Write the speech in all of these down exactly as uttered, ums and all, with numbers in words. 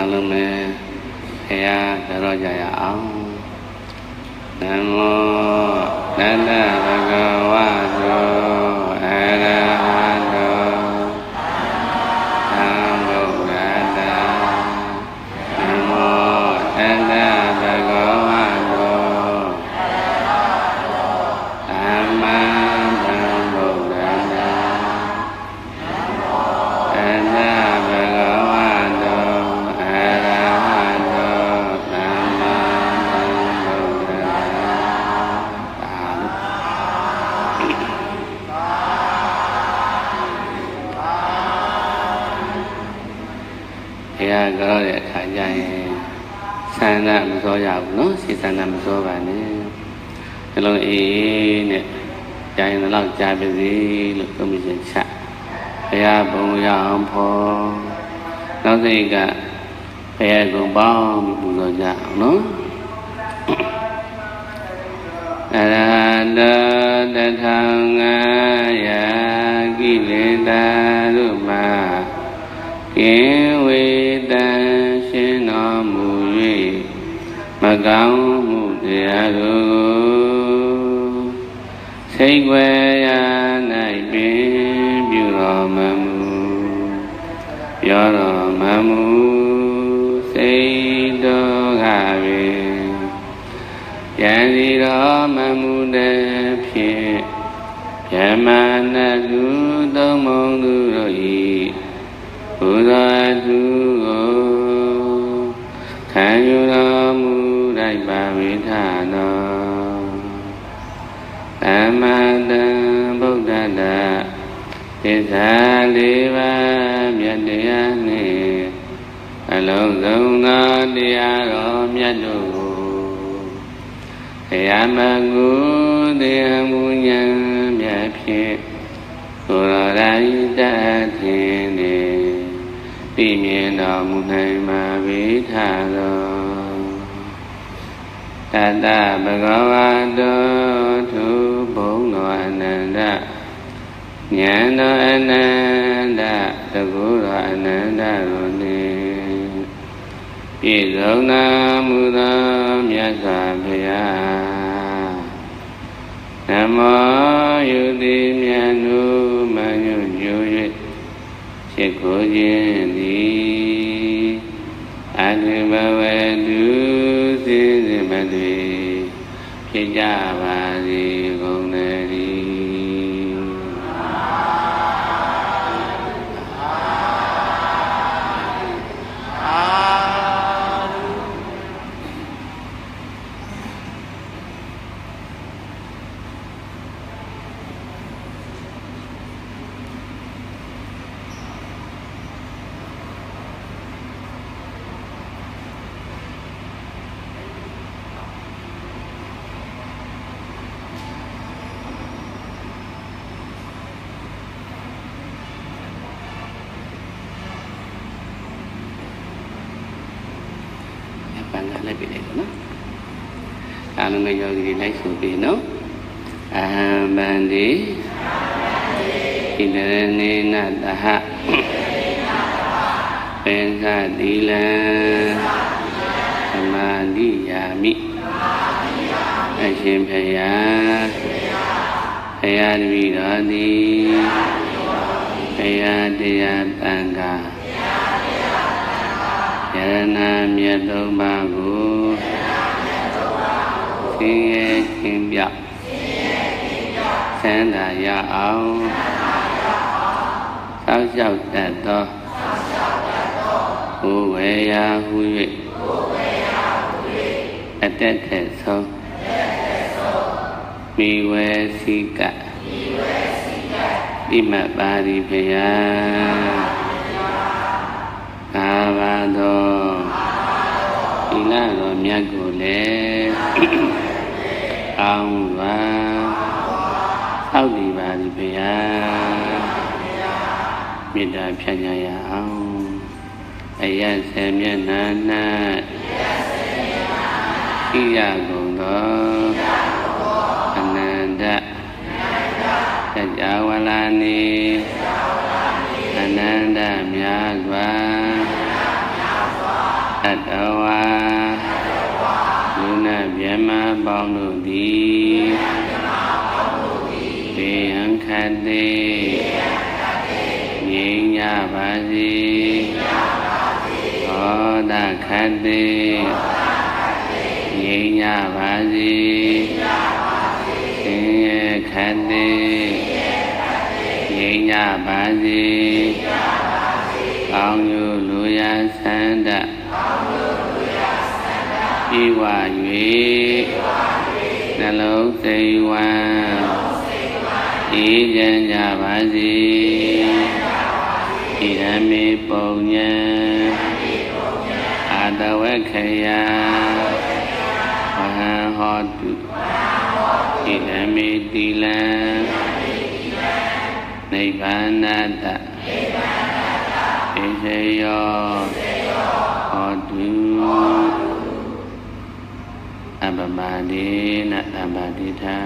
လုံးပဲဘုရားကြောကြရအောင်နမောတတ္တဗုဒ္ဓဝါသောအရဟတောသမ္ဗုဒ္ဓတ္တနမောတတ္တဗုဒ္ဓဝါသောသမ္မာသမ္ဗုဒ္ဓတ္တတတ္တဗုဒ္ဓဝါသောအရဟတောသမ္မာသမ္ဗုဒ္ဓတ္တဘုရားကြောတဲ့အခါကျရင်ဆန္ဒမစောရဘူးနော်စိတ်ဆန္ဒမစောပါနဲ့ဒီလိုအေးနဲ့ကြာရင်တော့ကြာပါစေလို့သုံးမိခြင်းချက်ဘုရားဘုံရအောင်ဖော်နောက်စိတ်ကဘုရားကုံပေါင်းပြီးပူဇော်ကြအောင်နော်အရဟတတထာငါယကိလေသာရုမကိဝေတံရှင်တော်မူ၍မကောင်းမှုတရားတို့စိတ်ွယ်ရာ၌ပင်ပြုတော်မမူပြောတော်မမူစိတ်တော်ကပင်ယံစီတော်မမူတဲ့ဖြင့်ယမနာသူသုံးမုံသူတို့၏ဘုရားသူကိုခံယူတော်မူလိုက်ပါဝိထာနောသမ္မာသမ္ဗုဒ္ဓတ္တသစ္စာလေးပါးမြတ်တရားနှင့်အလုံးစုံသောတရားတော်မြတ်တို့ကိုဘုရားမကုတရားမူဉာဏ်မြတ်ဖြင့်ကိုယ်တော်တိုင်းတတ်ခြင်းနှင့်သိမြင်တော်မူနိုင်ပါဝိထာသောတတ္တဗုဒ္ဓဝါသောသူဘုံတော်အနန္တဉာဏ်တော်အနန္တတကုတော်အနန္တတို့နှင့်ပြည့်စုံတော်မူသောမြတ်စွာဘုရားနမောယုတိမြတ်နုမညွညွ၍ဖြစ်ကိုခြင်းသည်အတုဘဝတုစေစမတွေဖြစ်ကြပါစေကုန်သတည်းလိုက်ပြီလေနော်အားလုံးကယောဂီတွေလိုက်ဆိုပြီနော်အဟံဗန္တိဣန္ဒရနေနတဟပေသတိလံသမာဓိယာမိအရှင်ဘုရားဘုရားတပည့်တော်သည်ဘုရားတရားတန်ခါယရဏမြတ်သုံးပါးကိုဆင်းရဲခြင်းပြောက်ဆန္ဒရအောင်ဆောက်ရှောက်တတ်သောဘုဝေယဟု၍အတက်ထက်ဆုံးမိဝေစီကတိမတ်ပါရိဖယာသာဘာသောသီလတော်မြတ်ကိုလည်းအောင်းပါသောက်ဒီပါသည်ဘုရားမေတ္တာဖြန့်ကြရအောင်အယတ်ဆယ်မျက်နှာ၌ရှိရကုန်သောအနန္တစကြာဝဠာနေအနန္တမြတ်စွာတဝါလူနာမြမပေါင်းတို့သည်ဘေးရန်ခတ်သည်ငြိမ်းကြပါစေသောတခတ်သည်ငြိမ်းကြပါစေသင်ရဲ့ခတ်သည်ငြိမ်းကြပါစေကောင်းကျိုးလူရဆန္ဒပြေဝ၍နှလုံးစိတ်ဝမ်းအေးချမ်းကြပါစေဣဒံမေပုံညံအာတဝက္ခယဝဟံဟောတုဣဒံမေတိလံနိဗ္ဗာနတဣစေယောဟောတုအပမဒေနအပတိထာ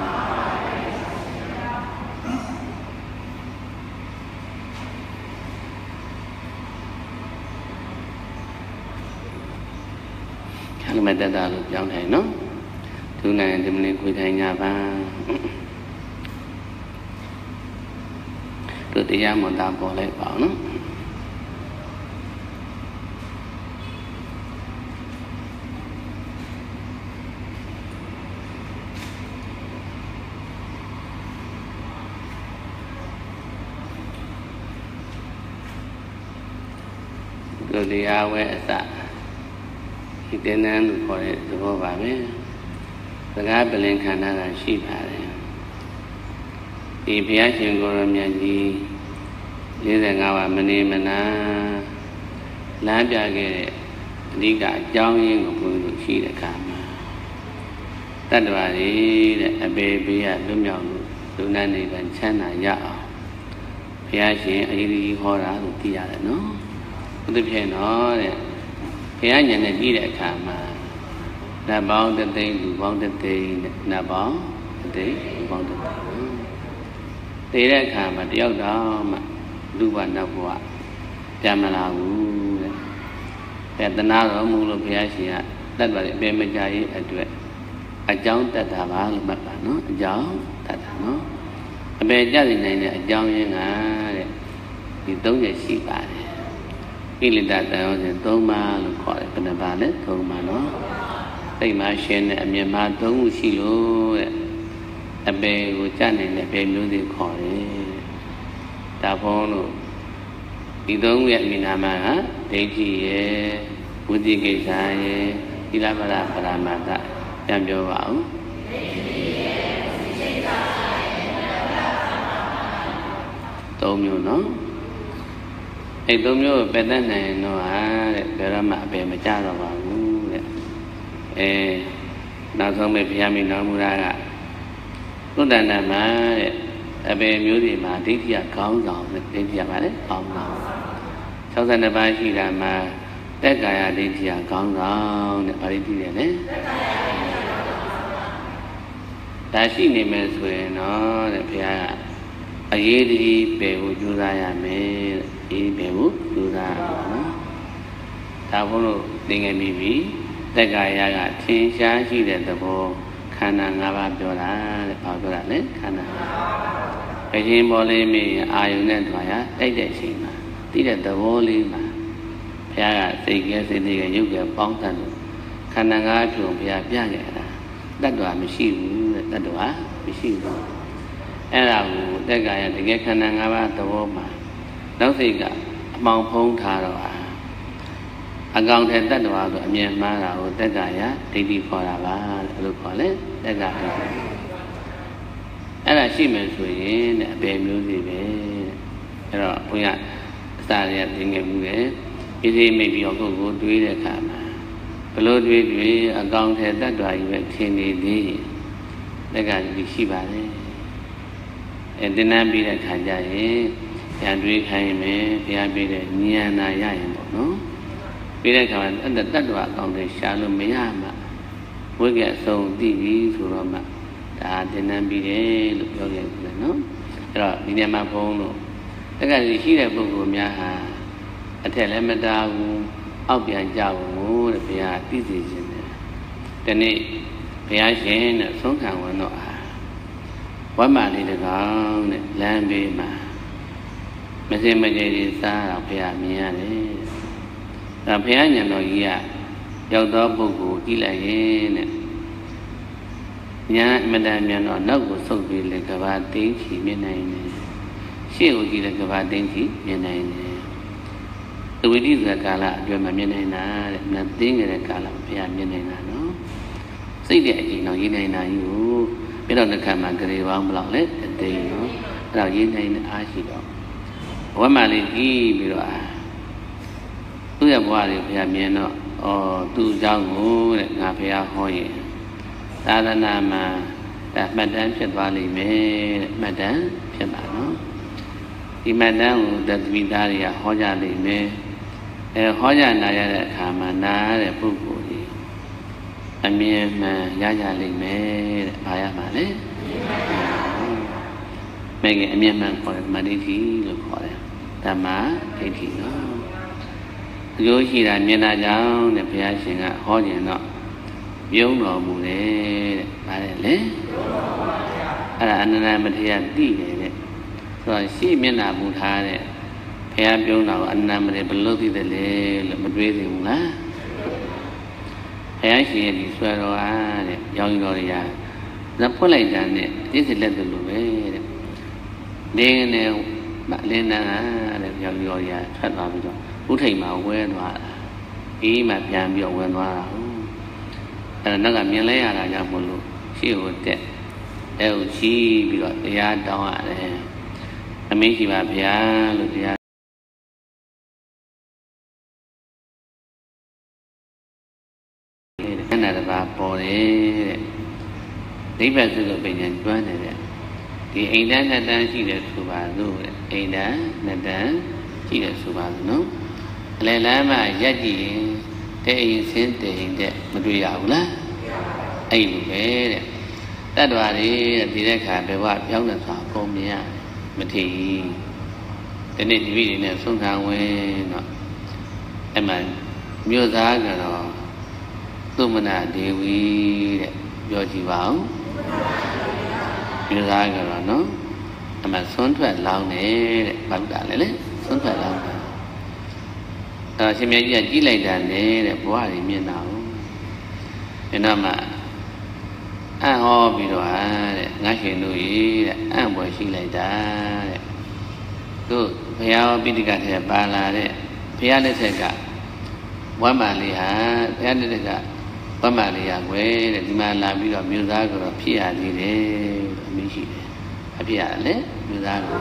ခလမတတလို့ပြောင်းထိုင်နော်သူနိုင်ဒီမလေးခွေထိုင်ကြပါတို့တရားမွန်တာပေါ်လိုက်ပါအောင်နော်တို့တရားဝဲအစဒီတင်နန်းလို့ခေါ်တဲ့သဘောပါပဲစကားပလင်ခန္ဓာကရှိပါတယ်ဒီဘုရားရှင်ကိုရမြတ်ကြီး၄၅ပါးမနေမနာလမ်းပြခဲ့တဲ့အဓိကအကြောင်းရင်းကိုဘုန်းကြီးရှိတဲ့အခါမှာတတ္တဝါတွေတဲ့အပေပေးရလွတ်မြောက်လို့လူနာနိဗ္ဗာန်ချမ်းသာရအောင်ဘုရားရှင်အရေးကြီးဟောတာလို့သိရတယ်နော်ဘုသူဖြစ်တော့တဲ့ဘုရားဉာဏ်နဲ့ကြည့်တဲ့အခါမှာနတ်ပေါင်းတစ်သိန်းလူပေါင်းတစ်သိန်းနတ်ပေါင်းတစ်သိန်းလူပေါင်းတစ်သိန်းသိတဲ့အခါမှာတယောက်တော့မှလူဘနတ်ဘဝပြန်မလာဘူးတဲ့တဏှာတော်မူလို့ဘုရားရှင်ကတတ်ပါတယ်အပေမကြရေးအတွက်အကြောင်းတတ်တာပါလို့မှတ်ပါနော်အကြောင်းတတ်တာနော်အပေကြသိနိုင်တဲ့အကြောင်းရင်းကတဲ့ဒီသုံးချက်ရှိပါတယ်ကိလေသာတန်အောင်စဉ်သုံးပါးလို့ခေါ်တယ်ဘယ်နှပါလဲသုံးပါးနော်သိမှရှင်းတဲ့အမြင်မှသုံးခုရှိလို့တဲ့အပေကိုကြနိုင်တဲ့အပေမျိုးတွေခေါ်တယ်ဒါဖုံးလို့ဒီသုံးခုရဲ့အမြင်နာမှာကဒိဋ္ဌိရဲ့ဝိသိကိစ္စရဲ့သီလပရပရမတ္တပြန်ပြောပါဦးဒိဋ္ဌိရဲ့ဝိသိကိစ္စရဲ့သုံးမျိုးနော်အဲ့သုံးမျိုးပဲတတ်နိုင်တော့ဟာတဲ့ဘယ်တော့မှအပေမကြတော့ပါဘူးတဲ့အဲနောက်ဆုံးပဲဘုရားမိန်တော်မူတာကသုတ္တန္တမှာတဲ့အပေမျိုးတွေမှာဒိဋ္ဌိကခေါင်းဆောင်ဒိဋ္ဌိကပါလေခေါင်းဆောင်၆၂ပါးရှိတာမှာတက်ကာယဒိဋ္ဌိကခေါင်းဆောင်တဲ့ဘာဒိဋ္ဌိလဲလဲဒါရှိနေမယ်ဆိုရင်တော့တဲ့ဘုရားကအရေးတကြီးပေကိုကြိုးစားရမယ်အေးပေကိုကြိုးစားရမယ်ဒါဘုလို့သင်္ကေတပြီးပြီတက်ကာယကထင်ရှားရှိတဲ့သဘောခန္ဓာ၅ပါးပြောတာတဲ့ဘာပြောတာလဲခန္ဓာအရှင်ပေါ်လေးမြင်အာယုန်နဲ့တွာရတိုက်တဲ့အချိန်မှာသိတဲ့သဘောလေးမှာဘုရားကစိတ်ကဲစိတ်တွေကရုပ်ကဲပေါင်းတယ်လို့ခန္ဓာ၅ပါးဖြုံဘုရားပြခဲ့တာတတ္တဝါမရှိဘူးတဲ့တတ္တဝါမရှိဘူးအဲ့ဒါကိုတက္ကရာတကယ်ခန္ဓာ၅ပါးသဘောမှာနောက်စိတ်ကအမှောင်ဖုံးထားတော့ဟာအကောင်ထဲတတ္တဝါဆိုအမြင်မှားတာကိုတက္ကရာဒိဋ္ဌိခေါ်တာပါလို့လို့ခေါ်လဲတက္ကရာအဲ့ဒါရှိမယ်ဆိုရင်တဲ့အပေမျိုးစီပဲအဲ့တော့ဘုရားအစာရသင်ငယ်မှုလေဣတိမိတ်ပြီးတော့ကိုယ်ကိုတွေးတဲ့အခါမှာဘလို့တွေးတွေးအကောင်ထဲတတ္တဝါကြီးပဲထင်နေသေးတက္ကရာရှိပါလေအဲသင်္นานပြီးတဲ့ခါကျရင်ဉာဏ်တွေးခိုင်းမယ်ဘုရားပြတဲ့ဉာဏ်နာရရင်ပေါ့နော်ပြီးတဲ့ခါမှာအဲ့တတ္တဝါအကောင်တွေရှာလို့မရမှဝိကအစုံသိပြီဆိုတော့မှဒါသင်္นานပြီးတယ်လို့ပြောခဲ့တယ်နော်အဲ့တော့ဒီနေရာမှာဘုန်းလို့တက္ကရာရှိတဲ့ပုဂ္ဂိုလ်များဟာအထက်လည်းမတားဘူးအောက်ပြန်ကြဖို့တဲ့ဘုရားသိစေခြင်းနဲ့ဒီနေ့ဘုရားရှင်နဲ့ဆုံးခံဝင်တော့အာဝတ်မာလေးတကောင်နဲ့လမ်းဘေးမှာမစင်မကြေကြီးစားတော့ဘုရားမြင်ရတယ်။ဒါဘုရားညံတော်ကြီးကရောက်သောပုဂ္ဂိုလ်ကြည့်လိုက်ရင်တဲ့ညာအမတန်မြန်တော့နောက်ကိုဆုပ်ပြီးလေကဘာသိန်းချီမြင်နိုင်တယ်။ရှေ့ကိုကြည့်လေကဘာသိန်းချီမြင်နိုင်တယ်။သဝိတိဇကာလအတွင်းမှာမြင်နိုင်တာတဲ့။မသိငယ်တဲ့ကာလဘုရားမြင်နိုင်တာနော်။စိတ်တဲ့အချိန်တော့ရင်းနိုင်တာကြီးကိုပြီးတော့တစ်ခါမှကြရေပေါင်းဘလောက်လဲတသိန်းနော်။အဲ့တော့ရင်းနိုင်တဲ့အားရှိတော့ဝတ်မာလေးကြည့်ပြီးတော့အာသူ့ရဲ့ဘဝလေးဘုရားမြင်တော့ဩသူ့အကြောင်းကိုတဲ့ငါဘုရားဟောရင်သာသနာမှာဒါမှတ်တမ်းဖြစ်သွားလိမ့်မယ်တဲ့မှတ်တမ်းဖြစ်ပါနော်ဒီမှတ်တမ်းကိုတတိသားတွေကဟောကြလိမ့်မယ်အဲဟောကြနာရတဲ့အခါမှာနာရတဲ့ပုဂ္ဂိုလ်ကြီးအမြင်မှန်ရကြလိမ့်မယ်တဲ့ဘာရမှာလဲမင်းကအမြင်မှန်ခေါ်တယ်မဒိဋ္ဌိလို့ခေါ်တယ်ဓမ္မဒိဋ္ဌိနော်အကျိုးရှိတာမြင်တာကြောင့်တဲ့ဘုရားရှင်ကဟောခြင်းတော့ပြုံးတော်မူတယ်တဲ့။ဘာလဲလဲ။အဲ့ဒါအနန္တမထေရသိတယ်တဲ့။ဆိုတော့ရှိမျက်နှာမူထားတဲ့ဘုရားပြုံးတော်အနန္တမထေရဘယ်လိုသိတယ်လဲလို့မတွေးသေးဘူးလား။ဘုရားရှင်ရဲ့ဒီဆွဲတော်အားတဲ့ရောင်တော်တွေကဇဖွင့်လိုက်တာနဲ့သိစိလက်တယ်လို့ပဲတဲ့။နေနဲ့လင်းနာတဲ့ရောင်တော်တွေကထွက်သွားပြီးတော့ဥထိန်မှာဝဲသွားတာ။ဒီမှာပြန်ပြီးတော့ဝင်သွားတာဟုတ်အဲ့တော့နောက်ကမြင်လဲရတာကြောင့်မလို့ရှေ့ကိုတက်အဲကိုရှိပြီးတော့တရားတောင်းရတယ်အမင်းရှိပါဗျာလို့တရားခန္ဓာတစ်ပါးပေါ်တယ်တဲ့ဒိဗ္ဗစုလို့ပညာကျွမ်းနေတဲ့ဒီအိန္ဒနှစ်တန်းရှိတယ်ဆိုပါလို့တဲ့အိန္ဒနှစ်တန်းရှိတယ်ဆိုပါလို့နော်အလယ်လမ်းမှာရက်ကြည့်ရင်တဲ့အိမ်စင်းတဲ့အိမ်တဲ့မတွေ့ရဘူးလားအဲ့လိုပဲတဲ့တတ္တဝါတွေဒီတဲ့ခါဘယ်ဘပြောင်းလဲဆိုတာအကုန်မြင်ရမထင်ဘူးဒီနေ့ဒီပြည်နဲ့ဆုံးခံဝင်တော့အဲ့မှာမြို့သားကတော့သုမနာဒေဝီတဲ့ပြောကြည့်ပါဦးမြို့သားကတော့နော်အဲ့မှာဆွမ်းထွက်လောင်းတယ်တဲ့ဘာလို့တာလဲလေဆွမ်းထွက်လောင်းတယ်အဲရှင်မြတ်ကြီးကကြည့်လိုက်တာနဲ့တဲ့ဘဝတွေမြင်တာဟုတ်ဒီနောက်မှာအံ့ဟောပြီးတော့တဲ့ငါရှင်တို့ကြီးတဲ့အံ့ဘွယ်ရှိလိုက်တာတဲ့သူဘုရားပိဋကထဲပါလာတဲ့ဘုရားလက်ထက်ကဝမ်းမာလေးဟာဘုရားလက်ထက်ကဝမ်းမာလေးဟာကွယ်တဲ့ဒီမှာလာပြီးတော့မြို့သားကတော့ဖြစ်ရသေးတယ်အမင်းရှိတယ်အဖြစ်ရတယ်လေမြို့သားက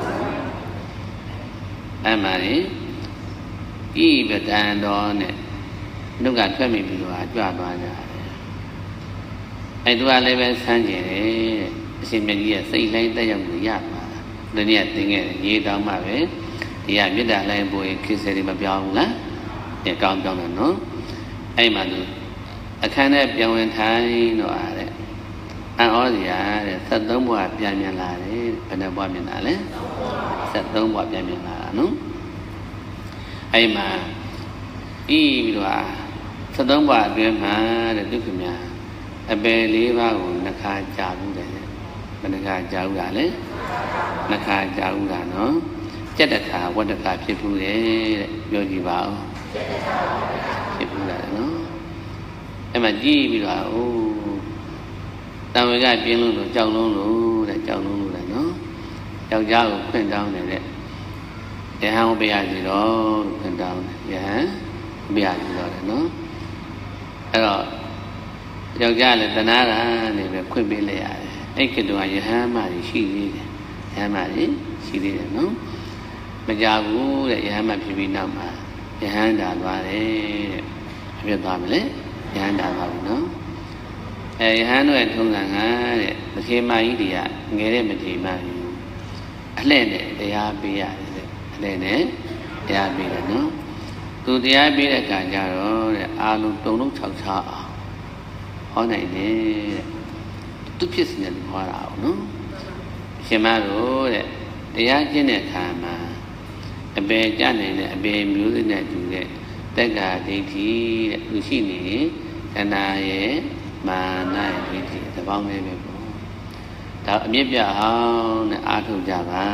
အဲ့မှာလေဤပဒံတော်နဲ့နှုတ်ကထွက်မိပြီးတော့ကြွသွားကြတယ်အဲ့သူကလည်းပဲဆန်းကျင်တယ်အရှင်မြတ်ကြီးရဲ့စိတ်လိုက်တက်ရောက်လို့ရပါလားဒီနေ့သင်ခဲ့တယ်ရေတောင်းမှပဲဒီကမေတ္တာလိုက်ပို့ရင်ခေတ်စတွေမပြောင်းဘူးလားဒီကောင်းပြောင်းတယ်နော်အဲ့မှသူအခန်းထဲပြောင်းဝင်ထိုင်တော့အားတဲ့အံ့ဩစရာတဲ့ဆက်သုံးဘဝပြန်ပြန်လာတယ်ဘယ်နှဘဝပြန်လာလဲဆက်သုံးဘဝပြန်ပြန်လာတာနော်အဲ့မှာဤပြီးတော့ဆက်သုံးဘဝအတွင်းမှာတဲ့ဒုက္ခများအပယ်လေးပါးကိုနှစ်ခါကြာဘူးတယ်ဘယ်နှခါကြာဘူးလားလဲနှစ်ခါကြာဘူးလားနော်ကြက်တခါဝတ်တခါဖြစ်ဘူးတယ်တဲ့ပြောကြည့်ပါဦးဖြစ်ဘူးလားနော်အဲ့မှာကြည့်ပြီးတော့အိုးတံဝေကပြင်းလို့လို့ကြောက်လုံးလို့တဲ့ကြောက်လုံးလို့တဲ့နော်ယောက်ျားကိုခွင့်တောင်းတယ်တဲ့ယဟန်ကိုပြရစီတော့လို့ခွင့်တောင်းတယ်ယဟန်ပြရစီတော့တယ်နော်အဲ့တော့ယောက်ျားလည်းတနာတာနေပဲခွင့်ပေးလိုက်ရတယ်အဲ့ခေတ္တကယဟန်မကြီးရှိသေးတယ်ယဟန်မကြီးရှိသေးတယ်နော်မကြဘူးတဲ့ယဟန်မဖြစ်ပြီးနောက်မှာယဟန်တာသွားတယ်တဲ့အပြတ်သွားမလဲယဟန်တာသွားပြီနော်အဲယဟန်တို့ရဲ့ထုံးစံကတဲ့မထေမကြီးတွေကငယ်တဲ့မထေမကြီးအလှဲ့နဲ့တရားပေးရတယ်တဲ့အလှဲ့နဲ့တရားပေးတယ်နော်သူတရားပေးတဲ့ကံကြတော့တဲ့အာလုံးတုံလုံး၆၆အောင်ဟောနိုင်တယ်တဲ့သူဖြစ်စဉ်နဲ့ဟောတာအောင်နော်ရှင်မတို့တဲ့တရားကျင့်တဲ့အခါမှာအပေကြနိုင်တဲ့အပေမျိုးစုနဲ့တူတဲ့တက်္ကာဒိဋ္ဌိတဲ့သူရှိနေတဏှာရဲ့မာနရဲ့ဒိဋ္ဌိတပေါင်းလေးပဲပေါ့ဒါအမြင့်ပြအောင်နဲ့အားထုတ်ကြပါ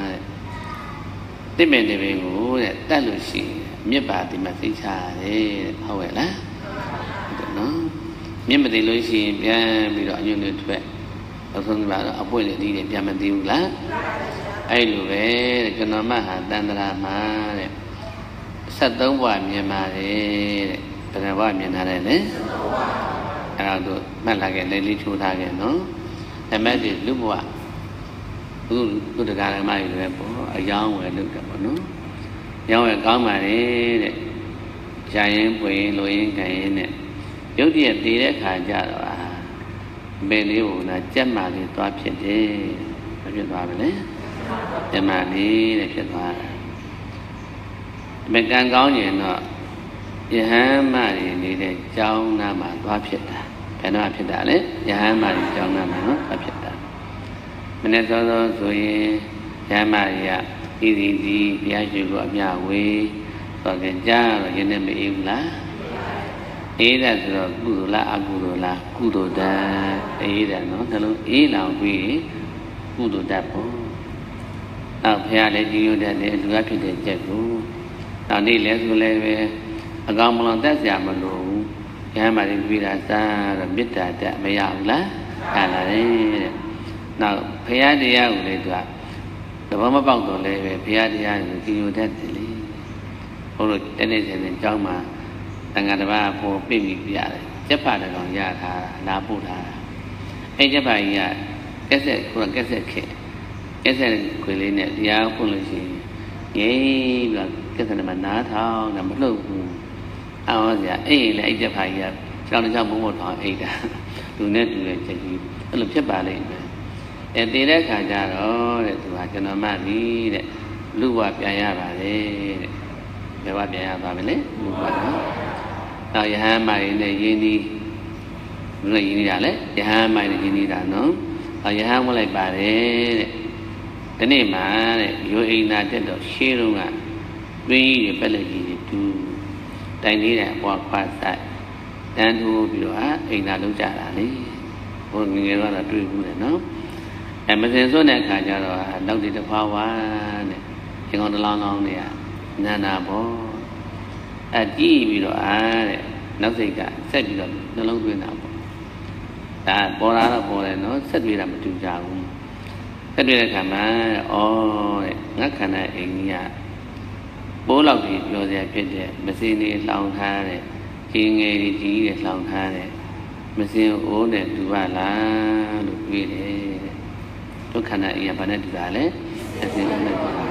တဲ့တိပ္ပံတပင်ကိုတဲ့တတ်လို့ရှိရင်မြစ်ပါဒီမှာသိချရတယ်တဲ့ဟုတ်ရဲ့လားဟုတ်နော်မြစ်မသိလို့ရှိရင်ပြန်ပြီးတော့အညွန့်တွေထွက်နောက်ဆုံးပါတော့အပွင့်တွေဒီတွေပြန်မသိဘူးလားအဲ့လိုပဲတဲ့ကျွန်တော်မှဟာတန်တရာမှာတဲ့ဆက်သုံးဘဝမြင်ပါတယ်တဲ့ဘယ်ဘဝမြင်ထားတယ်လဲအဲ့ဒါတို့မှတ်လာခဲ့လေးလေးချိုးထားခဲ့နော်ဓမ္မတိလူဘဝသူသူတကာဓမ္မတွေလည်းပေါ့အယောင်းဝယ်လုပ်တယ်ပေါ့နော်ရောင်းဝယ်ကောင်းပါလေတဲ့ရှားရင်ပွေရင်လိုရင်ခံရင်နဲ့ရုပ်တရက်တည်တဲ့ခါကျတော့အာဘယ်လေးဘုံလားကြက်မာလေးသွားဖြစ်တယ်မဖြစ်သွားဘူးလေကြက်မာလေးတဲ့ဖြစ်သွားတာမကံကောင်းရင်တော့ယဟန်မတွေနေတဲ့ကျောင်းသားမှာသွားဖြစ်တာဘယ်တော့ဖြစ်တာလဲယဟန်မတွေကျောင်းသားမှာနော်သွားဖြစ်တာမနေ့စောစောဆိုရင်ယဟန်မတွေကဤဒီဒီတရားရှိကိုအမြဝေးဆိုကြကြတော့ယနေ့မအေးဘူးလားအေးတယ်ဆိုတော့ကုသိုလ်လားအကုသိုလ်လားကုသိုလ်တတ်အေးတယ်နော်နှလုံးအေးလောင်ပြီးကုသိုလ်တတ်ပေါ့နောက်ဘုရားလည်းကြည်ညိုတဲ့လူကဖြစ်တဲ့ချက်ကိုနောက်နေ့လဲဆိုလဲပဲအကောင်မလွန်တတ်ကြမလို့ရဟန်းမာတွေပြီးတာစားတော့မေတ္တာတတ်မရဘူးလားဟာလာတယ်တဲ့နောက်ဘုရားတရားကိုလည်းသူကသဘောမပေါက်တော့လဲပဲဘုရားတရားကိုကြည်ညိုတတ်တယ်လေဘုလို့တနေ့စဉ်ကျောင်းမှာတန်ခါတစ်ပါးပေါ်ပြည့်ပြီးပြရတယ်ကျက်ဖတ်တယ်ကောင်ရထားလာပို့ထားတာအဲ့ကျက်ဖတ်ကြီးကကက်ဆက်ကိုကက်ဆက်ခေကက်ဆက်ခွေလေးနဲ့တရားဖွင့်လို့ရှိရင်ရေးပြီးတော့ကက်ဆက်နဲ့မနားထောင်တယ်မလှုပ်ဘူးအော်ဆရာအဲ့လေအဲ့ကျက်ဖတ်ကြီးကကျောင်းတစ်ကျောင်းမုံမထောင်အိတ်တာလူနဲ့တူတဲ့ချက်ကြီးအဲ့လိုဖြစ်ပါလိမ့်မယ်အဲတည်တဲ့ခါကျတော့တဲ့သူကကျွန်တော်မှပြီတဲ့လူဘဝပြန်ရပါလေတဲ့ဘယ်ဘဝပြန်ရပါမလဲလူဘဝနော်နောက်ယဟန်မိုင်နဲ့ယင်းဒီဘယ်လိုယင်းနေတာလဲယဟန်မိုင်နဲ့ယင်းနေတာနော်အော်ယဟန်ဝင်လိုက်ပါတယ်တဲ့ဒီနေ့မှတဲ့ရိုးအိမ်သာတက်တော့ရှေးတုန်းကတွင်းကြီးတွေပက်လက်ကြီးတွေတူတိုင်လေးတဲ့အပွားခွာဆိုင်တန်းထိုးပြီးတော့ဟာအိမ်သာလုံးကြတာလေဟိုငငယ်တော့တွေ့ဘူးလေနော်အဲမစင်စွန့်တဲ့အခါကျတော့နောက်ဒီတစ်ဖွာဝါတဲ့ဒီကောင်တလောင်းလောင်းတွေကနန္နာပေါ့အကြည့်ပြီးတော့အားတဲ့နောက်စိတ်ကဆက်ပြီးတော့နှလုံးသွင်းတာပေါ့ဒါပေါ်လာတော့ပေါ်တယ်နော်ဆက်တွေ့တာမတူကြဘူးဆက်တွေ့တဲ့ခါမှာဩတဲ့ငါခန္ဓာအိမ်ကြီးကပိုးလောက်ကြီးပြောစရာဖြစ်တဲ့မစင်းလေးလောင်ထားတဲ့ကြီးငယ်ကြီးကြီးတဲ့လောင်ထားတဲ့မစင်းအိုးနဲ့တူပါလားလို့ပြောတယ်ဒုက္ခနာအိမ်ကဘာနဲ့တူတာလဲမစင်းအိုးနဲ့တူတာ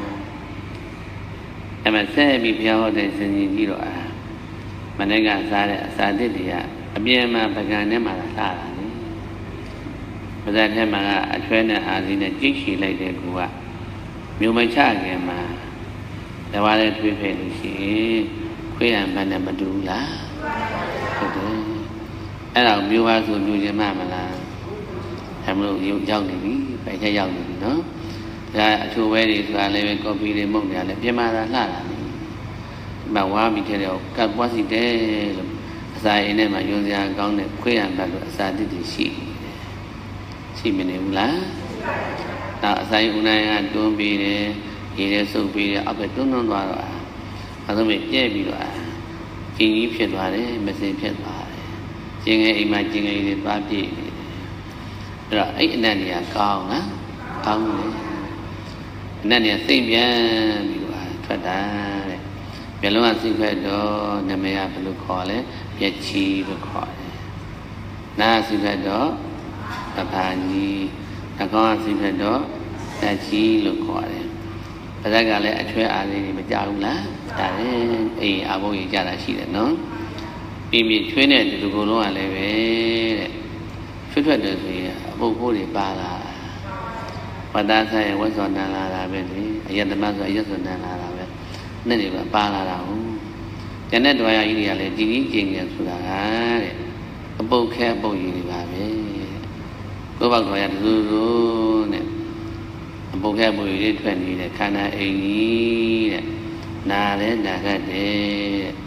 အဲ့မှာဆက်ပြီးဘုရားဟောတဲ့စင်ကြီးကြီးတော့အာမနေ့ကစားတဲ့အစာတစ်တွေကအပြင်းမှပကံထဲမှာလာတာလေပါဇက်ထဲမှာအချွဲနဲ့အာစီနဲ့ကြိတ်ချီလိုက်တဲ့ကူကမြို့မချခင်မှာတဘာလဲထွေးဖဲလို့ရှိရင်ခွေးရံမနဲ့မတူလားဟုတ်တယ်အဲ့တော့မြို့ပါဆိုမြို့ချင်းမမလားအမလို့ရောက်နေပြီပဲချက်ရောက်နေပြီနော်ဒါအချိုးပဲတွေဆိုတာလည်းပဲကော်ဖီတွေမုန့်တွေလည်းပြင်မာတာလှတာလေဒီမှာဝါပြီးတဲ့တော့ကပ်ပွားစီတယ်လို့အစာအိမ်ထဲမှာယွန်စရာကောင်းတဲ့ခွေးရံဘတ်လို့အစာတိတိရှိရှိမနေဘူးလားဒါအစာအိမ်ဦးနိုင်ကတွန်းပြီးတယ်ရေထဲစုပ်ပြီးတယ်အောက်ပဲတွန်းတွန်းသွားတော့အဲဒါမဲ့ပြဲပြီးတော့ကျင်းကြီးဖြစ်သွားတယ်မစင်ဖြစ်သွားတယ်ကျင်းငယ်အိမ်မှာကျင်းငယ်တွေသွားပြည့်နေတယ်အဲ့တော့အဲ့အနတ်တွေကကောင်းလားကောင်းတယ်အနတ်တွေကစိတ်ပြန်ပြီးတော့ထွက်တာတဲ့မျက်လုံးကစိတ်ထွက်တော့နမယဘယ်လိုခေါ်လဲပြက်ချီလို့ခေါ်တယ်နားစိတ်ထွက်တော့တဘာကြီးနှာခေါင်းကစိတ်ထွက်တော့တက်ချီလို့ခေါ်တယ်ပါဇက်ကလည်းအချွဲအားလေးတွေမကြဘူးလားဒါလည်းအေးအဘုံကြီးကြတာရှိတယ်နော်ပြင်းပြချွေးတဲ့ဒီလိုလုံးကလည်းပဲတဲ့ချွတ်ထွက်တယ်ဆိုရင်အဘုံဖို့တွေပါလာဝတ္တဆိုင်ဝတ်စောနန်းလာတာပဲလေအယတမဆိုအယတ်စောနန်းလာတာပဲနဲ့တွေပါလာတာဟုတ်ကျန်တဲ့တွားရကြီးတွေကလည်းကြီးကြီးကျင်ကျင်ဆိုတာတဲ့အပုတ်ခဲအပုတ်ကြီးတွေပါပဲကိုယ့်ဘောက်တွားရတူတူနဲ့အပုတ်ခဲအပုတ်ကြီးတွေထွက်နေတဲ့ခန္ဓာအိမ်ကြီးတဲ့နာလဲနာခတ်တယ်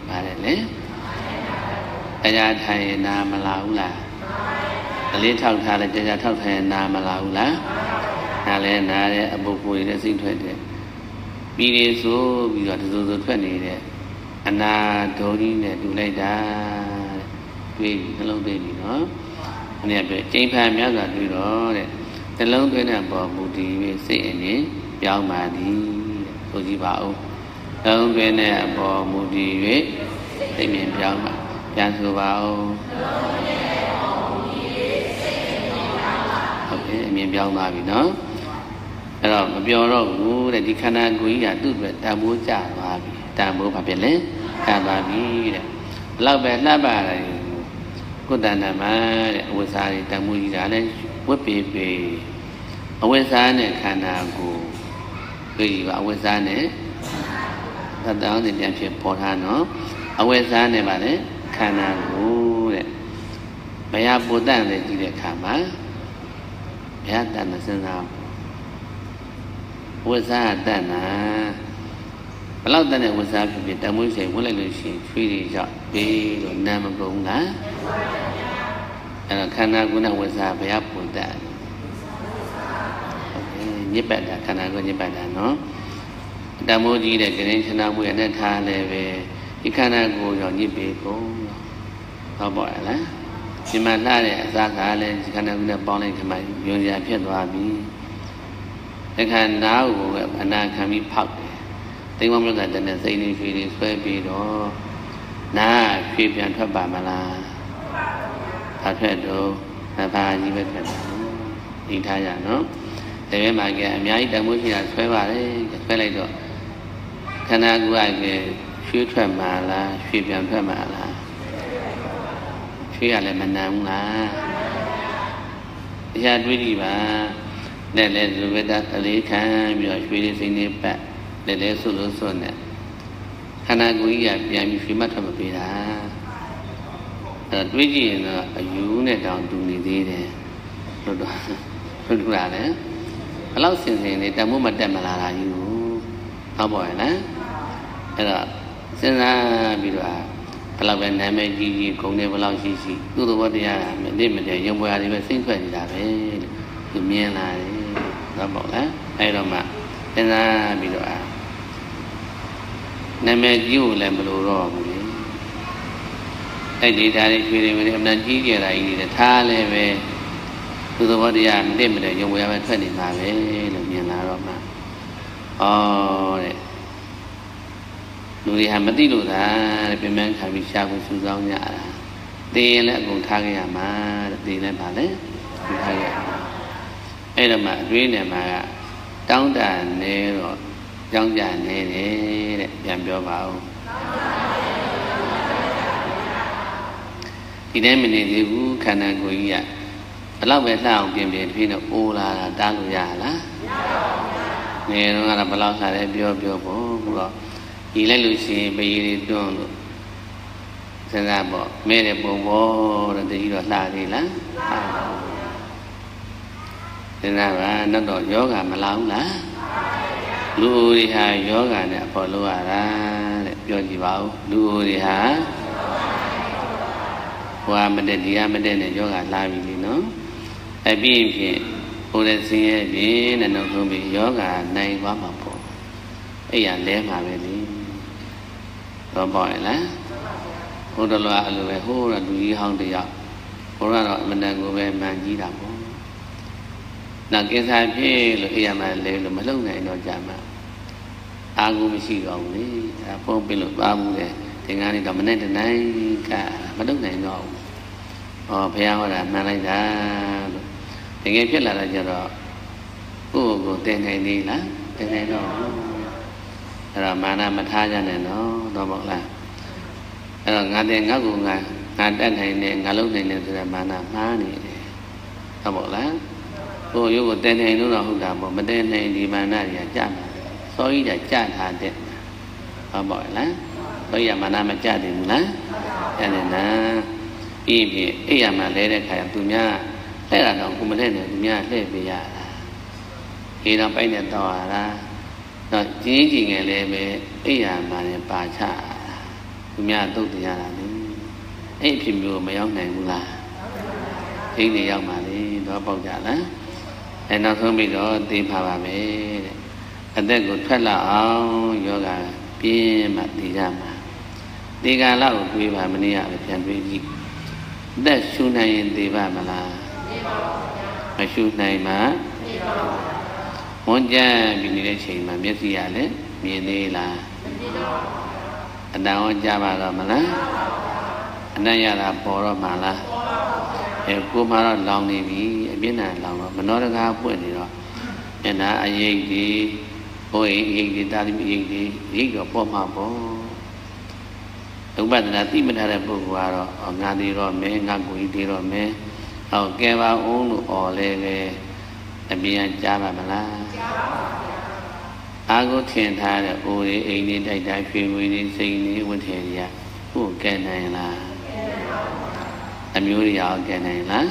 တရားထိုင်နာမလာဘူးလားအလေးထောက်ထားလဲတရားထောက်ထိုင်နာမလာဘူးလားနားလဲနားတဲ့အပုပ်ပွေတဲ့စိတ်ထွက်တဲ့ပြီးလေဆိုပြီးတော့ဒီလိုဆိုထွက်နေတဲ့အနာဒုံကြီးနဲ့တူလိုက်တာတွေ့နှလုံးသွင်းပြီနော်။အဲ့ဒါပဲကျိန်ဖန်များစွာတွေ့တော့တဲ့နှလုံးသွင်းတဲ့ပေါ်မူတည်ပြီးစိတ်အင်းပြောင်းပါသည်တဲ့ဆိုကြည့်ပါဦးနှလုံးသွင်းတဲ့အပေါ်မူတည်၍စိတ်မြင်ပြောင်းပါပြန်ဆိုပါဦးဟုတ်ကဲ့အမြင်ပြောင်းသွားပြီနော်အဲ့တော့မပြောတော့ဘူးတဲ့ဒီခန္ဓာကိုယ်ကြီးကသူ့အတွက်တန်ဖိုးကျသွားပြီတန်ဖိုးဘာဖြစ်လဲကျသွားပြီတဲ့ဘလောက်ပဲလှပ်ပါတယ်ကုတ္တနာမှာတဲ့အဝိဇ္ဇာတွေတန်ဖိုးကြီးတာလည်းဝတ်ပေပေအဝိဇ္ဇာနဲ့ခန္ဓာကိုယ်ကိုယ်ကြီးပါအဝိဇ္ဇာနဲ့သတ္တအောင်စဉ်ပြန်ဖြစ်ပေါ်ထားနော်အဝိဇ္ဇာနဲ့ပါလေခန္ဓာကိုယ်တဲ့ဘယ်ဟာပူတတ်လဲကြည့်တဲ့အခါမှာဘယ်ဟာတတ်မစင်စားဝိဇ္ဇာတတ်နာဘလောက်တတ်တဲ့ဝိဇ္ဇာဖြစ်ဖြစ်တမွေးစိတ်ဝင်လိုက်လို့ရှိရင်ချွေးတွေရောက်ပြီးတော့နာမကုန်လားအဲ့တော့ခန္ဓာကိုယ်နဲ့ဝိဇ္ဇာဘယ်ဟာပူတတ်ညစ်ပတ်တာခန္ဓာကိုယ်ညစ်ပတ်တာနော်တမိုးကြီးတဲ့ကရင်ချနာမှုရတဲ့ထားလည်းပဲဒီခန္ဓာကိုယ်ရောညစ်ပေကုန်ဟောပေါ်ရလားဒီမှာလှတဲ့အစားကလည်းဒီခန္ဓာကိုယ်နဲ့ပေါင်းလိုက်ခမှယုံကြဖြစ်သွားပြီတခါနားကိုအနာခံပြီးဖောက်တယ်တိမ်မမြတ်တဲ့နဲ့စိတ်လေးရွှေတွေဆွဲပြီးတော့နားရွှေပြန်ထွက်ပါမလားဘာထွက်တော့ဘာကြီးပဲထွက်တယ်ဒီထားရနော်တကယ်မှကြအများကြီးတမိုးရှိတာဆွဲပါတယ်ဆွဲလိုက်တော့ခန္ဓာကိုယ်ကရွှေထွက်မှာလားရွှေပြန်ထွက်မှာလားရွှေရလည်းမနမ်းဘူးလားတရားတွေးကြည့်ပါနဲ့လဲဇုဝေဒအလေးခံပြီးတော့ရွှေလေးစိမ့်လေးပတ်လဲလဲဆုလို့စွနဲ့ခန္ဓာကိုယ်ကြီးကပြန်ပြီးရွှေမထွက်မပေးတာအဲတွေးကြည့်ရင်တော့အယူနဲ့တောင်တူနေသေးတယ်လို့တော့လို့တူတာလေဘလောက်စင်စင်လေးတမိုးမတက်မလာတာယူဟောပေါ်ရလားအဲ့တော့စဉ်းစားပြီးတော့ဘလောက်ပဲနာမည်ကြီးကြီးဂုဏ်တွေဘလောက်ရှိရှိသူ့သဘောတရားကမနစ်မတည်းရုံပွားတွေပဲစိတ်ထွက်နေတာပဲလို့သူမြင်လာတယ်တော့ပေါ့လားအဲ့တော့မှစဉ်းစားပြီးတော့နာမည်ကြီးကိုလည်းမလို့တော့ဘူးလေအဲ့ဒီဓာတ်တွေရွှေတွေမင်းအမှန်ကြီးကြတာကြီးတွေထားလည်းပဲသူ့သဘောတရားမနစ်မတည်းရုံပွားပဲထွက်နေမှာပဲလို့မြင်လာတော့မှဩတဲ့လူတွေဟာမသိလို့သာတဲ့ပြင်ပန်းခံပြီးရှားဖို့စူးစောင်းကြတာသိရင်လည်းအကုန်ထားခဲ့ရမှာတဲ့သိလည်းပါလေထားခဲ့ရမှာအဲ့တော့မှအတွေးနဲ့မှာကတောင်းတနေတော့ကြောင်းကြနေတယ်တဲ့ပြန်ပြောပါဦးဒီတိုင်းမနေသေးဘူးခန္ဓာကိုယ်ကြီးကဘလောက်ပဲလှအောင်ပြင်ပြင်ဖြစ်နေအိုးလာတာတားလို့ရလားမရပါဘူးငယ်တော့ကတော့ဘလောက်လှတယ်ပြောပြောပေါ့ဘုရားဒီလိုက်လို့ရှိရင်ပရီတွေတွန်းလို့စဉ်းစားပေါ့မဲတဲ့ပုံပေါ်တော့တကြီးတော့လှသေးလားစဉ်းစားပါနောက်တော့ယောဂမလောင်လားလူတွေဟာယောဂနဲ့ပေါ်လို့ရတာတဲ့ပြောကြည့်ပါဦးလူတွေဟာဟိုမတက်ဒီကမတက်နဲ့ယောဂလာပြီလေနော်အပြည့်ဖြင့်ဟိုတဲ့ဆင်းရဲခြင်းနဲ့နောက်ဆုံးပြီးယောဂနိုင်သွားမှာပေါ့အဲ့ရလဲမှာပဲလေတော့ပေါ့ရလားဘုဒ္ဓလောအလိုပဲဟိုးတော့လူကြီးဟောင်းတယောက်ဘုရားတော့အမတန်ကိုပဲမှန်ကြီးတာပေါ့နောက်ကိစ္စဖြစ်လို့အေးရမှလဲလို့မလုံနိုင်တော့ကြမှာအာဟုမရှိတော့ဘူးလေအဲဖုံးပြလို့သွားမှုတယ်ဒီကနေ့တော့မနဲ့တနိုင်ကမလုံနိုင်တော့ဘူးဟောဘုရားဟောတာမှန်လိုက်တာလို့တကယ်ဖြစ်လာတော့ကျတော့ကိုယ့်ကိုယ်တင်နိုင်သေးလားတင်နိုင်တော့အဲ့တော့မာနမထားကြနဲ့နော်တော့ပေါ့လားအဲ့တော့ငါတဲ့ငါ့ကိုငါငါတတ်နိုင်တယ်ငါလုံနိုင်တယ်ဆိုတဲ့မာနမှားနေတယ်တော့ပေါ့လားကိုယ်ရုပ်ကိုတင်နိုင်လို့တော့ဟုတ်တာပေါ့မတင်နိုင်ဒီမာနတွေကကြာမှာစောကြီးကကြာထားတဲ့ဟုတ်ပေါ့လားစောကြီးကမာနမကြတယ်ဘူးလားကြတယ်နာပြီးပြီအဲ့ရမှာလဲတဲ့ခါကျသူများလှဲ့တာတော့ကိုမလှဲ့နဲ့သူများလှဲ့ပေးရတာခေတော့ပိုက်နဲ့တော့ရတာတော့ကြီးကြီးငယ်လေးပဲအိယာမှလည်းပါချသူများတုတ်တရားတာလေအဲ့ဖြစ်မျိုးမရောက်နိုင်ဘူးလားအိမ်နေရောက်ပါလေတော့ပေါက်ကြလားအဲနောက်ဆုံးပြီးတော့သိပါပါမယ်တဲ့အသက်ကိုထွက်လာအောင်ယောဂပြင်းမှသိကြမှာဒီကလာကိုတွေးပါမနည်းရပဲပြန်တွေးကြည့်အသက်ရှူနိုင်ရင်သိပါမလားသိပါပါဘုရားမရှူနိုင်မှသိပါပါဝန်ကြမ်းပြီးနေတဲ့ချိန်မှာမျက်စိရလည်းမြင်သေးလားမမြင်တော့အတန်ဟောကြပါတော့မလားအနံ့ရတာပေါ်တော့မှလားအဲကိုမှတော့လောင်နေပြီအပြင်းထန်လောင်တော့မနောတကားပွင့်နေတော့မျက်နှာအရိပ်ဒီဟိုအိမ်ရိပ်ဒီတာလိမိရိပ်ဒီရိပ်တော့ပေါ်မှာပေါ့ဥပဒနာသိမထားတဲ့ပုဂ္ဂိုလ်ကတော့ငါသေးတော့မဲငါကိုကြီးသေးတော့မဲဟောကဲပါအောင်လို့អော်လဲပဲအပြင်ကြားပါမလားကြားပါပါအာကိုထင်ထားတဲ့အိုးလေးအိမ်လေးတိုက်တိုင်းရွှေငွေလေးစိန်လေးဝတ်ထည်ကြီးကိုကဲနိုင်လားအမျိုးတွေရောကဲနိုင်လား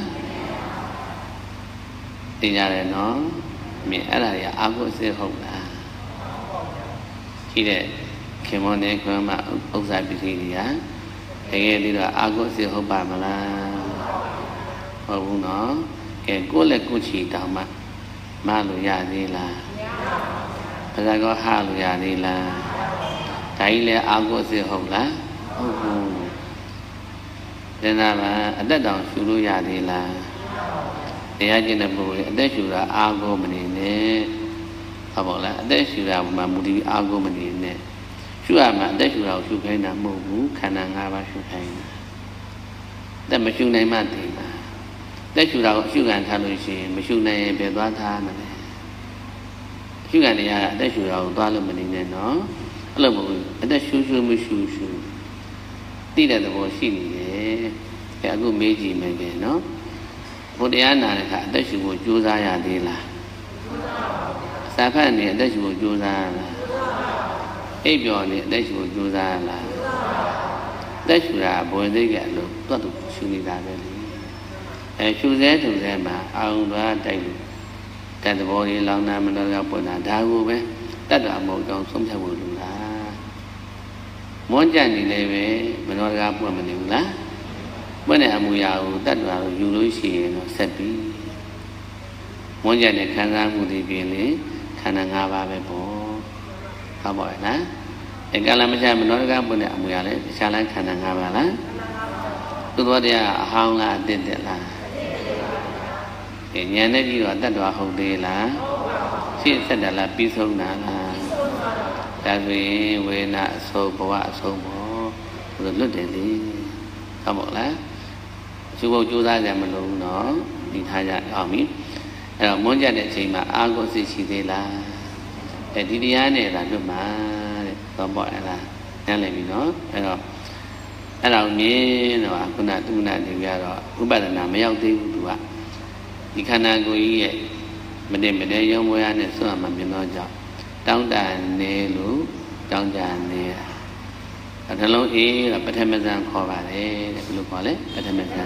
သိကြတယ်နော်မြင်အဲ့ဒါတွေကအာကိုအစစ်ဟုတ်လားရှိတဲ့ခင်မောနေခွမ်းမှာဥစ္စာပစ္စည်းတွေကတကယ်ပြီးတော့အာကိုအစစ်ဟုတ်ပါမလားဟုတ်ဘူးနော်ကဲကိုယ့်လက်ကိုယ်ချီတောင်မှမလို့ရသေးလားမရပါဘူးဘာသာကောဟာလို့ရသေးလားဒါကြီးလဲအာကိုအစစ်ဟုတ်လားဟုတ်ဘူးဒါနာမှာအသက်တောင်ရှူလို့ရသေးလားတရားကျင့်တဲ့ပုဂ္ဂိုလ်အသက်ရှူတာအာကိုမနေနဲ့ဟုတ်ပါလားအသက်ရှူတာမှာမူတည်ပြီးအာကိုမနေနဲ့ရှူရမှာအသက်ရှူတာကိုရှူခိုင်းတာမဟုတ်ဘူးခန္ဓာ၅ပါးရှူခိုင်းတာအသက်မရှူနိုင်မှတည်မှာအသက်ရှူတာကိုရှူခံထားလို့ရှိရင်မရှူနိုင်ရင်ဘယ်သွားထားမလဲရှုခံနေရအသက်ရှူတာကိုသွားလို့မနေနဲ့နော်အဲ့လိုမဟုတ်ဘူးအသက်ရှူရှူမရှူရှူသိတဲ့သဘောရှိနေတယ်အဲအခုမေးကြည့်မယ်ကဲနော်ဘုရားနာတဲ့အခါအသက်ရှူဖို့ကြိုးစားရသေးလားစာဖတ်နေအသက်ရှူဖို့ကြိုးစားရလားအိပ်ပျော်နေအသက်ရှူဖို့ကြိုးစားရလားအသက်ရှူတာဘဝင်စိတ်ကလို့တွတ်တူရှူနေတာပဲလေအဲရှူစဲတူစဲမှာအာရုံသွားတိုက်လို့တတ်သဘောလေးလောင်နာမနောကပွင့်တာဒါကိုပဲတတ်တာမဟုတ်တော့ဆုံးဖြတ်ဖို့လိုလားမွန်းကြံနေလည်းပဲမနောကပွင့်မနေဘူးလားပွင့်တဲ့အမူအရာကိုတတ်တာကိုယူလို့ရှိရင်တော့ဆက်ပြီးမွန်းကြံတဲ့ခံစားမှုတွေပြင်လေခန္ဓာ၅ပါးပဲပေါ့ဟုတ်ပါရဲ့လားအဲကလမချမနောကပွင့်တဲ့အမူအရာလည်းတခြားလားခန္ဓာ၅ပါးလားသူတော်တရားအဟောင်းလားအတင့်တက်လားဉာဏ်နဲ့ကြည့်တော့တတ်တော်ဟုတ်သေးလားရှင်းဆက်တယ်လားပြီးဆုံးတာလားဒါဆိုရင်ဝေဒနာအဆုံးဘဝအဆုံးပေါ့ဘယ်လိုလွတ်တယ်လေဟုတ်မို့လားသူ့ဘုံကြိုးစားကြမလို့ဘူးနော်ဒီထားကြအောင်ပြီအဲ့တော့မွန်းကြတဲ့အချိန်မှာအာကိုစိတ်ရှိသေးလားအဲဒီတရားနဲ့လာလွတ်မှာတဲ့တော့ပေါ့အဲ့လားနားလည်ပြီနော်အဲ့တော့အဲ့ဒါကိုမြင်တော့ခုနတုဏနေပြတော့ဥပဒနာမရောက်သေးဘူးသူကဒီခန္ဓာကိုယ်ကြီးရဲ့မတည်မတည်ရုံမွေးရနဲ့ဆွမ်းမှမြင်တော့ကြောင့်တောင်းတနေလို့တောင်းကြနေတာနှလုံးအေးကပထမဇန်ခေါ်ပါတယ်တဲ့ဘယ်လိုခေါ်လဲပထမဇန်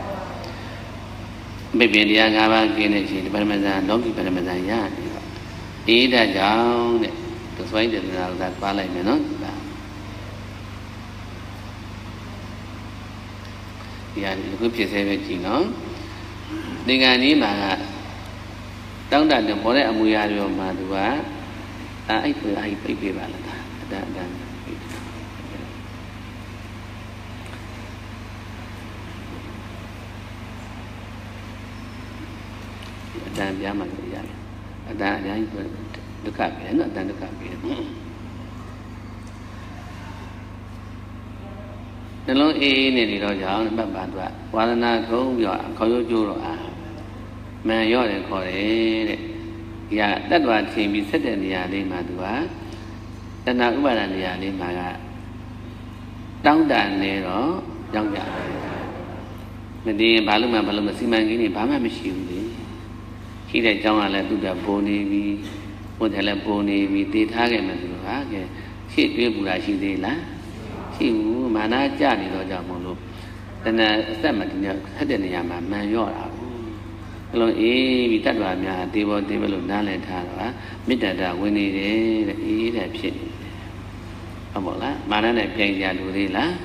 မိပင်တရား၅ပါးကျင်းတဲ့အချိန်ပထမဇန်လောကီပထမဇန်ရနေတော့အေးတဲ့ကြောင့်တဲ့သူစွိုင်းတဲ့နာကပါလိုက်မယ်နော်ဒီဟာဒီခုဖြစ်စေပဲကြည့်နော်ဒီကနေ့မှာတောင်းတတယ်ပေါ်တဲ့အမူအရာတွေမှာသူကအဲ့ဖွယ်အဲ့ပြိပြပါလားအတန်အတန်အတန်ပြားမှလည်းရတယ်အတန်အများကြီးဒုက္ခပဲနော်အတန်ဒုက္ခပဲနှလုံးအေးအေးနေနေတော့ကြောင့်ပတ်ပါတော့ဝါဒနာထုံးပြီးတော့ခေါ်ရိုးကျိုးတော့အာမန်ရော့တယ်ခေါ်တယ်တဲ့ဒီကတတ္တဝါထင်ပြီးဆက်တဲ့နေရာလေးမှာသူကတဏှာဥပါဒနေရာလေးမှာကတောင်းတနေတော့ရောက်ကြတယ်မတည်ရင်ဘာလို့မှဘာလို့မစီမံကိန်းနေဘာမှမရှိဘူးလေရှိတဲ့အကြောင်းကလည်းသူကပုံနေပြီးဘုရားလည်းပုံနေပြီးတည်ထားခဲ့မယ်ဆိုတော့ဟာကဲရှေ့တွေးပူတာရှိသေးလားရှိဘူးမာနကြနေတော့ကြောင့်မို့လို့တဏှာအဆက်မတည်တဲ့ဆက်တဲ့နေရာမှာမန်ရော့တာအလုံးအေးပြီးတတ်တော်များတေဘောတေဘလို့နားလည်ထားတော့မေတ္တာတာဝင်နေတယ်တဲ့အေးတဲ့ဖြစ်နေတယ်ဟုတ်ပါလားမာနနဲ့ပြိုင်ကြလို့သေးလား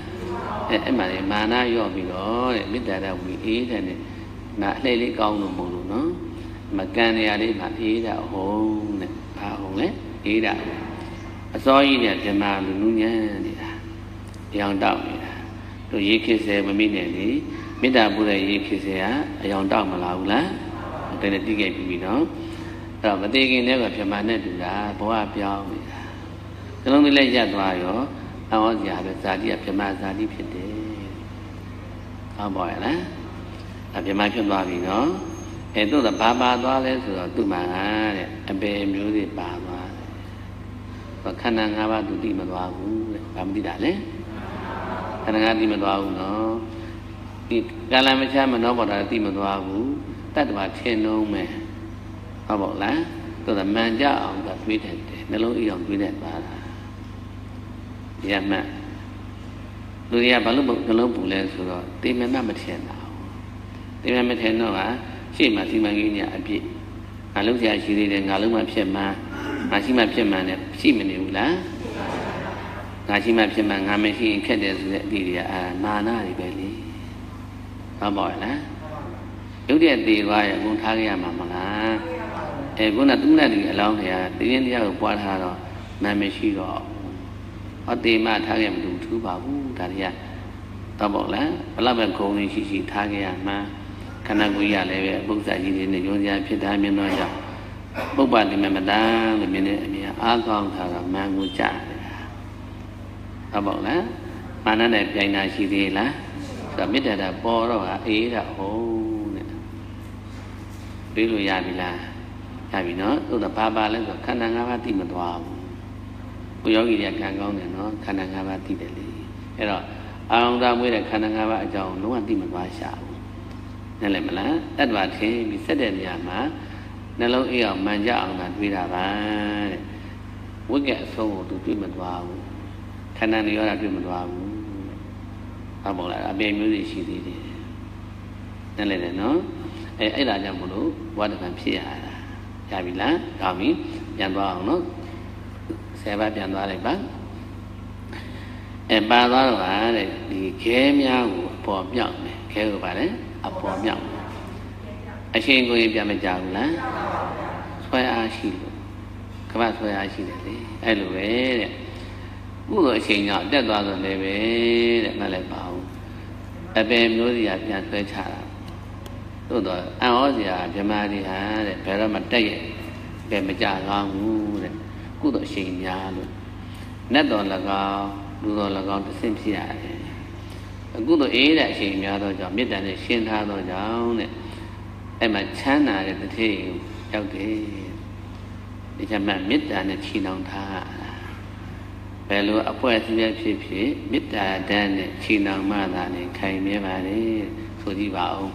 အဲအဲ့မှာလေမာနရော့ပြီးတော့တဲ့မေတ္တာရဝီအေးတဲ့နဲ့ငါအလှည့်လေးကောင်းလို့မဟုတ်လို့နော်မကန်နေရလေးမှာအေးတာဟုတ်တဲ့ဘာဟုတ်လဲအေးတာအစောကြီးနဲ့ဓမ္မလူနူးညံ့နေတာရောင်တောက်နေတာတို့ရေးခေစေမမိနဲ့လေမေတ္တာပို့တဲ့ရေးခေစေကအယောင်တောက်မလာဘူးလားတကယ်တိခဲ့ပြီနော်အဲ့တော့မသေးခင်တည်းကပြမနဲ့တူတာဘဝပြောင်းနေတာကလုံးလေးလည်းရပ်သွားရောအဟောစရာပဲဇာတိကပြမဇာတိဖြစ်တယ်ဟောပေါ်ရလားအပြမဖြစ်သွားပြီနော်အဲတို့ကဘာပါသွားလဲဆိုတော့သူ့မှာတဲ့အပေမျိုးတွေပါသွားတယ်ခန္ဓာ၅ပါးသူသိမသွားဘူးတဲ့ဘာမသိတာလဲခန္ဓာ၅ပါးသိမသွားဘူးနော်ဒီကာလမချမနောပေါ်တာသိမသွားဘူးတတ္တဝါထင်လုံးမယ်ဟုတ်ပါလားတို့ကမှန်ကြအောင်ကတွေးတယ်နှလုံးအိအောင်တွေးနေပါလားဒီအမှန်လူတွေကဘာလို့နှလုံးပူလဲဆိုတော့တေမမမထင်တာတေမမထင်တော့ကရှေ့မှာစီမံကိန်းညာအပြည့်ငါလုံးဆရာရှိသေးတယ်ငါလုံးမှဖြစ်မှငါရှိမှဖြစ်မှနဲ့ရှိမနေဘူးလားငါရှိမှဖြစ်မှငါမရှိရင်ခက်တယ်ဆိုတဲ့အသည့်တွေကအာမာနတွေပဲလေဟုတ်ပါလားရုပ်တရက်သေးသွားရအကုန်ထားခဲ့ရမှာမလားအဲခုနသူနဲ့ဒီအလောင်းတွေကတည်ရင်တရားကိုပွားထားတော့နာမရှိတော့ဟောတေမထားခဲ့မလို့ထူးပါဘူးဒါတွေကတော့ပေါ့လားဘလောက်ပဲဂုံနေရှိရှိထားခဲ့ရမှာခန္ဓာကိုယ်ရလည်းပဲပု္ပ္ပာကြီးတွေနဲ့ယုံကြဖြစ်တာမြင်တော့ကြောင့်ပုပ္ပတိမမတန်လို့မြင်တဲ့အမြင်အားကောင်းတာကမန်ကိုကြားနေတာဟုတ်ပါ့လားမာနနဲ့ပြိုင်တာရှိသေးလားဆိုတော့မေတ္တာတာပေါ်တော့ဟာအေးတာဟုတ်တဲ့တွေးလို့ရပြီလားရပြီနော်သို့တော့ဘာပါလဲဆိုခန္ဓာ၅ပါးသိမသွားဘူးကိုယောဂီတွေကကံကောင်းတယ်နော်ခန္ဓာ၅ပါးသိတယ်လေအဲ့တော့အာရုံသာမွေးတဲ့ခန္ဓာ၅ပါးအကြောင်းလုံးဝသိမသွားရှာဘူးနားလည်မလားတတ္တဝါထင်ပြီးစက်တဲ့နေရာမှာနှလုံးအေးအောင်မှန်ကြအောင်သာတွေးတာပါတဲ့ဝိကက်အဆုံးကိုသူတွေးမသွားဘူးခန္ဓာနေရောတာတွေးမသွားဘူးဟုတ်ပါလားအပေမျိုးတွေရှိသေးတယ်နားလည်တယ်နော်အဲအဲ့ဒါကြောင့်မလို့ဝါဒကံဖြစ်ရတာရပြီလားကောင်းပြီပြန်သွားအောင်နော်ဆယ်ပါးပြန်သွားလိုက်ပါအဲပါသွားတော့ဟာတဲ့ဒီခဲများကိုအပေါ်မြောက်တယ်ခဲကိုပါလေအပေါ်မြောက်အရှင်ကိုရင်ပြန်မကြဘူးလားဆွဲအားရှိလို့ကမ္ဘာဆွဲအားရှိတယ်လေအဲ့လိုပဲတဲ့ကုသိုလ်အချိန်ကြောင့်တက်သွားတော့လည်းပဲတဲ့မှတ်လိုက်ပါဦးအပင်မျိုးစီကပြန်ဆွဲချတာသို့တော့အံ့ဩစရာဗြဟ္မာတွေဟာတဲ့ဘယ်တော့မှတက်ရဲ့ဘယ်မကြကောင်းဘူးတဲ့ကုသိုလ်အချိန်များလို့နတ်တော်၎င်းလူတော်၎င်းတစ်ဆင့်ဖြစ်ရတယ်အခုတော့အေးတဲ့အချိန်များတော့ကြောင့်မေတ္တာနဲ့ရှင်းထားတော့ကြောင့်တဲ့အဲ့မှာချမ်းသာတဲ့တထေးရောက်တယ်ဒီချက်မှမေတ္တာနဲ့ချီနှောင်ထားဘယ်လိုအပွဲအစည်းဖြစ်ဖြစ်မေတ္တာတန်းနဲ့ချီနှောင်မှသာနဲ့ခိုင်မြဲပါလေဆိုကြည့်ပါဦး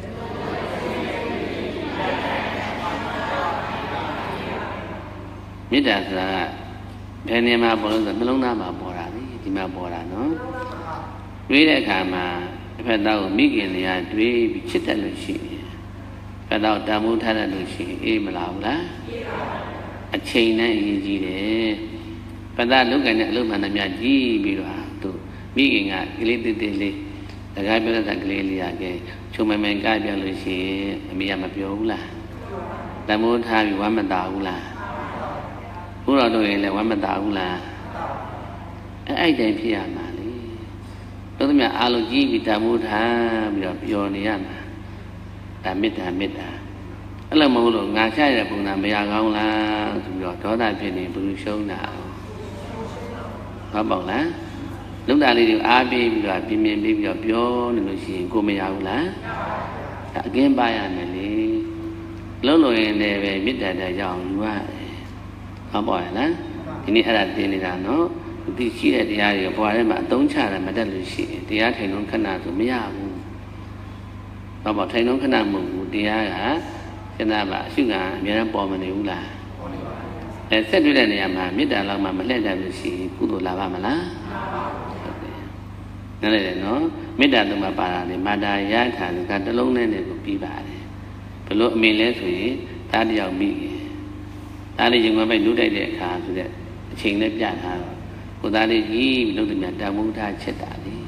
မေတ္တာဆိုတာဘယ်နေမှာပေါ်လို့ဆိုနှလုံးသားမှာပေါ်တာလေဒီမှာပေါ်တာနော်တွေးတဲ့အခါမှာတစ်ဖက်သားကိုမိခင်တွေကတွေးပြီးချစ်တယ်လို့ရှိရင်ဖက်သားတန်ဖိုးထားတယ်လို့ရှိရင်အေးမလားဘူးလားအေးပါဘူးအချိန်နဲ့အရေးကြီးတယ်ဖက်သားလုပ်ကန်တဲ့အလုပ်မှန်သမျှကြီးပြီးတော့သူမိခင်ကကလေးတိတိလေးတကားပြောတဲ့ကလေးလေးရကဲချုံမမယ်ကပြောလို့ရှိရင်အမေကမပြောဘူးလားတန်ဖိုးထားပြီးဝမ်းမသာဘူးလားဘုရားတို့ရင်လည်းဝမ်းမသာဘူးလားအဲ့အဲ့တိုင်းဖြစ်ရမှာလေတို့သမျှအာလုံးကြီးပြီးတန်ဖိုးထားပြီးတော့ပျော်နေရမှာဒါမေတ္တာမေတ္တာအဲ့လိုမဟုတ်လို့ငါချရတဲ့ပုံစံမရကောင်းလားဆိုပြီးတော့ဒေါသဖြစ်နေဘူးရှုံးတာဟုတ်ပါ့လားလုံတာလေးတွေအားပေးပြီးတော့ပြင်းပြင်းပြီးတော့ပြောနေလို့ရှိရင်ကိုမရဘူးလားဒါအကင်းပါရမယ်လေလုံးလို့ရင်လည်းပဲမေတ္တာတရားအောင်ယူရတယ်ဟုတ်ပါရဲ့လားဒီနေ့အဲ့ဒါသင်နေတာနော်ဒီရှိတဲ့တရားတွေဘွားထဲမှာအသုံးချတယ်မတတ်လို့ရှိရင်တရားထိုင်လုံးခဏဆိုမရဘူးဟုတ်ပါထိုင်လုံးခဏမဟုတ်ဘူးတရားကခဏပါအရှုခံအများနဲ့ပေါ်မနေဘူးလားပေါ်နေပါဘူးအဲဆက်တွေ့တဲ့နေရာမှာမေတ္တာလောက်မှမလှည့်တတ်လို့ရှိရင်ကုသိုလ်လာပါမလားဟုတ်တယ်နားလည်တယ်နော်မေတ္တာသုံးပါးပါတာလေမာတာရထာကတလုံးနဲ့နဲ့ကိုပြီးပါတယ်ဘလို့အမင်းလဲဆိုရင်ဒါတယောက်မိတယ်ဒါလေးရင်မပိုက်နှုတ်တိုက်တဲ့အခါဆိုတဲ့အချိန်နဲ့ပြထားတော့ကိုသားလေးကြီးပြီးလို့တည်းများတန်ဖိုးထားချက်တာလေ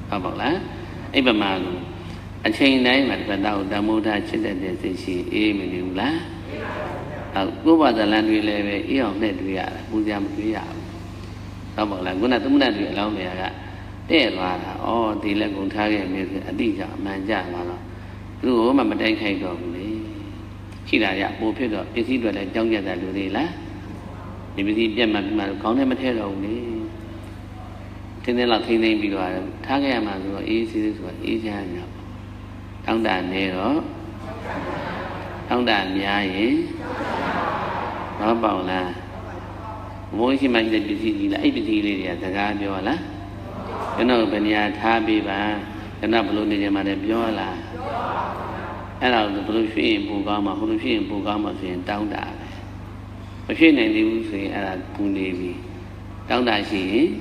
ဟုတ်ပါလားအဲ့ပမာလို့အချိန်တိုင်းမှာတစ်ပတ်တော့တမုဒ္ဒချစ်တဲ့စိတ်ရှိအေးမနေဘူးလားဟုတ်ကိုယ်ဘာသာလန်တွေလည်းပဲအေးအောင်နဲ့တွေ့ရတာပူဇော်မတွေ့ရဘူးဟုတ်ပါလားခုနသမုဒ္ဒတွေအလောင်းတွေကတဲ့သွားတာဩဒီလက်ကုန်ထားခဲ့မြေဆိုအတိအကျအမှန်ကြသွားတော့သူ့ကိုမှမတိုက်ခိုက်တော့ဘူးလေရှိတာရပိုဖြစ်တော့ပစ္စည်းတွေလည်းကြောင်းကြတဲ့လူတွေလားဒီပစ္စည်းပြတ်မှပြမှခေါင်းထဲမထည့်တော့ဘူးလေတင်းတင်းလောက်ထိမ့်သိမ့်ပြီးတော့ထားခဲ့ရမှာဆိုတော့အေးစီးစီးဆိုတော့အေးချမ်းညာတောင်းတနေတော့တောင်းတများရင်တော့ပေါင်လားမိုးရှိမှရှိတဲ့ပစ္စည်းကြီးလားအဲ့ပစ္စည်းလေးတွေကစကားပြောလားကျွန်တော်ဘယ်နေရာထားပေးပါကျွန်တော်ဘလို့နေကြမှာလဲပြောလားအဲ့ဒါဘလို့ဖြစ်ရင်ပူကောင်းမှာဘလို့ဖြစ်ရင်ပူကောင်းမှာဆိုရင်တောင်းတပဲမဖြစ်နိုင်သေးဘူးဆိုရင်အဲ့ဒါပူနေပြီတောင်းတရှိရင်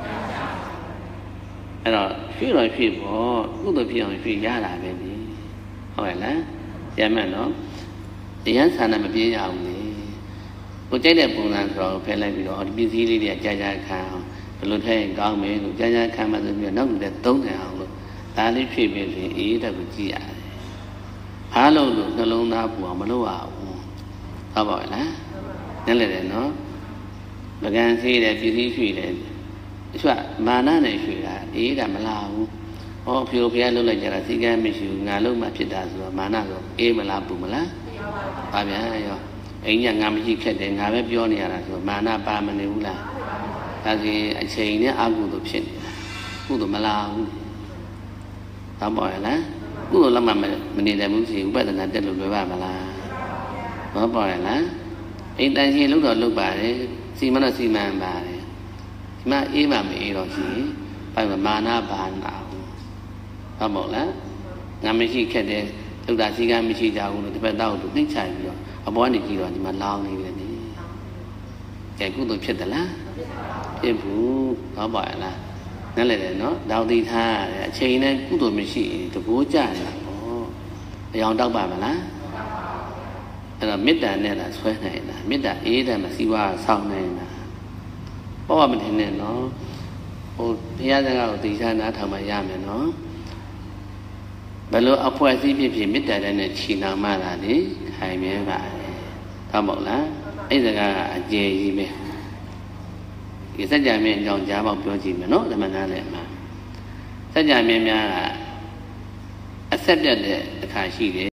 အဲ့တော့ဖြစ်တော့ဖြစ်ပေါ့ကုသိုလ်ဖြစ်အောင်ဖြစ်ရတာပဲဒီဟုတ်ရဲ့လားရမှန်တော့တရားဆန္ဒမပြေးရဘူးလေကိုကြိုက်တဲ့ပုံစံဆိုတော့ဖယ်လိုက်ပြီးတော့ဒီပစ္စည်းလေးတွေကကြာကြာခံအောင်ဘယ်လိုထည့်ရင်ကောင်းမယ်လို့ကြာကြာခံမှဆိုပြီးတော့နောက်လည်းသုံးတယ်အောင်လို့ဒါလေးဖြစ်ပြီးဆိုရင်အေးတက်ကိုကြည့်ရတယ်အားလုံးလို့နှလုံးသားပူအောင်မလုပ်ရဘူးဟုတ်ပါ့လားနည်းလေတယ်နော်ပကံသေးတယ်ပစ္စည်းရွှေ့တယ်သူကမာနနဲ့ရွှေ့တာအေးတာမလာဘူးဟောဖေဖေကလှုပ်လိုက်ကြတာစိတ်ကမ်းမရှိဘူးငါလုံးမှဖြစ်တာဆိုတော့မာနဆိုအေးမလားပူမလားပါဗျာရောအိမ်ကငါမရှိခက်တယ်ငါပဲပြောနေရတာဆိုတော့မာနပါမနေဘူးလားဒါဆိုရင်အချိန်နဲ့အကုသိုလ်ဖြစ်နေတာကုသိုလ်မလာဘူးဟုတ်ပါရဲ့လားကုသိုလ်လည်းမနေတယ်ဘူးစီဥပဒနာတက်လို့လွယ်ပါမလားဟုတ်ပါရဲ့လားအိမ်တန်ရှင်လို့တော့လုပ်ပါတယ်စီမတော့စီမံပါတယ်ဒီမှာအေးမှမအေးတော့ရှိပိုင်မာနဘာနာဟုတ်ပါလားငါမရှိခက်တယ်သုဒ္ဓစီကမရှိကြဘူးလို့ဒီဘက်တော့သူနှိမ့်ချပြီးတော့အပေါ်ကနေကြည့်တော့ဒီမှာလောင်းနေတယ်နိကဲကုသိုလ်ဖြစ်သလားဖြစ်ဘူးဟုတ်ပါရဲ့လားနားလည်တယ်နော်တောက်တိထားရတယ်အချိန်နဲ့ကုသိုလ်မရှိတဘောကြနေတာပေါ့အယောင်တောက်ပါမလားအဲ့တော့မေတ္တာနဲ့လားဆွဲနိုင်တာမေတ္တာအေးတယ်မစီဝါဆောင်းနေတာပေါ့မထင်နဲ့နော်ဟိုဘုရားစကားကိုသိချာနားထောင်မှရမယ်နော်ဘယ်လိုအဖွဲ့အစည်းဖြစ်ဖြစ်မေတ္တာနဲ့ချီနှောင်မှလာလေခိုင်မြဲပါတယ်ဟုတ်မဟုတ်လားအဲ့စကားကအကျေကြီးပဲဒီစัจ जा မြင့်အကြောင်းကြားပေါက်ပြောကြည့်မယ်နော်ဓမ္မနာလည်းမှာစัจ जा မြင့်များကအဆက်ပြတ်တဲ့အခါရှိတယ်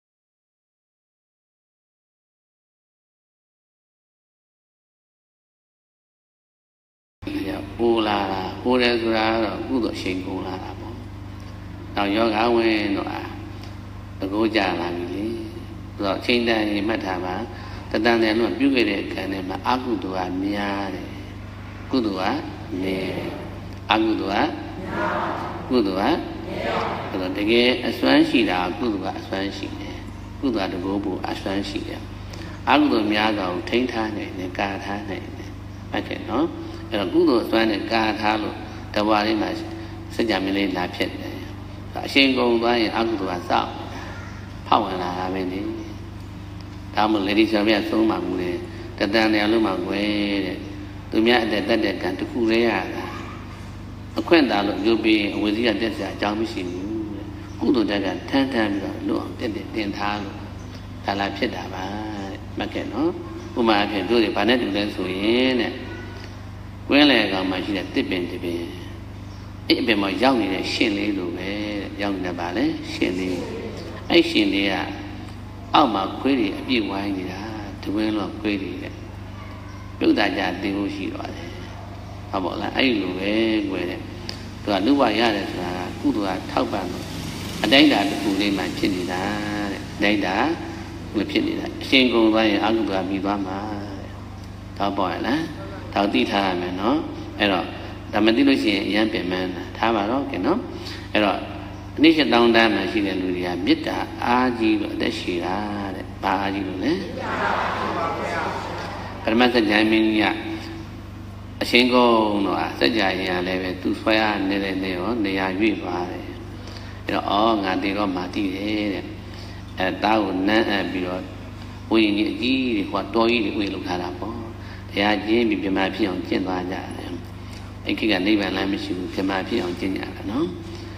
ပူလာတာပူတယ်ဆိုတာတော့ကုသိုလ်ရှိန်ပူလာတာပေါ့နောက်ယောဂဝင်တော့အာတကူကြလာပြီလေဆိုတော့ချိန်တန်ရင်မှတ်ထားပါတတန်တယ်လို့ပြုခဲ့တဲ့ခံထဲမှာအကုသိုလ်ကများတယ်ကုသိုလ်ကနည်းအကုသိုလ်ကကုသိုလ်ကဆိုတော့တကယ်အစွမ်းရှိတာကုသိုလ်ကအစွမ်းရှိတယ်ကုသိုလ်ကတကူဘူးအစွမ်းရှိတယ်အကုသိုလ်များတော့ထိန်းထားနိုင်တယ်ကာထားနိုင်တယ်ဟုတ်ကဲ့နော်အဲ့တော့ကုသိုလ်အစွမ်းနဲ့ကာထားလို့တဘွားလေးမှာစัจ जा မင်းလေးလာဖြစ်တယ်အရှင်ကုန်သွားရင်အကုသိုလ်ကစောက်ဖောက်ဝင်လာတာပဲလေဒါမှမဟုတ်လေဒီဆရာမြတ်သုံးပါမှုလေတတန်တယ်လို့မှကွယ်တဲ့သူများအသက်တက်တဲ့ကံတစ်ခုလေးရတာအခွင့်အာဏာလို့ရုပ်ပြီးအဝိဇ္ဇာတက်စရာအကြောင်းမရှိဘူးတဲ့ကုသိုလ်တက်ကထမ်းထမ်းပြီးတော့လွတ်အောင်တက်တက်တင်ထားလို့ဒါလာဖြစ်တာပါတဲ့မှတ်ခဲ့နော်ဥပမာအဖြစ်တို့တွေဘာနဲ့တူလဲဆိုရင်တဲ့ကွင်းလေကောင်မှရှိတဲ့တစ်ပင်တစ်ပင်အဲ့အပင်မှာရောက်နေတဲ့ရှင်လေးလိုပဲတဲ့ရောက်နေပါလေရှင်လေးအဲ့ရှင်လေးကအောက်မှာခွေးတွေအပြည့်ဝိုင်းနေတာတဝင်းလုံးခွေးတွေတဲ့ပြုတ်တာကြသိဖို့ရှိတော့တယ်ဟုတ်ပါလားအဲ့လိုပဲကွယ်တဲ့သူကလူ့ဘဝရတယ်ဆိုတာကုသိုလ်ကထောက်ပံ့လို့အတိုင်းတာတစ်ခုလေးမှဖြစ်နေတာတဲ့အတိုင်းတာမဖြစ်နေတာအရှင်ကုန်သွားရင်အကုသိုလ်ကပြီးသွားမှာတဲ့တော့ပေါ့ရလားတော့သိထားရမယ်နော်အဲ့တော့ဒါမသိလို့ရှိရင်အရန်ပြင်မှန်းတာထားပါတော့ကဲနော်အဲ့တော့အနည်းချက်တောင်းတမ်းမှရှိတဲ့လူတွေကမေတ္တာအားကြီးလို့အသက်ရှည်တာတဲ့ဘာအားကြီးလို့လဲပရမစัจ जा မင်းကြီးကအရှင်ကုန်တော့စัจ जा ရင်လည်းပဲသူဆွဲရနေတဲ့နေရောနေရာရွေ့ပါတယ်အဲ့တော့အော်ငါတေတော့မာတိတယ်တဲ့အဲတားကိုနမ်းအပ်ပြီးတော့ဝိညာဉ်ကြီးအကြီးတွေဟောတော်ကြီးတွေဝေလုံထားတာပေါ့တရားကျင့်ပြီးပြမဖြစ်အောင်ကျင့်သွားကြတယ်အဲ့ကိကနိဗ္ဗာန်လည်းမရှိဘူးပြမဖြစ်အောင်ကျင့်ကြတာနော်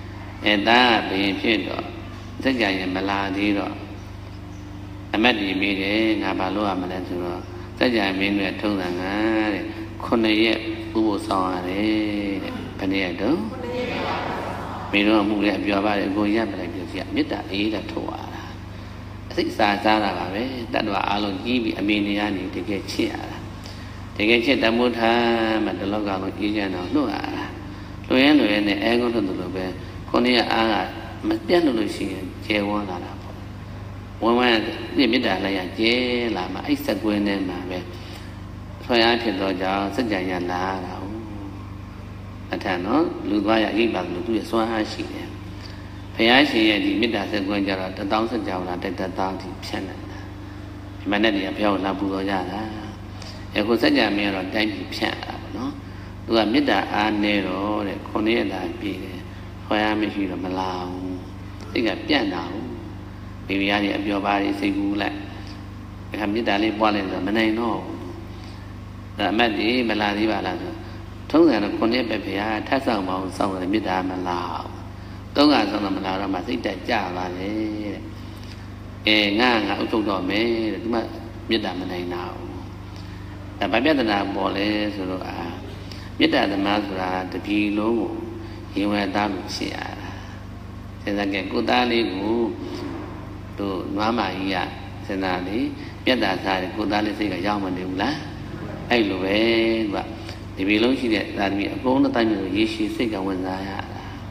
အဲသားဘယ်ဖြစ်တော့စက်ကြရင်မလာသေးတော့အမတ်ဒီမိတယ်ငါဘာလို့ရမလဲဆိုတော့စက်ကြမင်းတွေထုံးစံငါတဲ့ခုနှစ်ရက်ဥပုသ်ဆောင်ရတယ်တဲ့ဘယ်နည်းတော့မင်းတို့အမှုလည်းအပြောပါတယ်အကုန်ရပ်ပလိုက်ပြစီကမေတ္တာအေးတဲ့ထုတ်ရတာအစိတ်စားစားတာပါပဲတတ္တဝါအလုံးကြီးပြီးအမေနေရနေတကယ်ချစ်ရတာတကယ်ချစ်တမှုထားမှတလောကလုံးကြီးကျန်တော့နှုတ်ရတာလွယ်ရင်လွယ်ရင်နဲ့အဲကုန်းတို့လိုပဲခုနှစ်ရက်အားကမပြတ်လို့ရှိရင်ကျဲဝန်းလာတာပေါ့ဝမ်းဝမ်းပြမေတ္တာလည်းရကျဲလာမှအဲ့စက်ကွင်းထဲမှာပဲဆွဲအားဖြစ်တော့ကြောင့်စัจ jaya လာတာဟုတ်အထက်နော်လူသွားရအိပ်ပါလို့သူရဲ့စွမ်းအားရှိတယ်ဘုရားရှင်ရဲ့ဒီမေတ္တာစက်ကွင်းကြတော့တသောင်းစัจ java လာတက်တက်တောင်းဒီဖြတ်နေတာဒီမနဲ့တည်းကဘုရားကိုလာပူတော်ကြတာအခုစัจ jaya မင်းကတော့တိုင်းပြီးဖြတ်တာပေါ့နော်သူကမေတ္တာအားနေတော့တဲ့ခုနှစ်ရက်သာပြည့်တယ်ဆွဲအားမရှိတော့မလာဘူးစိတ်ကပြန့်တာဟုတ်မိမိရတဲ့အပျော်ပါးတွေစိတ်ကူးလိုက်အခါမေတ္တာလေးပွားလိုက်ဆိုမနိုင်တော့ဘူးအမတ်ဒီမလာသေးပါလားဆိုထုံးစံတော့ခုနှစ်ပဲဖေဟာထပ်ဆောင်မအောင်စောင့်တယ်မေတ္တာမလာဘူးသုံးကဆောင်တော့မလာတော့မှစိတ်တက်ကြပါလေတဲ့အဲငါငါအုပ်ထုတ်တော့မယ်တဲ့ဒီမှာမေတ္တာမနိုင်တာဘူးအဲဗာပြဿနာပေါ်လဲဆိုတော့အာမေတ္တာသမားဆိုတာတပြီလုံးကိုရင်ဝယ်သားလို့ရှိရတာစဉ်းစားကြကိုသားလေးကိုတို့နွားမာကြီးကစဉ်းစားလေပြတ်တာစားတယ်ကိုသားလေးစိတ်ကရောက်မနေဘူးလားအဲ့လိုပဲကွာဒီပြီလုံးရှိတဲ့သာသမီအကုန်လုံးတိုင်းမျိုးရေရှည်စိတ်ကဝင်စားရတာ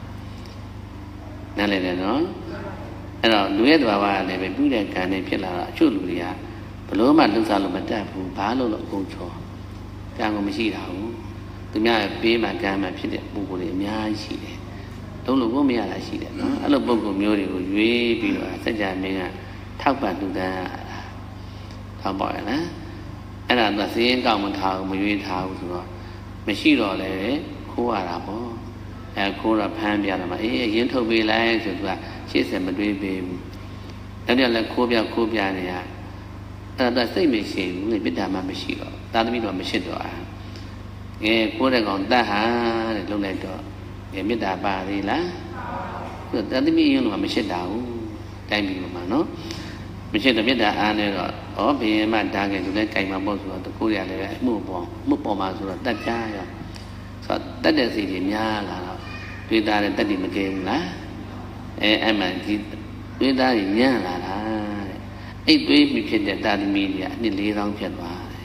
နားလည်တယ်နော်အဲ့တော့လူရဲ့တဘာဝကလည်းပဲပြုတဲ့ကံနဲ့ဖြစ်လာတာအချို့လူတွေကဘလို့မှလှုပ်ရှားလို့မတတ်ဘူးဘာလို့လို့အကုန်ချောကံကမရှိတာဘူးသူများပေးမှကံမှဖြစ်တဲ့ပုဂ္ဂိုလ်တွေအများကြီးရှိတယ်လုံးလို့ကိုမရတာရှိတယ်နော်အဲ့လိုပုဂ္ဂိုလ်မျိုးတွေကိုရွေးပြီးတော့စัจ jaya မင်းကထောက်ပံ့လှူဒန်းရတာဟောပေါ့ရလားအဲ့ဒါသူစည်ရင်ကောင်းမထားဘူးမရွေးထားဘူးဆိုတော့မရှိတော့လေခိုးရတာပေါ့အဲခိုးတော့ဖမ်းပြတယ်မှာအေးအရင်ထုတ်ပေးလိုက်ဆိုသူကရှေ့ဆက်မတွေးပေးဘူးအဲ့ဒါလည်းခိုးပြခိုးပြနေရအဲ့ဒါစိတ်မရှိဘူးလေမေတ္တာမှမရှိတော့သာသမီတော့မရှိတော့အာငယ်ခိုးတဲ့ကောင်တတ်ဟာတဲ့လုံလိုက်တော့ငယ်မေတ္တာပါသေးလားသာသမီရင်တော့မရှိတာဘူးတိုင်းပြည်မှာနော်မရှိတော့မေတ္တာအားနေတော့ဩဘယင်မတားခဲ့သူလည်းကြိုင်မှာပေါ့ဆိုတော့တကူရလည်းအမှုပေါ်မှုပေါ်မှာဆိုတော့တတ်ကြရောဆိုတော့တတ်တဲ့စီတွေများလာတော့တွေးသားတဲ့တက်တိမကဲဘူးလားအဲအဲ့မှဒီတွေးသားညံ့လာတာတဲ့အဲ့တွေးမိဖြစ်တဲ့တာသမီတွေကအနှစ်လေးသောင်းဖြစ်သွားတယ်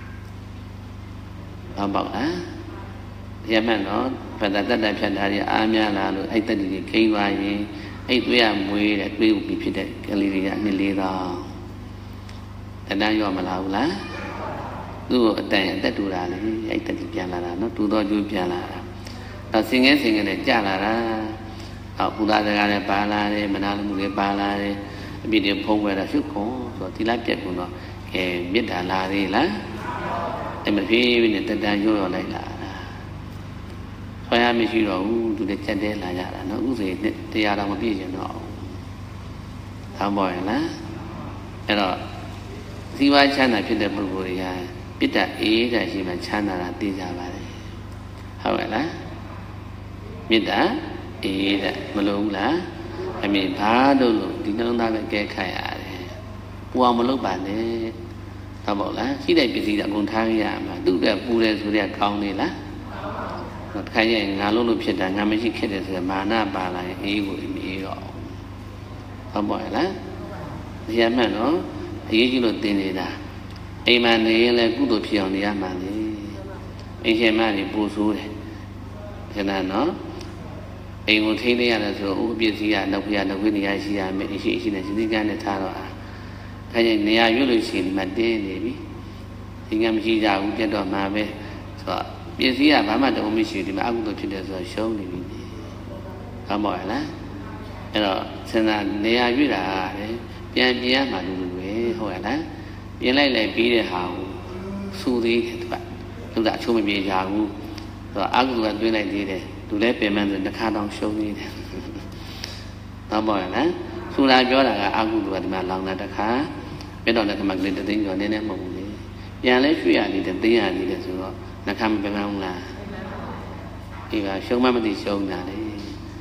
ဘာပေါ့လားရမှန်တော့ဘဒ္ဒတ္တဖြတ်တာတွေအားများလာလို့အဲ့တက်တိတွေခိမ့်သွားရင်အဲ့တွေးရမွေးတဲ့တွေးဥပြီးဖြစ်တဲ့ကလေးတွေကအနှစ်လေးသောင်းတဏှာရောမလာဘူးလားသူ့ကိုအတန်အသက်တူတာလေအဲ့တက်တိပြန်လာတာနော်တူတော့ကျိုးပြန်လာတာတော့စင်ငယ်စင်ငယ်နဲ့ကြာလာတာဟောဘုရားစကားလည်းပါလာတယ်မနာလိုမှုလည်းပါလာတယ်အပြစ်တွေဖုံးဝဲတာရှုခွန်ဆိုတော့ဒီလားပြက်ကုန်တော့ကဲမေတ္တာလာသေးလားအဲ့မဖြစ်ဘူးနဲ့တတန်ရောရောလိုက်လာတာဆွဲရမရှိတော့ဘူးသူလည်းချက်တဲလာကြတာနော်ဥစေနဲ့တရားတော်မပြည့်ကျင်တော့ဟောပေါ်ရလားအဲ့တော့ဇီဝချမ်းသာဖြစ်တဲ့ပုဂ္ဂိုလ်တွေကပိတ္တအေးတာရှိမှချမ်းသာတာသိကြပါတယ်ဟုတ်ကဲ့လားမေတ္တာအေးတာမလုံးဘူးလားအမေဘာလို့လို့ဒီနှလုံးသားပဲကဲခိုင်ရတယ်ပူအောင်မလုပ်ပါနဲ့ဟုတ်ပါ့လားရှိတဲ့ပစ္စည်းတွေအကုန်ထားရမှာသူ့တဲ့ပူတယ်ဆိုတဲ့ကောင်းနေလားတော့ခိုင်ရင်ငါလုံးလို့ဖြစ်တာငါမရှိခဲ့တယ်ဆိုရင်မာနပါလာရင်အေးကိုအေးတော့ဟုတ်ပါ့လားဒီရမှန်နော်အရေးကြီးလို့သင်နေတာအိမ်မှာနေရင်လည်းကုသိုလ်ဖြစ်အောင်နေရမှာလေအိမ်ရှင်မတွေပူဆိုးတယ်ခဏနော်အိမ်ကိုထိန်းသိမ်းရတယ်ဆိုတော့ဥပ္ပစ္စည်းကနောက်ပြနောက်ဝိနည်းရရှိရမယ်အရှိအရှိနဲ့စည်းကမ်းနဲ့ထားတော့အားဒါကြောင့်နေရာရွတ်လို့ရှိရင်မတင်းနေပြီဒီကမရှိကြဘူးပြတ်တော့မှာပဲဆိုတော့ပစ္စည်းကဘာမှတုံးမရှိဒီမှာအကုသိုလ်ဖြစ်တယ်ဆိုတော့ရှုံးနေပြီဟုတ်ပါ့လားအဲ့တော့စဉ်းစားနေရာရွတ်တာလေပြန်ပြင်ရမှာလူလူပဲဟုတ်ရလားပြင်လိုက်လိုက်ပြီးတဲ့ဟာကိုစူသေးတယ်သူကသူကအချိုးမပြေကြဘူးဆိုတော့အကုသိုလ်ကတွင်းလိုက်သေးတယ်သူလည်းပြင်မှန်းဆိုတစ်ခါတောင်ရှုံးနေတယ်ဟုတ်ပါ့လားစူလာပြောတာကအကုသိုလ်ကဒီမှာလောင်တာတစ်ခါပြတော့လည်းခမကလေးတသိန်းကျော်နည်းနည်းမဟုတ်ဘူးလေပြန်လဲရွှေ့ရနေတယ်သိရနေတယ်ဆိုတော့နှခမ်းမပြန်ဘူးလားဒီကရှုံးမမသိရှုံးတာလေ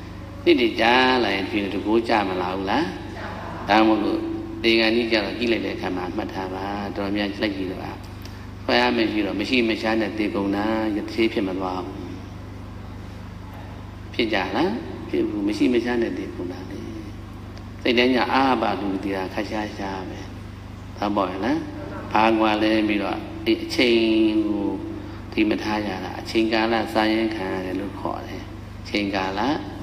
တိတိကြလိုက်ပြီးတော့ကိုကြမလားဟုတ်လားဒါမှမဟုတ်ဒီကနေ့ကျတော့ကြည့်လိုက်တဲ့အခါမှာမှတ်ထားပါတော်များလိုက်ကြည့်တော့ဆွဲရမရှိတော့မရှိမရှားနဲ့တေကုန်တာရသေးဖြစ်မသွားဘူးဖြစ်ကြလားဖြစ်ဘူးမရှိမရှားနဲ့တေကုန်တာလေစိတ်တိုင်းကအာဘလူတီတာခါရှားရှားပဲဒါပေါ့လားဘာကွာလဲပြီးတော့ဒီအချိန်ကိုဒီမထားကြတာအချိန်ကာလစာရင်ခံရတယ်လို့ခေါ်တယ်အချိန်ကာလ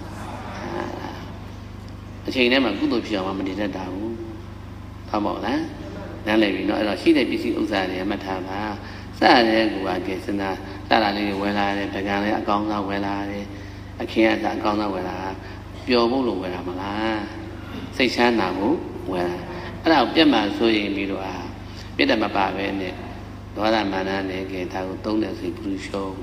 အချိန်ထဲမှာကုသိုလ်ဖြစ်အောင်မနေတတ်တာဘူးဟုတ်ပါ့လားနားလည်ပြီနော်အဲ့တော့ရှိတဲ့ပစ္စည်းဥစ္စာတွေမှတ်ထားပါစတဲ့ကူကကဲစဉ်းစားလာလာလေးဝယ်လာတယ်ပကံလေးအကောင်းဆုံးဝယ်လာတယ်အခင်းအစားအကောင်းဆုံးဝယ်လာပျော်ဖို့လို့ဝယ်လာမလားစိတ်ချမ်းသာဖို့ဝယ်လာအဲ့ဒါကိုပြတ်မှဆိုရင်ပြီးတော့အာပြတ်တယ်မပါပဲနဲ့ဒေါသမာနနဲ့ကဲဒါကိုသုံးတဲ့စိတ်ပုရှုံး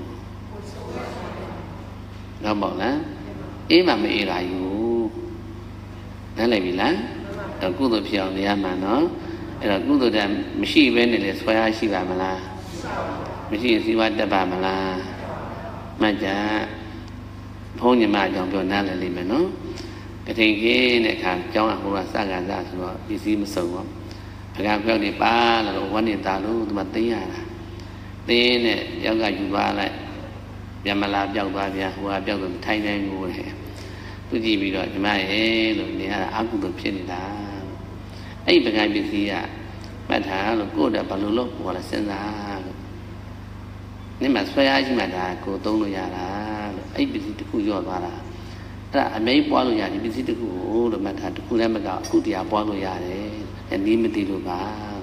တော့ပေါ့လားအေးမှမအေးလာယူနားလည်ပြီလားတော့ကုသိုလ်ဖြစ်အောင်နေရမှာနော်အဲ့တော့ကုသိုလ်တည်းမရှိဘဲနဲ့လေဆွဲအားရှိပါမလားမရှိရင်စီဝါတက်ပါမလားမှတ်ကြဘုန်းကြီးမအကြောင်းပြောနားလည်လိမ့်မယ်နော်ကတိန်ကြီးတဲ့အခါကျောင်းကဟိုကစကားစားဆိုတော့ပစ္စည်းမစုံတော့အကပြောက်နေပါလာတော့ဝမ်းနေတာလို့သူမသိရတာသိနဲ့ယောက်ကယူသွားလိုက်ပြန်မလာပြောက်သွားပြန်ဟိုကပြောက်တော့ထိုင်တိုင်းကိုလေသူကြည့်ပြီးတော့ဒီမရဲ့လို့နေရတာအကုသိုလ်ဖြစ်နေတာအဲ့ဒီပကံပစ္စည်းကမှတ်ထားလို့ကိုယ်တော့ဘယ်လိုလုပ်ကိုယ်လည်းစဉ်းစားလို့နေမှာဆွဲအားရှိမှဒါကိုသုံးလို့ရတာလို့အဲ့ဒီပစ္စည်းတစ်ခုရော့သွားတာအဲ့ဒါအမေပွားလို့ရတယ်ပစ္စည်းတစ်ခုကိုလို့မှတ်ထားတစ်ခုလည်းမကအခုတရားပွားလို့ရတယ်အနည်းမသိလို့ပါ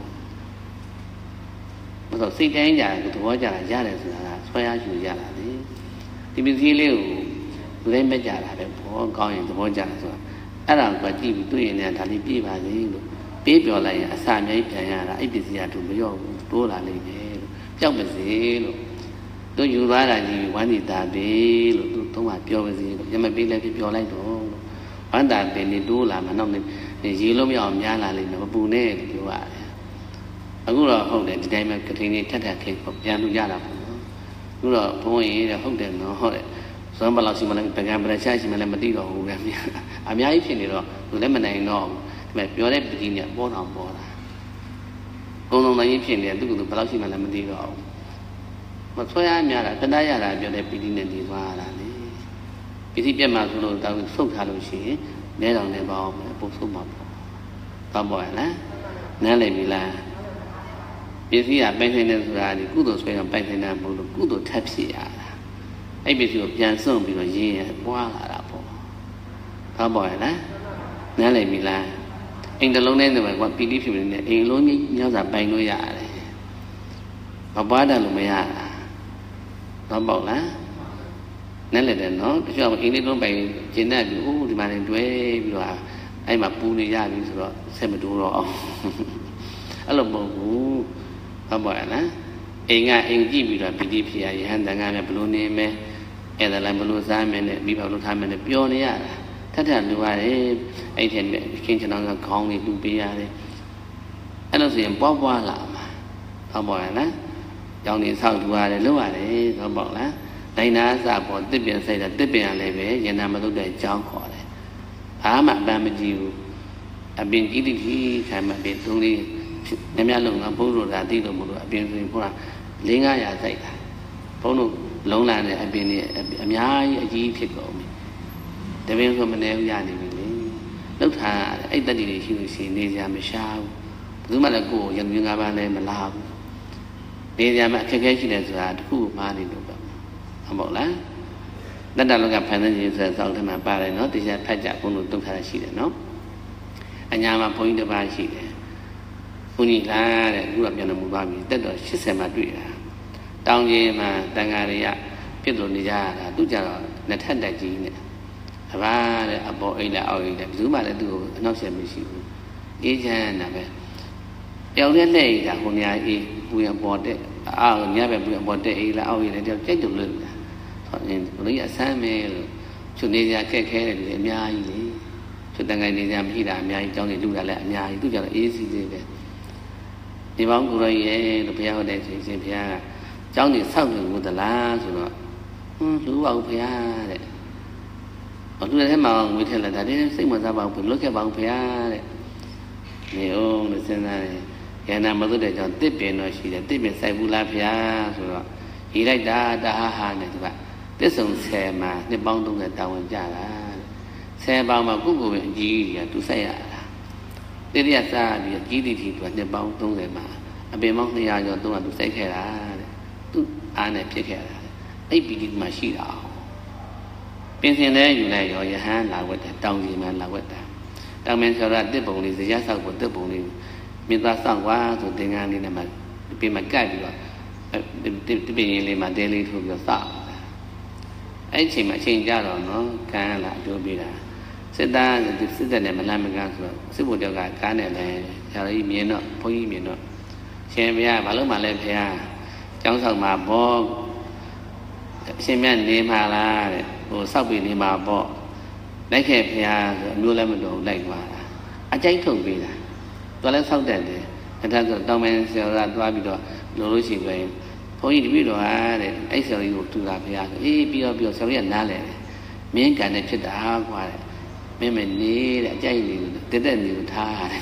မဆိုစိတ်တိုင်းကြတယ်သဘောကြတာရတယ်ဆိုတာဆွဲအားယူရတာလေဒီပစ္စည်းလေးကိုလည်းမကြတာပဲဘောကောင်းရင်သဘောကြတယ်ဆိုတာအဲ့ဒါကကြည့်ပြီးတွေ့ရင်လည်းဒါလေးပြည့်ပါစေလို့ပေးပြောလိုက်ရင်အစာမြိုက်ပြန်ရတာအဲ့ပစ္စည်းကသူမရော့ဘူးတိုးလာလိမ့်မယ်လို့ကြောက်ပါစေလို့သူယူသွားတာကြီးဝမ်းနေတာပဲလို့သူသုံးပါပြောပါစေလို့ညမပေးလည်းပြောလိုက်တော့လို့ဝမ်းတာတင်နေတိုးလာမှနောက်နေရေလုံးမရအောင်များလာလိမ့်မယ်မပူနဲ့လို့ပြောရတယ်အခုတော့ဟုတ်တယ်ဒီတိုင်းပဲကတိန်လေးထက်ထက်ခိတ်ပြန်လို့ရတာပေါ့နော်အခုတော့ဘုန်းကြီးတဲ့ဟုတ်တယ်နော်ဟုတ်တယ်ဇွမ်းဘလောက်ရှိမှလည်းပကံပရချရှိမှလည်းမသိတော့ဘူးပဲအများကြီးဖြစ်နေတော့သူလည်းမနိုင်တော့ဒီမဲ့ပြောတဲ့ပကြီးနဲ့ပေါ်တော်ပေါ်တာအုံလုံးတိုင်းဖြစ်နေတယ်သူကဘလောက်ရှိမှလည်းမသိတော့ဘူးမဆွဲရများတာတဏှာရတာပြောတဲ့ပကြီးနဲ့နေသွားတာလေပစ္စည်းပြတ်မှဆိုလို့တောင်းဆုတ်ထားလို့ရှိရင်လဲတော်နေပါအောင်ပုံဆုတ်မှာပေါ့တောင်းပေါ်ရလားနားလည်ပြီလားပစ္စည်းကပိုင်ဆိုင်နေဆိုတာဒီကုသိုလ်ဆွဲတော့ပိုင်ဆိုင်တာမဟုတ်လို့ကုသိုလ်ထပ်ဖြစ်ရတာအဲ့ပစ္စည်းကိုပြန်စွန့်ပြီးတော့ရင်းရပွားလာတာပေါ့တောင်းပေါ်ရလားနားလည်ပြီလားအိမ်တစ်လုံးနဲ့တည်းကပီတိဖြစ်နေတယ်အိမ်လုံးကြီးညစာပိုင်လို့ရတယ်မပွားတယ်လို့မရတာတော့ပေါ့လားနဲ့လည်းတယ်နော်တချို့အင်းလေးလုံးပိုင်ကျင်တတ်ပြီးအိုးဒီမှာနေတွဲပြီးတော့အဲ့မှာပူနေရပြီဆိုတော့ဆက်မတိုးတော့အောင်အဲ့လိုမဟုတ်ဘူးဟုတ်ပါရဲ့လားအိမ်ကအိမ်ကြည့်ပြီးတော့ပီတိဖြစ်ရရဟန်းတန်ကလည်းဘလို့နေမယ်အဲ့ဒါလည်းဘလို့စားမယ်နဲ့မိဘလို့ထားမယ်နဲ့ပြောနေရတာထက်ထက်လူရတယ်အဲ့ဒီနဲ့ခင်ချင်တော့ခေါင်းလေးလူပေးရတယ်အဲ့လိုဆိုရင်ပွားပွားလာမှာဟုတ်ပါရဲ့လားကြောင်းနေဆောက်လူရတယ်လို့ရတယ်ဟုတ်ပါလားနိုင်နာစပေါ်တစ်ပင်ဆိုင်တာတစ်ပင်ရလည်းပဲရဏမသုတ်တဲ့အကြောင်းခေါ်တယ်ဘာမှအပန်းမကြည့်ဘူးအပင်ကြီးတိကြီးခံမှပင်သုံးလေးနည်းများလုံးကဘုန်းတော်သာသိလို့မလို့အပင်ဆိုရင်ဘုရား၄၅ရာစိုက်တာဘုန်းတို့လုံးလာတဲ့အပင်တွေအများကြီးအကြီးဖြစ်ကုန်ပြီတပင်ဆိုမနေဘူးရနေပြီလေလောက်ထားအဲ့တတိတွေရှိလို့ရှိရင်နေစရာမရှာဘူးဘယ်သူမှလည်းကိုယ်ရံမြင်ငါးပါးလည်းမလာဘူးနေစရာမှအခက်အခဲရှိတယ်ဆိုတာတခုမှနေလို့ပဲဟုတ်ပါလားတတ္တလောကဖန်ဆင်းခြင်းဆိုတဲ့စောင့်ထဲမှာပါတယ်နော်တရားဖတ်ကြဘုန်းတို့တုတ်ထားတာရှိတယ်နော်အညာမှာဘုန်းကြီးတစ်ပါးရှိတယ်ဘုန်းကြီးလားတဲ့အခုတော့ပြန်လို့မပါဘူးတက်တော့၈၀မှာတွေ့တာတောင်းကြီးမှာတန်ဃာတွေကပြစ်လို့နေကြတာသူကြတော့နှစ်ထပ်တက်ကြီးနဲ့အဘာတဲ့အပေါ်အိတ်လက်အောက်အိတ်လက်ဘယ်သူမှလည်းသူ့ကိုအနောက်ဆက်မရှိဘူးအေးချမ်းတာပဲပြောင်းတဲ့လက်အိတ်ကဟိုနေရာအေးပူရပေါ်တဲ့အာညပဲပူရပေါ်တဲ့အိတ်လက်အောက်အိတ်လက်တယောက်ကြိုက်တယ်လို့ဟောရင်ဘုရားအဆမ်းမဲလို့ချုပ်နေကြခက်ခဲတယ်လေအများကြီးလေချုပ်တန်ခိုင်နေကြမရှိတာအများကြီးကြောင်းနေလူတာလည်းအများကြီးသူကြတော့အေးစီးသေးပဲဒီပေါင်းကိုရရဲ့လို့ဘုရားဟောတဲ့ဆိုရင်ဘုရားကကျောင်းနေဆောက်နေလို့သလားဆိုတော့ဟွန်းလူပါဘူးဘုရားတဲ့လူထဲမှာငွေထည့်လိုက်တာဒီစိတ်မစားပါဘူးလွတ်ခဲ့ပါဘူးဖေရတဲ့နေအောင်လို့စဉ်းစားတယ်ရဟန္တာမသွတ်တဲ့ကြောင့်တစ်ပင်တော့ရှိတယ်တစ်ပင်စိုက်ဘူးလားဖေရဆိုတော့ရေးလိုက်တာတဟာဟာနဲ့ဒီကတစ်စုံဆယ်မှာနှစ်ပေါင်းသုံးဆယ်တာဝန်ကြတာဆယ်ပေါင်းမှာကုကုပဲအကြီးကြီးကသူစိုက်ရတာတိရိယစားပြီးကြီးတိတိသူကနှစ်ပေါင်းသုံးဆယ်မှာအပင်ပေါင်းနှစ်ရာကျော်သုံးကသူစိုက်ခဲ့တာတဲ့သူအားနဲ့ဖြစ်ခဲ့တာအဲ့ပီတိမှရှိတာပင်စင်လည်းယူလိုက်ရောယဟန်လာဝတ်တာတောင်ကြီးမှလာဝတ်တာတောင်မင်းဆိုတော့တစ်ပုံလေးဇရဆောက်ဖို့တစ်ပုံလေးမြေသားဆောက်ွားဆိုသင်္ကန်းလေးနဲ့မှပြင်မှာကတ်ပြီးတော့တစ်ပင်လေးမှတဲလေးထိုးပြီးတော့ဆောက်အဲ့အချိန်မှာအချိန်ကြတော့နော်ကန်းလာအကျိုးပေးတာစစ်သားစစ်တပ်နဲ့မလန့်မကန်းဆိုတော့စစ်ဘုတ်တောက်ကကားနဲ့လည်းဆရာကြီးမြင်တော့ဘုန်းကြီးမြင်တော့ရှင်ဘုရားဘာလို့မှလဲဖေဟာကျောင်းဆောင်မှာဘောအရှင်မြတ်နေမှာလားတဲ့ဟိုစောက်ပြီးနေမှာပေါ့လိုက်ခဲ့ဖေဟာဆိုအမျိုးလည်းမတော်လိုက်သွားတာအကြိုက်ထုတ်ပေးတာသူလည်းစောက်တတ်တယ်ဒါဆိုတောင်မင်းဆရာကသွားပြီးတော့လိုလို့ရှိရင်ဘုန်းကြီးတပည့်တော်ဟာတဲ့အဲ့ဆရာကြီးကိုတူတာဖေဟာဆိုအေးပြီးတော့ပြီးတော့ဆရာကြီးကနားလဲတယ်မင်းကန်နဲ့ဖြစ်တာကွာတဲ့မင်းမနေတဲ့အကြိုက်နေတက်တက်နေလို့ထားရတယ်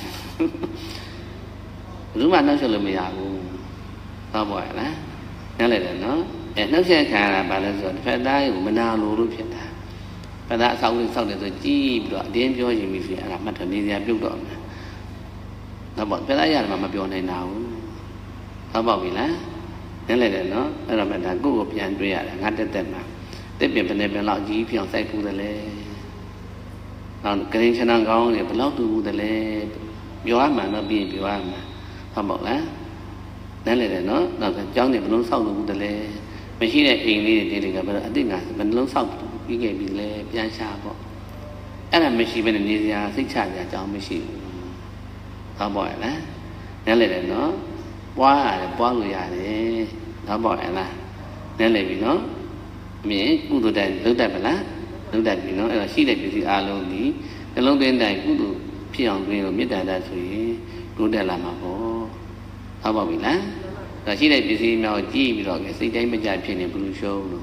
ဘူးမှနှောက်ရှက်လို့မရဘူးဟောပေါ်ရလားနားလဲတယ်နော်အဲနှောက်ရှက်ခံရတာဘာလဲဆိုတော့တစ်ဖက်သားကိုမနာလိုလို့ဖြစ်တာဖက်သားအဆောက်အဦဆောက်တယ်ဆိုကြည့်ပြီးတော့အတင်းပြောရင်ပြီဆိုရင်အဲ့ဒါမှတ်တယ်နေစရာပြုတ်တော့မယ်တော့ပေါ့ဖက်သားရတယ်မှမပြောနိုင်တာဘူးဟောပေါ့ပြီလားနားလဲတယ်နော်အဲ့တော့မှဒါကိုယ့်ကိုပြန်တွေးရတယ်ငါတက်တက်မှာတက်ပြင်ပနေပြင်လောက်ကြီးပြောင်းစိုက်ဘူးတယ်လေနောက်ဂရင်းချနံကောင်းနေဘယ်လောက်တူဘူးတယ်လေပြောရမှန်တော့ပြီးပြောရမှာဟုတ်ပေါ့လားနားလည်တယ်နော်နောက်ဆိုကျောင်းနေဘယ်လုံးဆောက်လို့ဘူးတယ်လေမရှိတဲ့အိမ်လေးတွေတွေကဘယ်လိုအတိတ်ကဘယ်လုံးဆောက်ပြီးခဲ့ပြီလဲပြန်ရှာပေါ့အဲ့ဒါမရှိဘဲနဲ့နေစရာစိတ်ချစရာအကြောင်းမရှိဘူးဟုတ်ပေါ့လားနားလည်တယ်နော်ပွားရတယ်ပွားလို့ရတယ်ဟုတ်ပေါ့လားနားလည်ပြီနော်အမြင်ကုသိုလ်တိုင်းလုပ်တတ်ပါလားလုပ်တတ်ပြီနော်အဲ့တော့ရှိတဲ့ပစ္စည်းအလုံးဒီနှလုံးသွင်းတိုင်းကုသိုလ်ဖြစ်အောင်တွင်လို့မေတ္တာတတ်ဆိုရင်တိုးတက်လာမှာပေါ့ဟုတ်ပါပြီလားဒါရှိတဲ့ပစ္စည်းများကိုကြည့်ပြီးတော့စိတ်တိုင်းမကြဖြစ်နေဘယ်လိုရှုံးလို့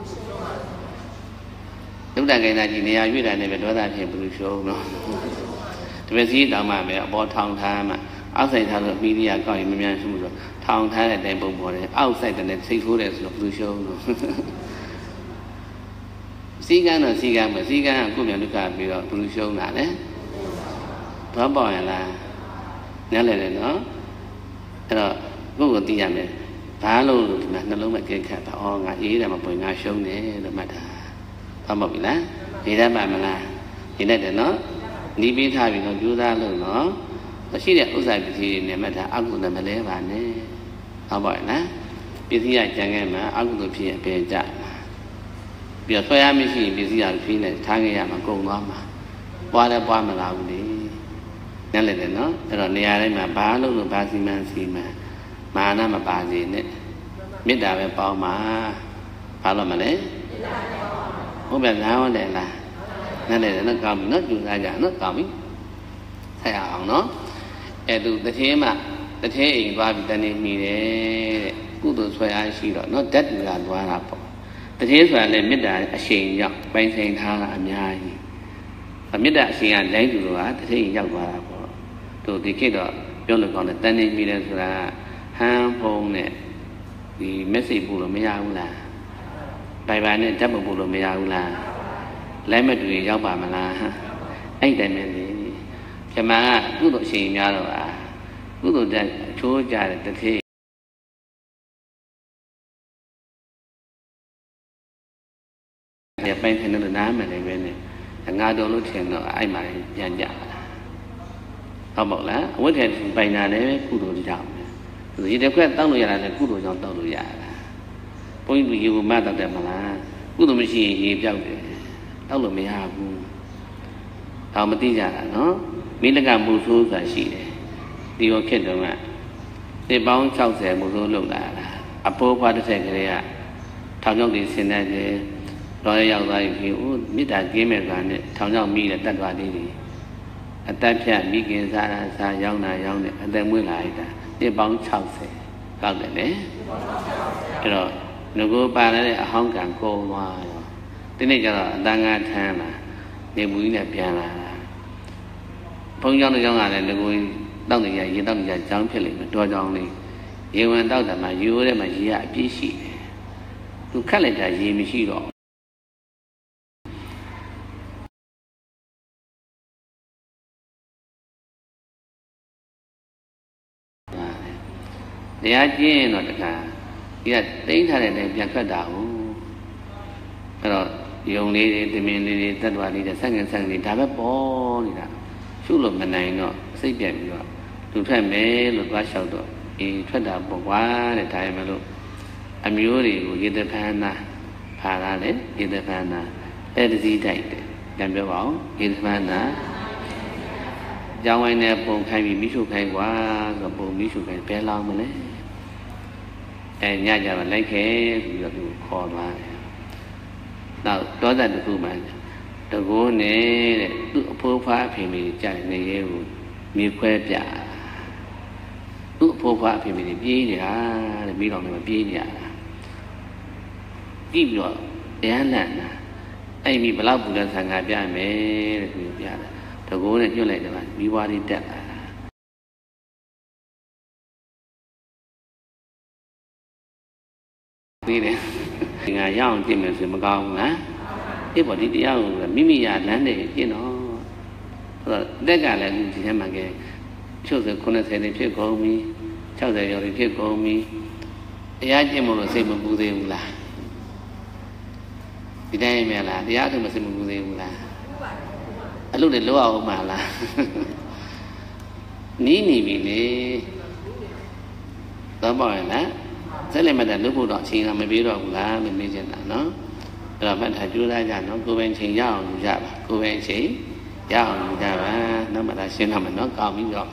ဒုက္ခကိန်းသားကြီးနေရာရွေ့တာနဲ့ပဲဒေါသဖြစ်ဘယ်လိုရှုံးလို့ဒီပစ္စည်းတောင်းမှပဲအပေါ်ထောင်ထားမှအောက်ဆိုင်ထားလို့မိရိယကောက်ရင်မမြန်ရှုံးလို့ထောင်ထားတဲ့တိုင်ပုံပေါ်တယ်အောက်ဆိုင်တဲ့စိတ်ထိုးတယ်ဆိုတော့ဘယ်လိုရှုံးလို့စီကံတော့စီကံပဲစီကံကကိုယ်မြန်ဒုက္ခပြီးတော့ဘယ်လိုရှုံးတာလဲဘာပေါ့ရလားနားလည်တယ်နော်အဲ့တော့ကိုယ့်ကိုသိရမယ်ဘာလို့လို့ဒီမှာနှလုံးမကဲခတ်တာဩငါအေးတယ်မပွင့်ငါရှုံးတယ်လို့မှတ်တာဟုတ်ပါပြီလားနေတတ်ပါမလားနေတတ်တယ်နော်နီးပေးထားပြီတော့ကြိုးစားလို့နော်ရှိတဲ့ဥစ္စာပစ္စည်းတွေနဲ့မှတ်တာအကုသိုလ်မလဲပါနဲ့ဟုတ်ပါရဲ့လားပစ္စည်းကကြံခဲ့မှာအကုသိုလ်ဖြစ်အပေကြပြီးတော့ဆွဲရမရှိရင်ပစ္စည်းကဖြင်းနေထားခဲ့ရမှာကုန်သွားမှာပွားလည်းပွားမလာဘူးလေနားလည်တယ်နော်အဲ့တော့နေရာတိုင်းမှာဘာလို့လို့ဘာစီမံစီမံမာနမပါစေနဲ့မေတ္တာပဲပေါင်းပါဘာလို့မလဲဟုတ်ပဲငါဟုတ်တယ်လားနားလည်တယ်နော်ကောင်းပြီနော်ကြိုးစားကြနော်ကောင်းပြီဆက်ရအောင်နော်အဲ့သူတထေးမှတထေးအိမ်သွားပြီးတနေ့မိတယ်တဲ့ကုသိုလ်ဆွဲအားရှိတော့နော်ဓာတ်တူလာသွားတာပေါ့တထေးဆိုတာလည်းမေတ္တာအရှိန်ရောက်ပိုင်ဆိုင်ထားတာအများကြီးမေတ္တာအရှိန်ကတိုင်းသူတို့ကတထေးရောက်သွားတာပေါ့တို့ဒီခေတ်တော့ပြောလို့ကောင်းတယ်တန်နေမိတယ်ဆိုတာဟန်ဖုံးနဲ့ဒီ message ပို့လို့မရဘူးလားဘိုင်ဘာနဲ့ဓာတ်ပုံပို့လို့မရဘူးလားလိုင်းမတူရောက်ပါမလားအဲ့တိုင်းပဲလေပြမကကုသိုလ်အရှိန်များတော့အာကုသိုလ်တက်အချိုးကြတဲ့တထေးပိုင်ဆိုင်လို့နားမယ်လည်းပဲနဲ့ငါတော်လို့ထင်တော့အဲ့မှာပြန်ကြပါလားဟုတ်ပါ့လားအဝတ်ထည်ပိုင်တာလည်းကုသိုလ်ကြောင့်ပဲဒီတစ်ခွက်တောက်လို့ရတာလည်းကုသိုလ်ကြောင့်တောက်လို့ရတာဘုန်းကြီးရေကိုမတ်တော့တယ်မလားကုသိုလ်မရှိရင်ရေပြောက်တယ်တောက်လို့မရဘူးဒါမသိကြတာနော်မိလကမူဆိုးဆိုတာရှိတယ်ဒီရောခက်တော့ကတစ်ပေါင်း၆၀မူဆိုးလုပ်လာတာအဖိုးဖွားတစ်ဆက်ကလေးကထောင်ချောက်တွေဆင်းနေတယ်တော်ရရောက်သွားပြီဟိုမေတ္တာကင်းမဲ့ကနဲ့ထောင်ချောက်မိတဲ့တတ်တော်လေးတွေအသက်ဖြတ်မိခင်စားတာစားရောက်တာရောက်တယ်အသက်မွေးလာလိုက်တာတစ်ပေါင်း၆၀ကောက်တယ်လေအဲ့တော့ငကိုပါလာတဲ့အဟောင်းကံကုန်သွားရောဒီနေ့ကျတော့အတန်ငါထမ်းလာနေမူကြီးနဲ့ပြန်လာတာဘုန်းကြီးကျောင်းတစ်ကျောင်းကလည်းငကိုတောက်နေရရေတောက်နေရကျောင်းဖြစ်လိမ့်မယ်တော်ကျောင်းလေးရေဝင်တောက်တယ်မှာရေထဲမှာရေကအပြည့်ရှိတယ်သူခတ်လိုက်တာရေမရှိတော့တရားကျင့်တော့တခါဒီကတိမ့်ထားတဲ့နဲ့ပြန်ထွက်တာဟုတ်အဲ့တော့ယုံလေးတွေတမင်လေးတွေတတ္တဝါလေးတွေဆက်ငင်ဆက်ငင်ဒါပဲပေါ်နေတာရှုလို့မနိုင်တော့စိတ်ပြက်ပြီးတော့သူထွက်မယ်လို့သွားလျှောက်တော့အေးထွက်တာပေါ့ကွာတဲ့ဒါရမလို့အမျိုးတွေကိုရေတဖန်နာဖာလာလေရေတဖန်နာအဲ့ဒီစည်းတိုက်တယ်ပြန်ပြောပါဦးရေတဖန်နာကြောင်းဝိုင်းနဲ့ပုံခိုင်းပြီးမိရှုခိုင်းကွာဆိုပုံမိရှုခိုင်းဘယ်လောက်မလဲအဲညကြပါလိုက်ခဲ့ပြီးတော့သူခေါ်သွားတယ်နောက်တောသက်တစ်ခုမှတကိုးနဲ့တဲ့သူ့အဖိုးဖွားအဖေမိကြတယ်နေရဲကိုမြေခွဲပြသူ့အဖိုးဖွားအဖေမိပြေးနေတာတဲ့မိတော်နဲ့ပြေးနေတာကြည့်ပြီးတော့တရားလန့်တာအဲ့မိဘလောက်ပူလဲဆံဃာပြမယ်တဲ့သူပြတယ်တကိုးနဲ့ညှို့လိုက်တယ်ကမိဘတွေတက်လာတာပြီးတယ်ငါရအောင်ကြည့်မယ်ဆိုမကောင်းဘူးလားအေးပေါ့ဒီတရားကိုမိမိရလမ်းတယ်ကျင့်တော့ဆိုတော့တက်ကလည်းဒီထဲမှာကဲချုပ်စခုနှစ်ဆယ်နေဖြစ်ကုန်ပြီ၆၀ကျော်ဖြစ်ကုန်ပြီတရားကျင့်မလို့စိတ်မပူသေးဘူးလားဒီတိုင်းမြင်လားတရားဆိုမစိတ်မပူသေးဘူးလားအလုပ်တွေလုပ်အောင်မှာလားနီးနေပြီလေတော့ပေါ့ရင်လားဆက်လက်မှတ်တယ်လုပ်ဖို့တော့အချိန်ကမပြေတော့ဘူးလားမမေးချင်တာနော်အဲ့တော့မှတ်ထားကြိုးစားကြနော်ကိုယ်ပိုင်ချိန်ရအောင်ယူကြပါကိုယ်ပိုင်ချိန်ရအောင်ယူကြပါနောက်မှသာရှင်းရမယ်နော်ကောင်းပြီတော့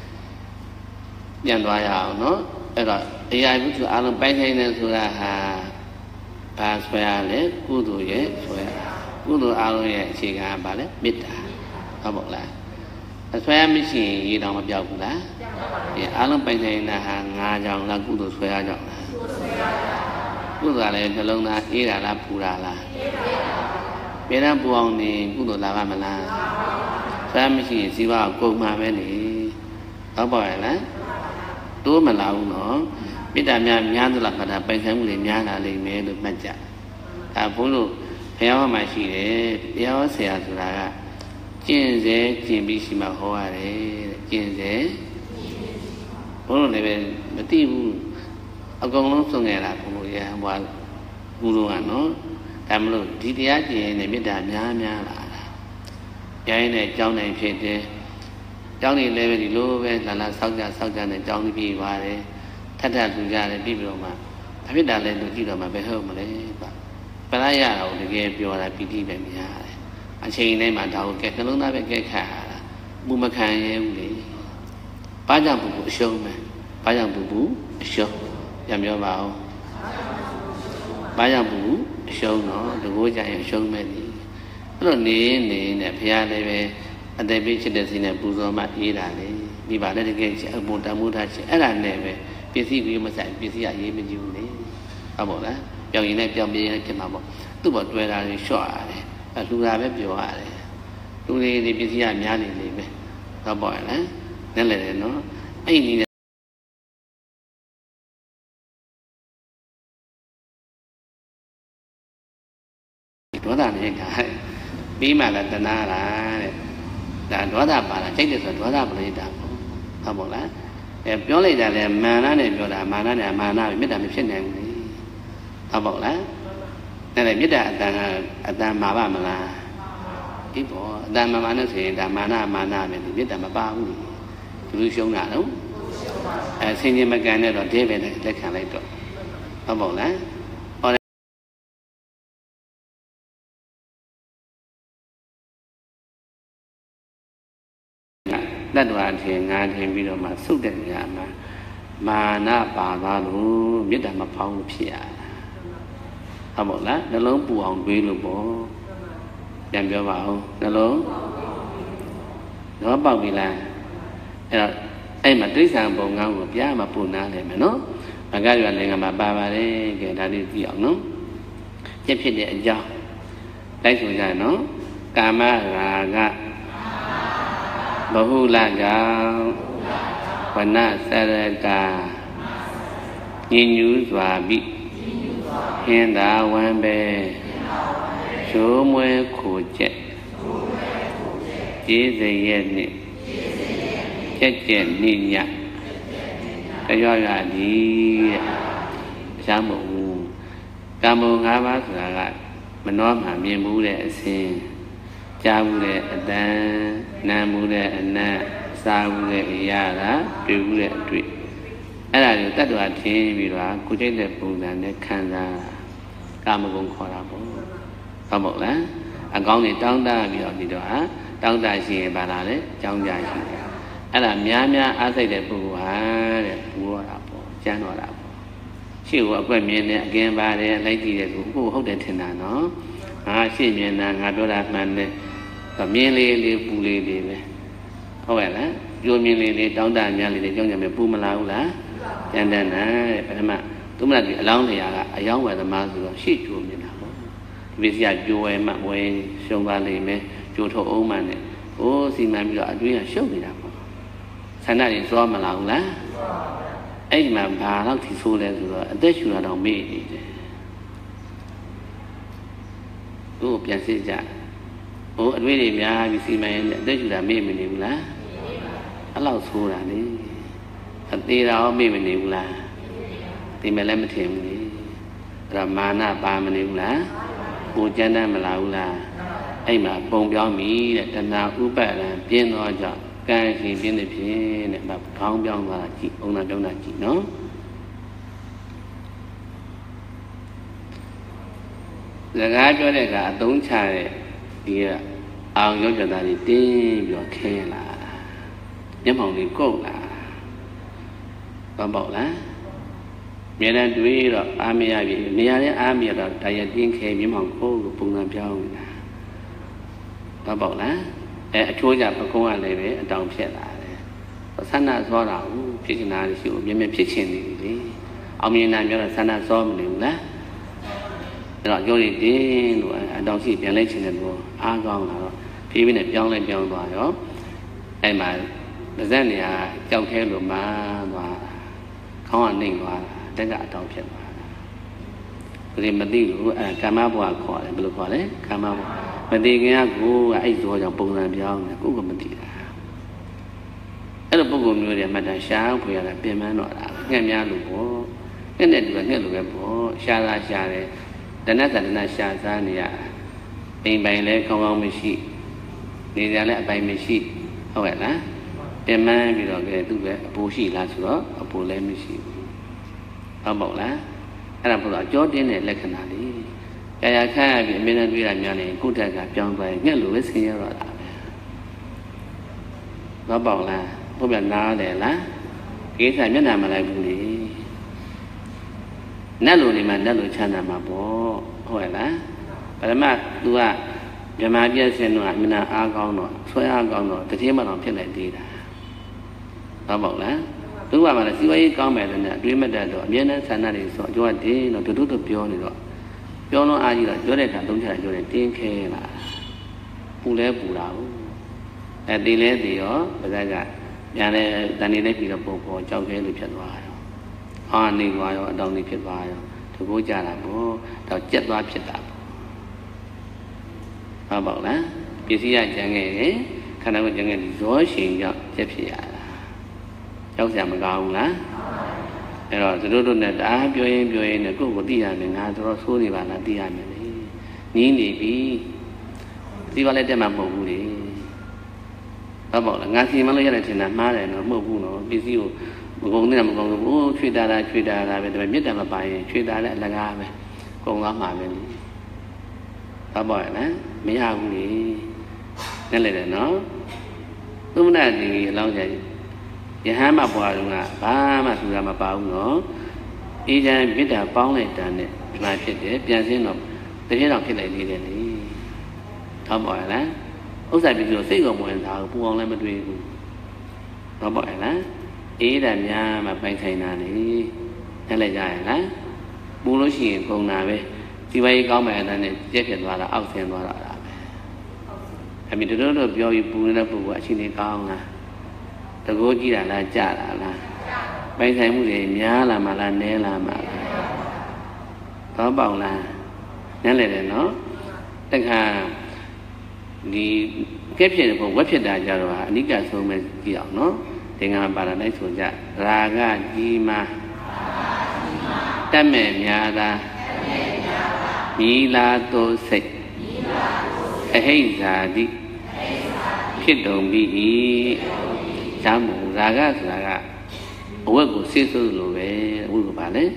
ပြန်သွားရအောင်နော်အဲ့တော့တရားဝိသုအားလုံးပိုင်ဆိုင်နေဆိုတာဟာဘာဆွဲရလဲကုသိုလ်ရဲ့ဆွဲကုသိုလ်အားလုံးရဲ့အခြေခံကဘာလဲမေတ္တာဟုတ်ပါ့လားအဆွဲမရှိရင်ရေတောင်မပြောက်ဘူးလားဒီအားလုံးပိုင်ဆိုင်နေတာဟာငါးကြောင်လားကုသိုလ်ဆွဲရကြောင်လားကုသိုလ်ကလည်းနှလုံးသားအေးတာလားပူတာလားအေးတာပူအောင်နေကုသိုလ်လာပါမလားဆွဲမရှိရင်ဇီဝကိုကုန်မှာပဲနေဟုတ်ပါရဲ့လားတိုးမလာဘူးနော်မေတ္တာများများသလားခါတာပိုင်ဆိုင်မှုတွေများလာလိမ့်မယ်လို့မှတ်ကြဒါဘုန်းတို့ဘုရားမှာရှိတယ်တရားဆရာဆိုတာကကျင့်စေကျင့်ပြီးရှိမှဟောရတယ်တဲ့ကျင့်စေဘုန်းတို့လည်းပဲမသိဘူးအကုန်လုံးဆုံးခဲ့တာဘုန်းတို့ရဟောဘူးလို့ကနော်ဒါမလို့ဒီတရားကျင့်ရင်မေတ္တာများများလာတာကျင်းတဲ့ကြောင်းတိုင်းဖြစ်တယ်ကျောင်းနေလည်းပဲဒီလိုပဲလာလာဆောက်ကြဆောက်ကြနဲ့ကျောင်းကြီးပြေးပါတယ်ထပ်ထပ်လူကြတယ်ပြီးပြီးတော့မှအဖြစ်တာလည်းလူကြည့်တော့မှပဲဟုတ်မလဲပါပရရတာကိုတကယ်ပြောတာပီတိပဲများတယ်အချိန်တိုင်းမှာဒါကိုကဲနှလုံးသားပဲကဲခါတာမူမခံရဲဘူးလေဘာကြောင့်ဘူးဘူးအရှုံးပဲဘာကြောင့်ဘူးဘူးအရှုံးပြန်ပြောပါဦးဘာကြောင့်ဘူးအရှုံးတော့တကိုးကြရင်အရှုံးပဲဒီအဲ့လိုနေနေနဲ့ဘုရားလည်းပဲအသက်ပေးချစ်တဲ့စိတ်နဲ့ပူဇော်မှအေးတာလေဒီပါလည်းတကယ်ချအပေါ်တမှုထားချစ်အဲ့ဒါနဲ့ပဲပစ္စည်းကြီးမဆိုင်ပစ္စည်းအရေးမကြီးဘူးလေဟုတ်ပါလားပြောင်းရင်လည်းပြောင်းပြင်းရင်ဖြစ်မှာပေါ့သူ့ဘောတွဲတာတွေလျှော့ရတယ်အလှူတာပဲပြောရတယ်လူတွေဒီပစ္စည်းကများနေနေပဲဟုတ်ပါရဲ့လားနဲ့လည်းတယ်နော်အဲ့ဒီဒေါသနဲ့ကပြီးမှလည်းတနာလားတဲ့ဒါဒေါသပါတာစိတ်တယ်ဆိုဒေါသပရိဒါပေါ့ဟုတ်ပါလားအဲပြောလိုက်တာလဲမာနနဲ့ပြောတာမာနနဲ့မာနပဲမေတ္တာမဖြစ်နိုင်ဘူးလေဟုတ်ပါလားအဲ့ဒါမေတ္တာအတန်အတန်မှာပါမလားဒီပေါ့အတန်မာနဆိုရင်ဒါမာနမာနပဲဒီမေတ္တာမပါဘူးလေသူလူရှုံးတာနော်အဲဆင်ញင်မကန်နဲ့တော့ဒဲပဲလက်ခံလိုက်တော့ဟုတ်ပါလားတတ္တဝါထင်ငါထင်ပြီးတော့မှစုတဲ့နေရာမှာမာနပါသွားလို့မေတ္တာမဖောင်းလို့ဖြစ်ရတာဟုတ်ပါလားနှလုံးပူအောင်တွေးလို့ပေါ့ပြန်ပြောပါဦးနှလုံးတော့ပေါက်ပြီလားအဲ့တော့အဲ့မှာတိရစ္ဆာန်ပုံငန်းကိုပြားမှာပုံနာတယ်မယ်နော်ဘဂရွာလည်းငါမှာပါပါတယ်ကဲဒါလေးကြည့်အောင်နော်ကျက်ဖြစ်တဲ့အကြောင်းလိုက်ဆိုကြနော်ကာမရာဂဘဟုလကြောင့်ဝနစရကာညဉ့်ညူးစွာပြီးဟင်းသာဝမ်းပဲချိုးမွဲခိုချက်ကျေးစရဲ့နှင့်ကြက်ကြက်နှိညတရွရွဒီတဲ့ရှားမဟုတ်ဘူးကံမုံ၅ပါးဆိုတာကမနှောမှမြင်မှုတဲ့အစဉ်ကြားမှုတဲ့အတန်နားမှုတဲ့အနတ်စားမှုတဲ့အရာတာတွေ့မှုတဲ့အတွေ့အဲ့ဒါကိုတတ္တဝါထင်းပြီးတော့ကိုကြိတ်တဲ့ပုံစံနဲ့ခံစားကာမဂုဏ်ခေါ်တာပေါ့ဟုတ်မို့လားအကောင်းတွေတောင်းတပြီးတော့ဒီတော့ဟာတောင်းတရှိရင်ပါလားလေကြောင်းကြရှိတယ်အဲ့ဒါများများအားစိတ်တဲ့ပုဂ္ဂိုလ်ဟာတဲ့ဘူရတာပေါ့ကျမ်းတော်တာပေါ့ရှေ့ကအကွက်မြင်တဲ့အကင်းပါတယ်လိုက်ကြည့်တဲ့ကိုကိုဟုတ်တယ်ထင်တာနော်ငါရှေ့မြင်တာငါပြောတာမှန်တယ်မြင်လေးလေးပူလေးလေးပဲဟုတ်ရဲ့လားပြိုမြင်လေးလေးတောင်းတများလေးလေးကြောင်းကြမယ်ပူမလားဘူးလားကျန်တဲ့နာပထမသူမလားဒီအလောင်းတရားကအယောင်းဝယ်သမားဆိုတော့ရှေ့ကျိုးမြင်တာပေါ့ဒီပစ္စည်းကကျိုးဝဲမှဝဲရှုံးပါလိမ့်မယ်ကျိုးထုတ်အောင်မှနဲ့ဟိုးစီမံပြီးတော့အတွင်းကရှုပ်နေတာပေါ့ဆန္ဒတွေစွာမလာဘူးလားအဲ့ဒီမှာဘာတော့ဒီဆိုးလဲဆိုတော့အသက်ရှူတာတော့မေ့နေတယ်သူ့ကိုပြန်စစ်ကြဟိုအတွေ့တွေများပြီးစီမံရင်အသက်ရှူတာမေ့မနေဘူးလားအဲ့လောက်ဆိုးတာလေအသေးတာရောမေ့မနေဘူးလားဒီမဲ့လည်းမထင်ဘူးလေအဲ့တော့မာနပါမနေဘူးလားကိုကျမ်းတမ်းမလာဘူးလားအဲ့မှာပုံပြောင်းပြီတဲ့တဏှာဥပါဒံပြင်းသောကြောင့်ကံရှင်ပြင်းတဲ့ဖြင့်တဲ့မခေါင်းပြောင်းသွားတာကြည့်ပုံနာပြောင်းတာကြည့်နော်စကားပြောတဲ့အခါအသုံးချတဲ့ဒီအောင်ရောက်ကြတာတွေတင်းပြီးတော့ခဲလာမျက်မှောင်လေးကုတ်လာဘာပေါ့လားမြေတံတွေးတော့အားမရပြီနေရာနဲ့အားမရတော့ဒါရတင်းခဲမျက်မှောင်ကုတ်လို့ပုံစံပြောင်းနေတာဘာပေါ့လားအဲအချိုးကြပကုံးကလည်းပဲအတောင်ဖြစ်လာတယ်ဆန္ဒစောတာဟုတ်ဖြစ်ချင်တာရှိလို့မြင်မြင်ဖြစ်ချင်နေပြီလေအောင်မြင်တာပြောတော့ဆန္ဒစောမနေဘူးလားအဲ့တော့ကြောရည်တင်းလို့အတောင်ရှိပြန်လိုက်ချင်တဲ့ဘောအားကောင်းလာတော့ဖြည်းဖြည်းနဲ့ပြောင်းလဲပြောင်းသွားရောအဲ့မှာပါဇက်နေရာကြောက်ခဲလို့မာသွားခေါင်းကနှိမ့်သွားတာတက်ကအတောင်ဖြစ်သွားတာဒီမသိလို့အဲကာမဘဝခေါ်တယ်ဘယ်လိုခေါ်လဲကာမဘဝမသိခင်ကကိုကအဲ့ဇောကြောင့်ပုံစံပြောင်းတယ်ကိုကမသိတာအဲ့လိုပုံကုမျိုးတွေမှတ်တာရှားဖွေရတာပြင်ပန်းတော့တာငှက်များလို့ပေါ့ငှက်နဲ့တူငှက်လိုပဲပေါ့ရှားသားရှားတယ်တဏှတ်တဏှတ်ရှားစားနေရအိမ်ပိုင်လဲကောင်းကောင်းမရှိနေကြလဲအပိုင်မရှိဟုတ်ရဲ့လားပြင်ပန်းပြီးတော့ကဲသူ့ပဲအပူရှိလားဆိုတော့အပူလည်းမရှိဘူးဟုတ်ပေါ့လားအဲ့ဒါဘုရားကြောတင်းတဲ့လက္ခဏာလေးကြာကြာခန့်ရပြီးအမြဲတမ်းတွေ့တာများနေကိုယ့်တက်ကပြောင်းသွားရင်ငှက်လိုပဲဆင်းရတော့တာပဲဟုတ်ပေါ့လားဘုရားနားတယ်လားကိစ္စမျက်နှာမလိုက်ဘူးလေနတ်လိုနေမှာနတ်လိုချမ်းသာမှာပေါ့ဟုတ်ရဲ့လားပထမ तू ကမြမပြည့်စင်တော့အမနာအားကောင်းတော့ဆွဲအားကောင်းတော့တတိယမှတော့ဖြစ်လိုက်သေးတာဟုတ်ပေါ့လားသူကမှလည်းစီဝါရေးကောင်းမယ်လည်းအတွေးမတတ်တော့အမြဲတမ်းဆန္ဒတွေဆိုအကျိုးကတင်းတော့တူတူပြောနေတော့ပြောလို့အားကြီးတော့ပြောတဲ့အခါသုံးချတာပြောတယ်တင်းခဲလာပူလဲပူတာဟုတ်အဲတင်းလဲတည်ရောပါဇက်ကပြန်လဲတန်နေလဲပြီးတော့ပုံပေါ်ကြောက်ခဲလို့ဖြစ်သွားရောအာနေသွားရောအတောင်နေဖြစ်သွားရောသူကိုကြတာပေါ့တော့ကြက်သွားဖြစ်တာဟုတ်ပါ့လားပစ္စည်းရကြံခဲ့တယ်ခန္ဓာကိုကြံခဲ့ဒီဇောရှင်ကြောင့်ကြက်ဖြစ်ရတာကြောက်စရာမကောင်းဘူးလားအဲ့တော့သူတို့တို့နဲ့တအားပြောရင်ပြောရင်နဲ့ကိုယ့်ကိုသိရမယ်ငါတို့ဆိုးနေပါလားသိရမယ်လေနီးနေပြီဒီပါလက်တက်မှာမဟုတ်ဘူးလေဟုတ်ပါ့လားငါစီမလို့ရတယ်ထင်တာမှားတယ်နော်မဟုတ်ဘူးနော်ပစ္စည်းကိုမကုန်နဲ့မကုန်ဘူးချွေတာတာချွေတာတာပဲဒါပေမဲ့မြတ်တယ်မပါရင်ချွေတာလည်းအလကားပဲကုန်သွားမှာပဲလေဟုတ်ပါ့လားမရဘူးလေနဲ့လေတယ်နော်သုမနာဒီအလောင်းကြယဟန်မပွားတော့ကဘာမှသူကမပါဘူးနော်အေးချမ်းမြစ်တာပေါင်းလိုက်တာနဲ့ဒီမှာဖြစ်တယ်ပြန်စင်းတော့တကယ်တော့ဖြစ်လိုက်သေးတယ်လေဟုတ်ပါ့လားဥစ္စာပြီးတော့စိတ်ကုန်ဝင်တာကိုပူအောင်လည်းမတွေ့ဘူးဟုတ်ပါ့လားအေးတာများမှပိုင်ဆိုင်တာလေနဲ့လိုက်ကြရလားပူလို့ရှိရင်ပုံတာပဲဒီဘက်ကောင်းမယ်အဲ့ဒါနဲ့ကြက်ဖြစ်သွားတာအောက်ဆင်းသွားတာပဲဟ I mean, the road of your Puna watching the Kauna. The Goji la Jala. By the time we Yala Mala Nela Mala. Tabaula. Nella no? The the caption of website Jara, Nika so much deal, no? Think about a nice one. Raga Jima Tame Yada Mila to say. A haze, Kid don't be Samu Raga Raga. Work will see so low, will ballet.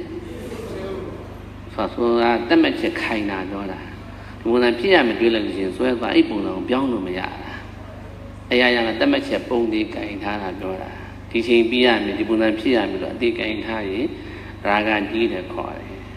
So that much a kind of daughter. When I P M drilling, so I able on Biano Maya. I am a much a pony kind of daughter. Teaching P M, the Bunan P M, the kind high, Raga did a call.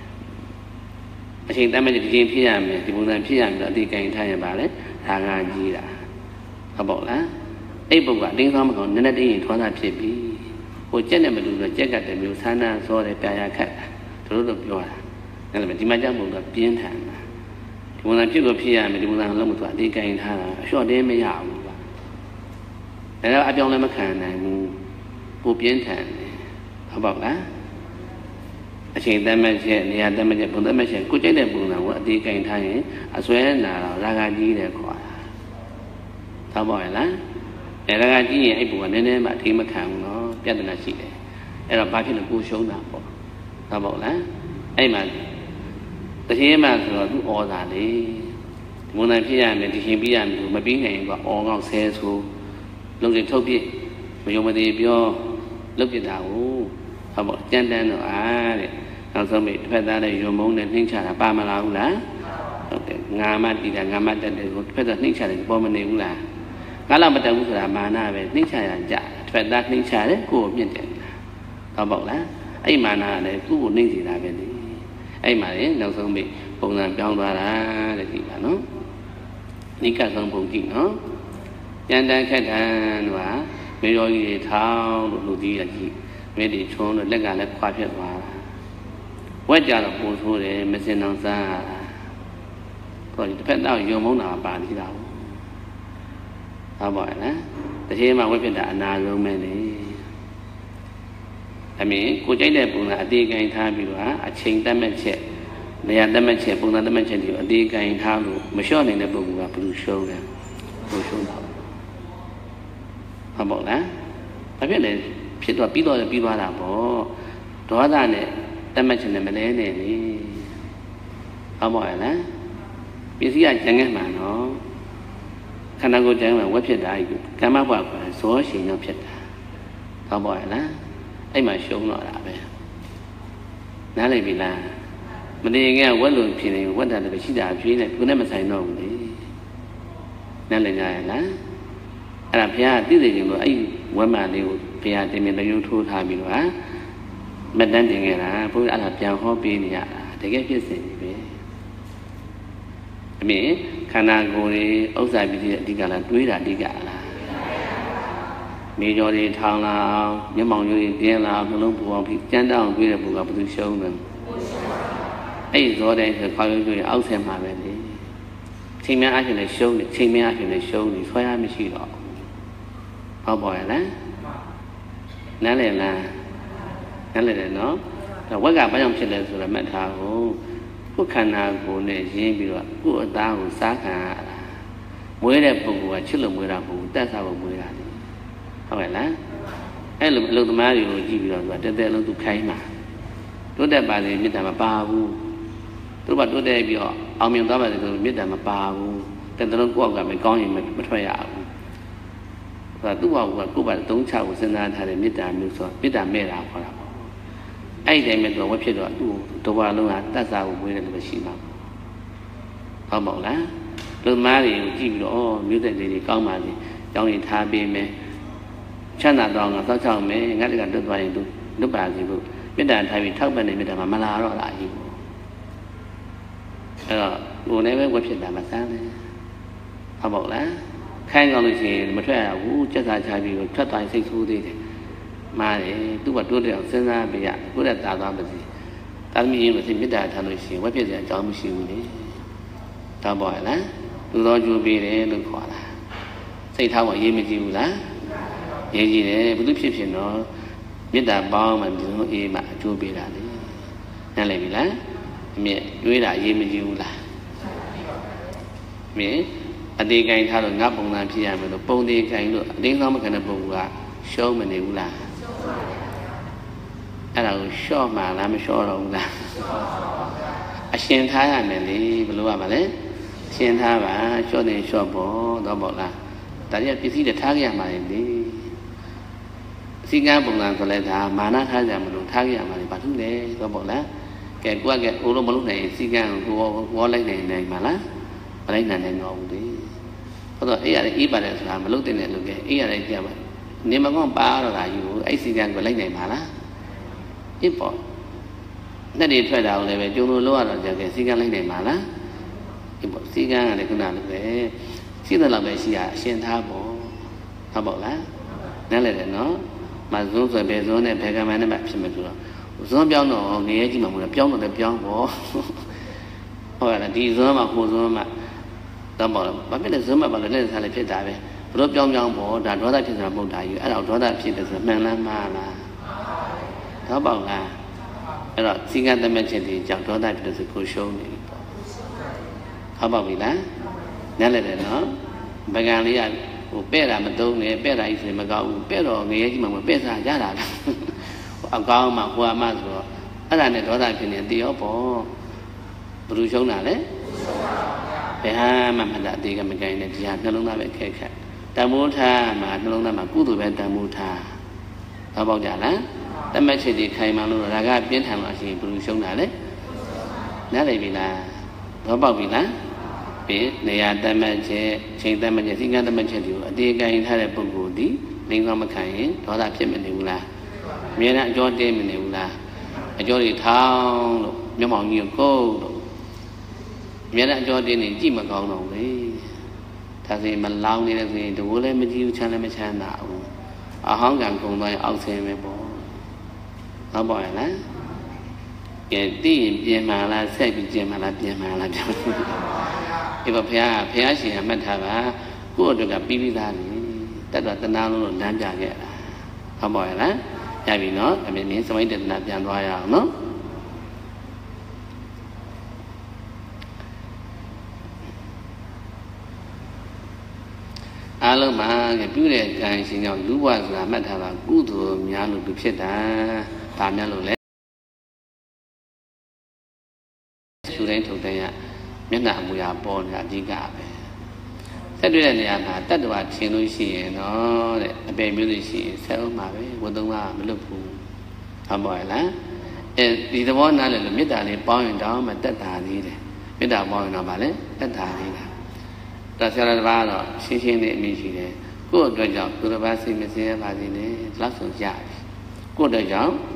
I think that many P M, the Bunan P M, the kind high ballet, Raga Gira. About that, able got things on Nenadi in Tona Chippy, who generally do the jack at the Musana, saw the Paya cat, to the Pure. And the Majam will have been hand. When I pick up P M, the Bunan Lamutua, the kind high, sure they may have. And I don't know can and who be in hand. About that? I think that much near the Major Pundamation could get a Buna, what they kind high, as well now, Raga Gira choir. Taboila, and I did able one name at him account, no, Piadana City, and a party of good show now. Tabola, Amen. The same as do all that day. When I P M and the P M to my being got all out says who look at Toby, when you were the pure look at that. How about Jandan or I? And so made that your moon and nature a Pamala. Okay, Nama did a Gamma that they would put a nature in Bomanula. Galamata Mana, nature and Jack, fed that nature, go of How about that? A mana, they go native avenue. A man, no so me, Pona Bangara, the Tigano. Nika some poking, no? Yandan Katan, Mayo town, Ludia, made it shown a leg and quiet while. What jar of both who they missing on that? For it depends on your mona body. How about that? The same I whipped that another many. I mean, could I never a dig in time you are a chain damage? They are damaged, Puna dimension you a dig in time, Michelle in the book will show them. How about that? I feel it. People people the people are poor. To other damage in the millennium. How about that? You see, I can't man, no. Can I go down and watch it? I come up with so she no pit. How about that? I might show not that way. Now they be that. But they again, what will be what are the sheet I feel that could never say no. Now they are. And I pay you know, I woman they would pay at them in the YouTube have you are. But then they get a put at a piano hobby in the they get this thing. I mean, can I go outside with the Gala, do it at the Gala? Majority town now, your mom, you dear now, the local people, stand down with a book up to show them. I saw that the college outside my belly. See me actually show it, see me actually show it, why I'm a sheet off. How boy, eh? Nella, Nella, no? The work up by young children to the metal. Who can I go near Jimmy? Go down Saka. Where a book, a children with a book, that's our way. However, I look to Mario, give you what they look to Kaima. Do that by the midam a babu. Do what do they be? I'll mean, to meet them a babu. Then the look walk up and call him a betrayal. But do what go by the don't child was in that had a midam, midam made out for them. I then what you do to Walloon, that's our way in the machine. How about that? Little Mario give you all music lady come at me, young in Tabi me. China dong, a social me, and I got to do the Brazil. Midam having talked by the midam a malaro like you. Uh, whenever watch it, I'm a son. How about that? Kind of the material who just I have you cut by six who did it. My do what do they send that be good at that obviously. Tell me you see me that Tanoshi, what is that John Machine? Taboy, eh? Do not you be there, look for that. စိတ်ထားကိုရေးမကြည့်ဘူးလားရေးကြည့်တယ်ဘုသူဖြစ်ဖြစ်တော့မေတ္တာပေါင်းမှဒီလိုအေးမှအကျိုးပေးတာလေနားလည်ပြီလားအမြဲတွေးတာရေးမကြည့်ဘူးလားမြင်အသေးကင်ထားလို့ငါပုံစံဖြစ်ရမယ်လို့ပုံသေးကင်လို့အတင်းကောင်းမခံတဲ့ပုဂ္ဂိုလ်ကရှုံးမနေဘူးလားအဲ့ဒါကိုလျှော့မှလားမလျှော့တော့ဘူးလားအရှင်ထားရမယ်လေဘယ်လိုရမှာလဲအရှင်ထားပါလျှော့နေလျှော့ဖို့တော့ပေါ့လားဒါကြပစ္စည်းတွေထားကြရမှာလေစီကံပုံစံဆိုလဲဒါမာနထားကြမလို့ထားကြရမှာလေဘာလို့လဲတော့ပေါ့လားကဲကိုကကဲအိုးလို့မလုပ်နိုင်စီကံကိုဝေါ်လိုက်နိုင်နိုင်မှာလားမလိုက်နိုင်နိုင်တော့ဘူးလေဟုတ်တော့အေးရတယ်အေးပါတယ်ဆိုတာမလုပ်တဲ့နဲ့လုပ်ခဲ့အေးရတယ်ကြပါနေမကောင်းပါတော့တာယူအဲ့စီကံကိုလိုက်နိုင်မှာလားအေးပေါ့နဲ့တွေထွက်တာကိုလည်းပဲကျုံလို့လောက်ရတော့ကြခဲ့စီကံလိုက်နိုင်မှာလားအေးပေါ့စီကံကလည်းခုနလိုပဲရှိတဲ့လောက်ပဲရှိရအရှင်သားပေါ့ဟုတ်ပေါ့လားနားလည်တယ်နော်မဇွန်းဆိုဘယ်ဇွန်းနဲ့ဘယ်ကမှန်းနဲ့မှဖြစ်မှာဆိုတော့ဇွန်းပြောင်းတော့ငရဲကြီးမှမဟုတ်ပြောင်းတော့လည်းပြောင်းပေါ့ဟုတ်ရလားဒီဇွန်းမှာကိုဇွန်းမှာတော့ပေါ့ဘာဖြစ်လဲဇွန်းမှာဘာလဲလက်စားလည်းဖြစ်တာပဲဘလို့ပြောင်းပြောင်းပေါ့ဒါဒေါသဖြစ်တာမဟုတ်တာယူအဲ့တော့ဒေါသဖြစ်တယ်ဆိုမှန်လားမှားလားတော့ပေါ့လားအဲ့တော့စီကံတမက်ချက်တွေကြောင့်ဒေါသဖြစ်တယ်ဆိုကိုရှုံးနေပြီပေါ့ဟုတ်ပါပြီလားနားလည်တယ်နော်ဗကံလေးကဟိုပဲ့တာမတုံးနဲ့ပဲ့တာကြီးဆိုရင်မကောင်းဘူးပဲ့တော့ငရဲကြီးမှမပဲ့စားရတာလားအကောင်းမှဟိုအမဆိုတော့အဲ့ဒါနဲ့ဒေါသဖြစ်နေတည်ရောပေါ့ဘယ်လိုရှုံးတာလဲဘယ်ဟာမှမတတ်သေးကမကိုင်းနဲ့ဒီဟာနှလုံးသားပဲခက်ခက်တန်မိုးထားမှာနှလုံးသားမှာကုသိုလ်ပဲတန်မိုးထားဟောပေါ့ကြလားတမက်ချစ်ဒီခိုင်မှလို့ဒါကပြင်းထန်လို့ရှိရင်ဘယ်လိုရှုံးတာလဲနားလည်ပြီလားဟောပေါ့ပြီလားပြီးနေရာတမက်ချက်ချိန်တမက်ချက်စီကံတမက်ချက်ဒီကိုအသေးကိုင်းထားတဲ့ပုဂ္ဂိုလ်ဒီလိင်္ဂမခံရင်ဒေါသဖြစ်မနေဘူးလားအမြဲတမ်းအကျော်တင်းမနေဘူးလားအကျော်တွေထောင်းလို့မျက်မှောင်ကြီးကိုကုတ်လို့အမြဲတမ်းအကျော်တင်းနေကြည့်မကောင်းတော့လေဒါဆိုရင်မလောင်နေတဲ့ဆိုရင်တကိုယ်လည်းမကြည့်ဘူးချမ်းလည်းမချမ်းသာဘူးအဟောင်းကံကုန်သွားရင်အောက်ဆင်းပဲပေါ့ဟုတ်ပါရဲ့လားကဲသိရင်ပြင်မှလားဆက်ပြီးပြင်မှလားပြင်မှလားပြောဒီဘုရားဘုရားရှင်ကမှတ်ထားပါကိုယ့်အတွက်ကပြီးပြီးသားလေတတ်တော့တနာလုံးလို့လမ်းပြခဲ့တာဟုတ်ပါရဲ့လားရပြီနော်အမြင်မြင်စမိတ်တနာပြန်သွားရအောင်နော်အားလုံးမှာပြုတဲ့ကံရှင်ကြောင့်လူဘဝဆိုတာမှတ်ထားပါကုသိုလ်များလို့သူဖြစ်တာဒါများလို့လဲသူတိုင်းထုတ်တိုင်းကမျက်နှာအမူအရာပေါ်နေတာအဓိကပဲဆက်တွေ့တဲ့နေရာမှာတတ္တဝါထင်လို့ရှိရင်တော့တဲ့အပေမျိုးတွေရှိရင်ဆက်အောင်မှာပဲဝတ်သုံးပါမလွတ်ဘူးဟုတ်ပါရဲ့လားအဲဒီသဘောနားလည်လို့မေတ္တာလေးပေါင်းရင်တော့မှတက်တာသေးတယ်မေတ္တာပေါင်းရင်တော့ဗာလဲတက်တာသေးတာဒါဆရာတော်ဘာတော့ရှင်းရှင်းလေးအမိရှိတယ်ကိုယ့်အတွက်ကြောင့်သူတစ်ပါးစိတ်မစင်းရပါစေနဲ့လောက်ဆုံးကြပြီကိုယ့်အတွက်ကြောင့်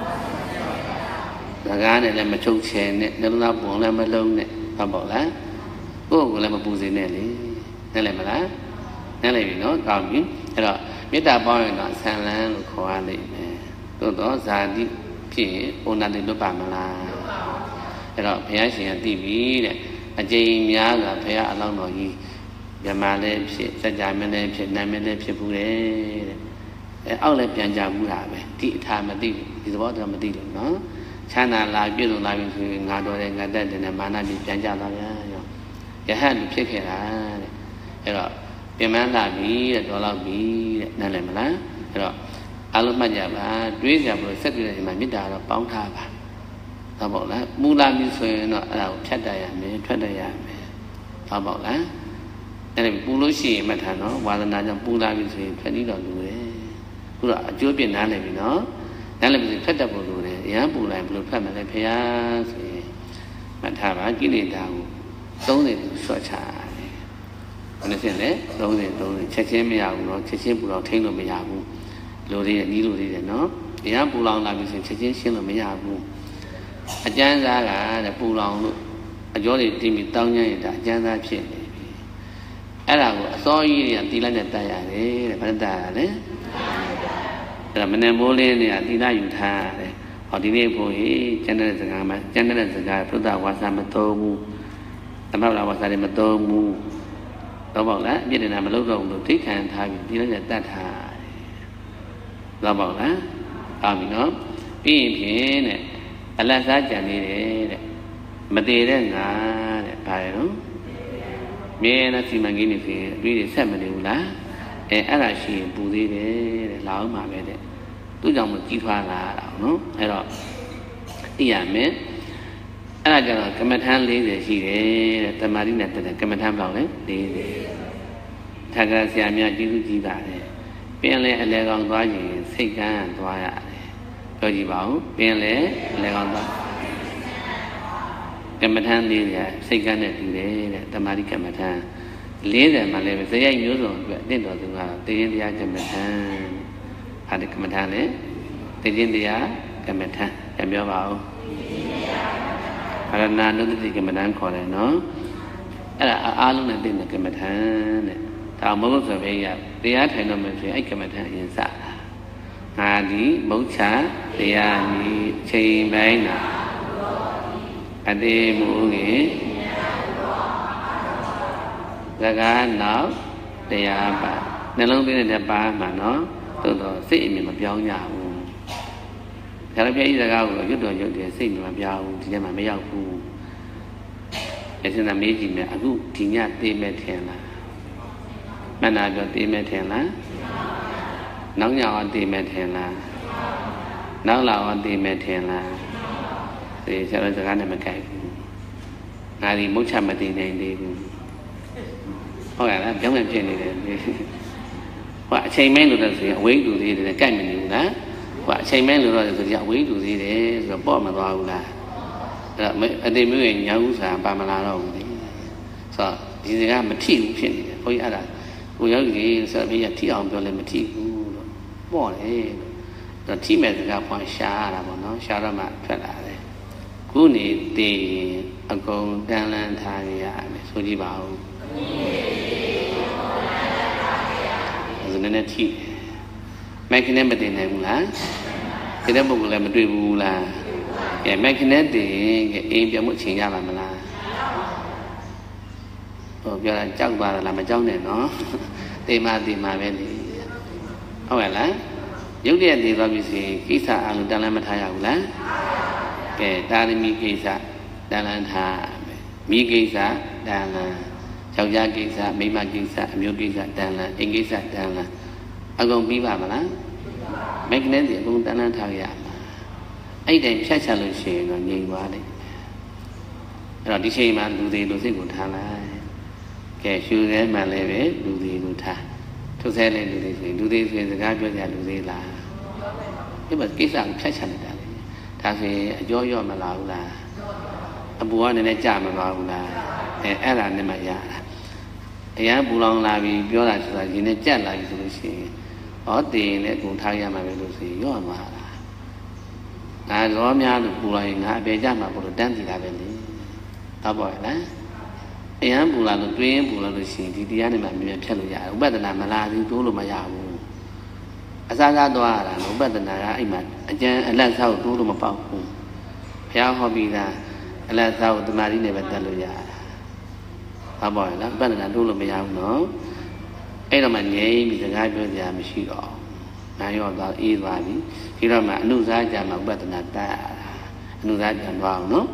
ဒါကားနဲ့လည်းမချုပ်ချယ်နဲ့နှလုံးသားပုံလည်းမလုံးနဲ့ဟုတ်ပါလားကိုယ့်ကိုယ်လည်းမပူစေနဲ့လေနားလည်မလားနားလည်ပြီနော်ကောင်းပြီအဲ့တော့မေတ္တာပေါင်းရင်တော့ဆံလန်းလို့ခေါ်ရလိမ့်မယ်သို့တော့ဇာတိဖြစ်ရင်ဩနာတိလွတ်ပါမလားအဲ့တော့ဘုရားရှင်ကသိပြီတဲ့အကျဉ်းများစွာဘုရားအလောင်းတော်ကြီးမြမလည်းဖြစ်စัจ जा မင်းလည်းဖြစ်နာမည်လည်းဖြစ်ဘူးတဲ့အဲအောက်လည်းပြန်ကြဘူးတာပဲဒီအထာမသိဒီသဘောတော့မသိလို့နော်ချမ်းသာလာပြည့်စုံလာပြီဆိုရင်ငါတော်တယ်ငါတက်တယ်နဲ့မာနပြီးပြန်ကြသွားဗျာရောယဟန်လူဖြစ်ခဲ့တာတဲ့အဲ့တော့ပြင်မလာပြီတဲ့တော်လောက်ပြီတဲ့နားလည်မလားအဲ့တော့အလုံးမှတ်ကြပါတွေးကြပါလို့စက်တွေ့တဲ့အချိန်မှာမေတ္တာတော့ပေါင်းထားပါဟုတ်ပါလားမူလာပြီဆိုရင်တော့အဲ့ဒါကိုဖြတ်တတ်ရမယ်ထွက်တတ်ရမယ်ဟုတ်ပါလားအဲ့ဒါပူလို့ရှိရင်မှတ်ထားနော်ဝါသနာကြောင့်ပူလာပြီဆိုရင်ထွက်ပြီးတော့လူတယ်ခုတော့အကျိုးပြနားလည်ပြီနော်နားလည်ပြီဆိုထွက်တတ်ဖို့လိုတယ်အရန်ပူလိုက်ဘယ်လိုထွက်မလဲဖရာဆိုရင်မှတ်ထားပါကိလေသာကိုသုံးတယ်သူဆွတ်ချတယ်ဘယ်နဲ့စင်လဲသုံးတယ်သုံးတယ်ချက်ချင်းမရဘူးနော်ချက်ချင်းပူတော့ထိန်းလို့မရဘူးလိုသေးတယ်နီးလိုသေးတယ်နော်အရန်ပူလောင်လာပြီဆိုရင်ချက်ချင်းရှင်းလို့မရဘူးအကျမ်းစားကတဲ့ပူလောင်လို့အကျော်တွေတင်းပြီးတောင်းကျမ်းရင်ဒါအကျမ်းစားဖြစ်နေပြီအဲ့ဒါကိုအစောကြီးတွေကတီလာနဲ့တတ်ရတယ်တဲ့ဘာတတ်ရလဲအဲ့ဒါမနေ့မိုးလင်းတွေကတီလာယူထားရတယ်ဟောဒီနေ့ဘုန်းကြီးကျမ်းတဲ့စကားမှာကျမ်းတဲ့စကားသုဒ္ဓဝါစာမသုံးဘူးသမဗလာဝါစာတွေမသုံးဘူးသတော့ပေါ့လားပြည့်တယ်မလုပ်တော့ဘူးလို့ထိခံထားပြီးဒီလိုနဲ့တတ်ထားတော့ပေါ့လားအာမီနော်ပြီးရင်ဖြင့်တဲ့အလတ်စားကြံနေတယ်တဲ့မတည်တဲ့ငါတဲ့ဘာလဲနော်မြဲတဲ့စီမံကိန်းတွေဖြစ်အပြီးတွေဆက်မနေဘူးလားအဲအဲ့ဒါရှိရင်ပူသေးတယ်တဲ့လာအောင်ပါပဲတဲ့သူ့ကြောင့်မကြီးထွားလာတာနော်အဲ့တော့သိရမယ်အဲ့ဒါကြတော့ကမ္မထမ်း၄၀ရှိတယ်တဲ့တမာတိနဲ့တဲ့ကမ္မထမ်းဘယ်လောက်လဲ၄၀ထာဂရဆရာများကျေးဇူးကြီးပါတယ်ပင်လဲအလဲကောင်သွားရင်စိတ်ကန်းသွားရတယ်ပြောကြည့်ပါဦးပင်လဲအလဲကောင်သွားကမ္မထမ်း၄၀စိတ်ကန်းနဲ့တူတယ်တဲ့တမာတိကမ္မထမ်း၄၀မှလည်းဇယိုက်မျိုးစုံအတွက်အင့်တော်သူကတည်ရင်တရားကမ္မထမ်းဟာဒီကမ္မထမ်းလေတည်ရင်တရားကမ္မထမ်းပြန်ပြောပါဦးအရဏနုတ္တိကမ္မထမ်းခေါ်တယ်နော်အဲ့ဒါအားလုံးနဲ့တည်တဲ့ကမ္မထမ်းတဲ့ဒါမဟုတ်ဆိုပဲရတရားထိုင်တော့မှဆိုရင်အဲ့ကမ္မထမ်းအရင်စတာငါဒီမုတ်ချတရားဤချိန်ပိုင်းနာအတေမူကြီးစကားနောက်တရားပါနှလုံးသွင်းတဲ့ပါမှာနော်သို့တော့စိတ်အမြင်မပြောင်းကြဘူးဒါလည်းပြည့်စကားကိုရွတ်တော်ရွတ်တယ်စိတ်မပြောင်းဘူးဒီထဲမှာမရောက်ဘူးအစင်းသာမေးကြည့်မယ်အခုဒီညသိမဲ့ထင်လားမနာပြောသိမဲ့ထင်လားနောက်ညအောင်သိမဲ့ထင်လားနောက်လာအောင်သိမဲ့ထင်လားဒီဆရာစကားနဲ့မကြိုက်ဘူးငါဒီမုတ်ချမသိနိုင်သေးဘူးဟုတ်ရလားပြောင်းပြန်ဖြစ်နေတယ်ဟိုအချိန်မင်းလို့တော့ဆိုရင်အဝိဓုသေးတယ်ကြိုက်မနေဘူးလားဟိုအချိန်မင်းလို့တော့ဆိုရင်အဝိဓုသေးတယ်ဆိုတော့ပေါ့မသွားဘူးလားအဲ့တော့အတိမျိုးရဲ့ညာဥစာပါမလာတော့ဘူးလေဆိုတော့ဒီစကားမထိဘူးဖြစ်နေတယ်ဘုန်းကြီးအဲ့ဒါကိုယောဂီဆိုတော့ဘေးကထိအောင်ပြောလဲမထိဘူးလို့ပေါ့တယ်တော့ထိမဲ့စကားဖွာရှားရတာပေါ့နော်ရှားတော့မှထွက်လာတယ်ခုနေတည်အကုန်တန်လန်းထားရရတယ်ဆိုကြည့်ပါဦးအဲ့ဒါနဲ့ထိမိုက်ခနဲ့မတင်နိုင်ဘူးလားဒီတဲ့ပုဂ္ဂိုလ်လည်းမတွေ့ဘူးလားကဲမိုက်ခနဲ့တင်ကဲအိမ်ပြမှုအချိန်ရပါမလားဟိုပြောတာကြောက်ပါလားမကြောက်နဲ့နော်တေမာတေမာပဲလေဟုတ်ရဲ့လားရုပ်တရက်တည်သွားပြီစီကိစ္စအလုံးတန်လန်းမထားရဘူးလားကဲတာရမီကိစ္စတန်လန်းထားမိကိစ္စတန်လန်းယောက်ျားကိစ္စမိန်းမကိစ္စအမျိုးကိစ္စတန်လန်းအိမ်ကိစ္စတန်လန်းအကုန်ပြီးပါမလားမက်ကနေစီအကုန်တန်လန်းထားရမှာအဲ့တိုင်ဖြတ်ချလို့ရှိရင်တော့ငြိမ်သွားတယ်အဲ့တော့ဒီချိန်မှာလူတွေလူစိတ်ကိုထားလိုက်ကဲရှူသေးမှလည်းပဲလူတွေကိုထားထုတ်ဆဲတဲ့လူတွေဆိုရင်လူတွေဆိုရင်စကားပြောကြလူတွေလားဒီမှာကိစ္စကိုဖြတ်ချလိုက်တာလေဒါဆိုရင်အကျော်ရော့မလာဘူးလားအပူကနည်းနည်းကြမသွားဘူးလားအဲအဲ့ဒါနဲ့မှရတာအရန်ပူလောင်လာပြီးပြောတာဆိုတာဒီနဲ့ကြက်လာပြီဆိုလို့ရှိရင်ဟောတည်ရင်လည်းအကုန်ထားရမှာပဲလို့ဆိုရင်ရော့သွားတာငါရောများလို့ပူလာရင်ငါအပေကြမှာပို့လို့တန်းတည်တာပဲလေတော့ပေါ့လားအရန်ပူလာလို့တွင်းပူလာလို့ရှိရင်ဒီတရားနဲ့မှမြင်ဖြတ်လို့ရတယ်ဥပဒနာမလာဘူးတိုးလို့မရဘူးအစားစားသွားရတာဥပဒနာကအဲ့မှာအကျဉ်အလက်ဆောက်တိုးလို့မပေါက်ဘူးဘုရားဟောပြီးသားအလက်ဆောက်တမာရီနဲ့ပဲတက်လို့ရတာဟုတ်ပါရဲ့လားဥပဒနာတိုးလို့မရဘူးနော်အဲ့တော့မှငြိမ်းပြီးစကားပြောကြရမရှိတော့နာရောသွားအေးသွားပြီဒီတော့မှအနုစားကြမှာဥပဒနာတက်ရတာအနုစားကြသွားအောင်နော်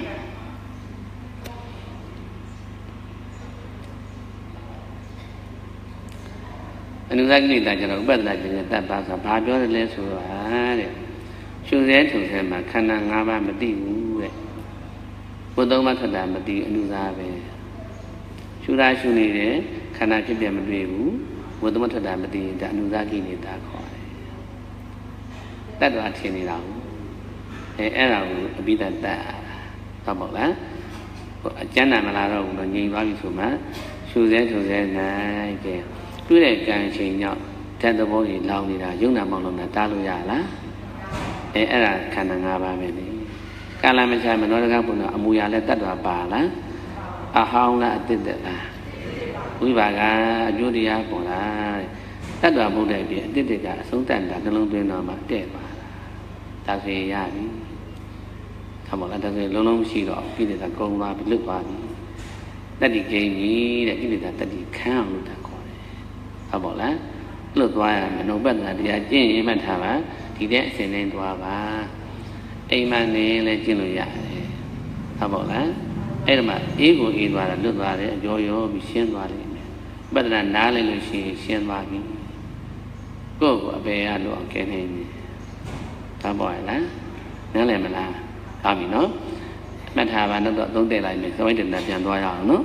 အနုစားကိလေသာကျတော့ဥပဒနာကျင်တတ်ပါဆိုဘာပြောရလဲဆိုတော့တဲ့ရှုစဲထုံစဲမှာခန္ဓာ၅ပါးမသိဘူးတဲ့ဘုသုံးပါးခန္ဓာမသိအနုစားပဲရှုတာရှုနေတယ်ခန္ဓာဖြစ်ပြမတွေ့ဘူးဘုသုံးပါးခန္ဓာမသိရင်ဒါအနုစားကိလေသာခေါ်တယ်တတ်တော်ထင်နေတာဟုတ်အဲအဲ့ဒါကိုအပိဓာတတ်ဟုတ်ပါလားအကျဉ်းနာမလာတော့ဘူးတော့ငြိမ်သွားပြီဆိုမှရှုစဲထုံစဲနိုင်ကဲတွေ့တဲ့ကံချိန်ကြောင့်ဓာတ်သဘောကြီးလောင်နေတာယုံနာမောင်းလုံးတာတားလို့ရလားအဲအဲ့ဒါခန္ဓာ၅ပါးပဲလေကာလမချမနောတကဘုရားအမူအရာလည်းတတ်တော်ပါလားအဟောင်းလားအတ္တတလားဝိပါကအကျိုးတရားပေါ်လားတတ်တော်ဘုရားပြည့်အတ္တကအဆုံးတန်တာနှလုံးသွင်းတော်မှာတဲ့ပါလားဒါဆိုရပြီခမောလားဒါဆိုလုံးလုံးရှိတော့ပြည့်တဲ့ကုံသွားပြီလွတ်သွားပြီတတ္တိကိမီတဲ့ကိလေသာတတ္တိခံအောင်လုပ်တာခေါ်တယ်ဟုတ်ပါလားလွတ်သွားရမယ်နှုတ်ပတ်တာတရားကျင့်ရင်မှတ်ထားပါဒီတဲ့အစဉ်တိုင်းသွားပါအိမ်မနေလဲကျင့်လို့ရတယ်ဟုတ်ပါလားအဲ့ဒါမှအေးကိုအေးသွားတာလွတ်သွားတယ်အကျော်ရောပြီးရှင်းသွားလိမ့်မယ်ပတ္တနာနားလိုက်လို့ရှိရင်ရှင်းသွားပြီကိုယ့်ကိုအပေရလို့အောင်ကဲနေတယ်ဟုတ်ပါလားနားလည်မလားဟုတ်ပြီနော်မှတ်ထားပါတော့သုံးတဲ့လိုက်မယ်သဝိတ္တနာပြန်သွားရအောင်နော်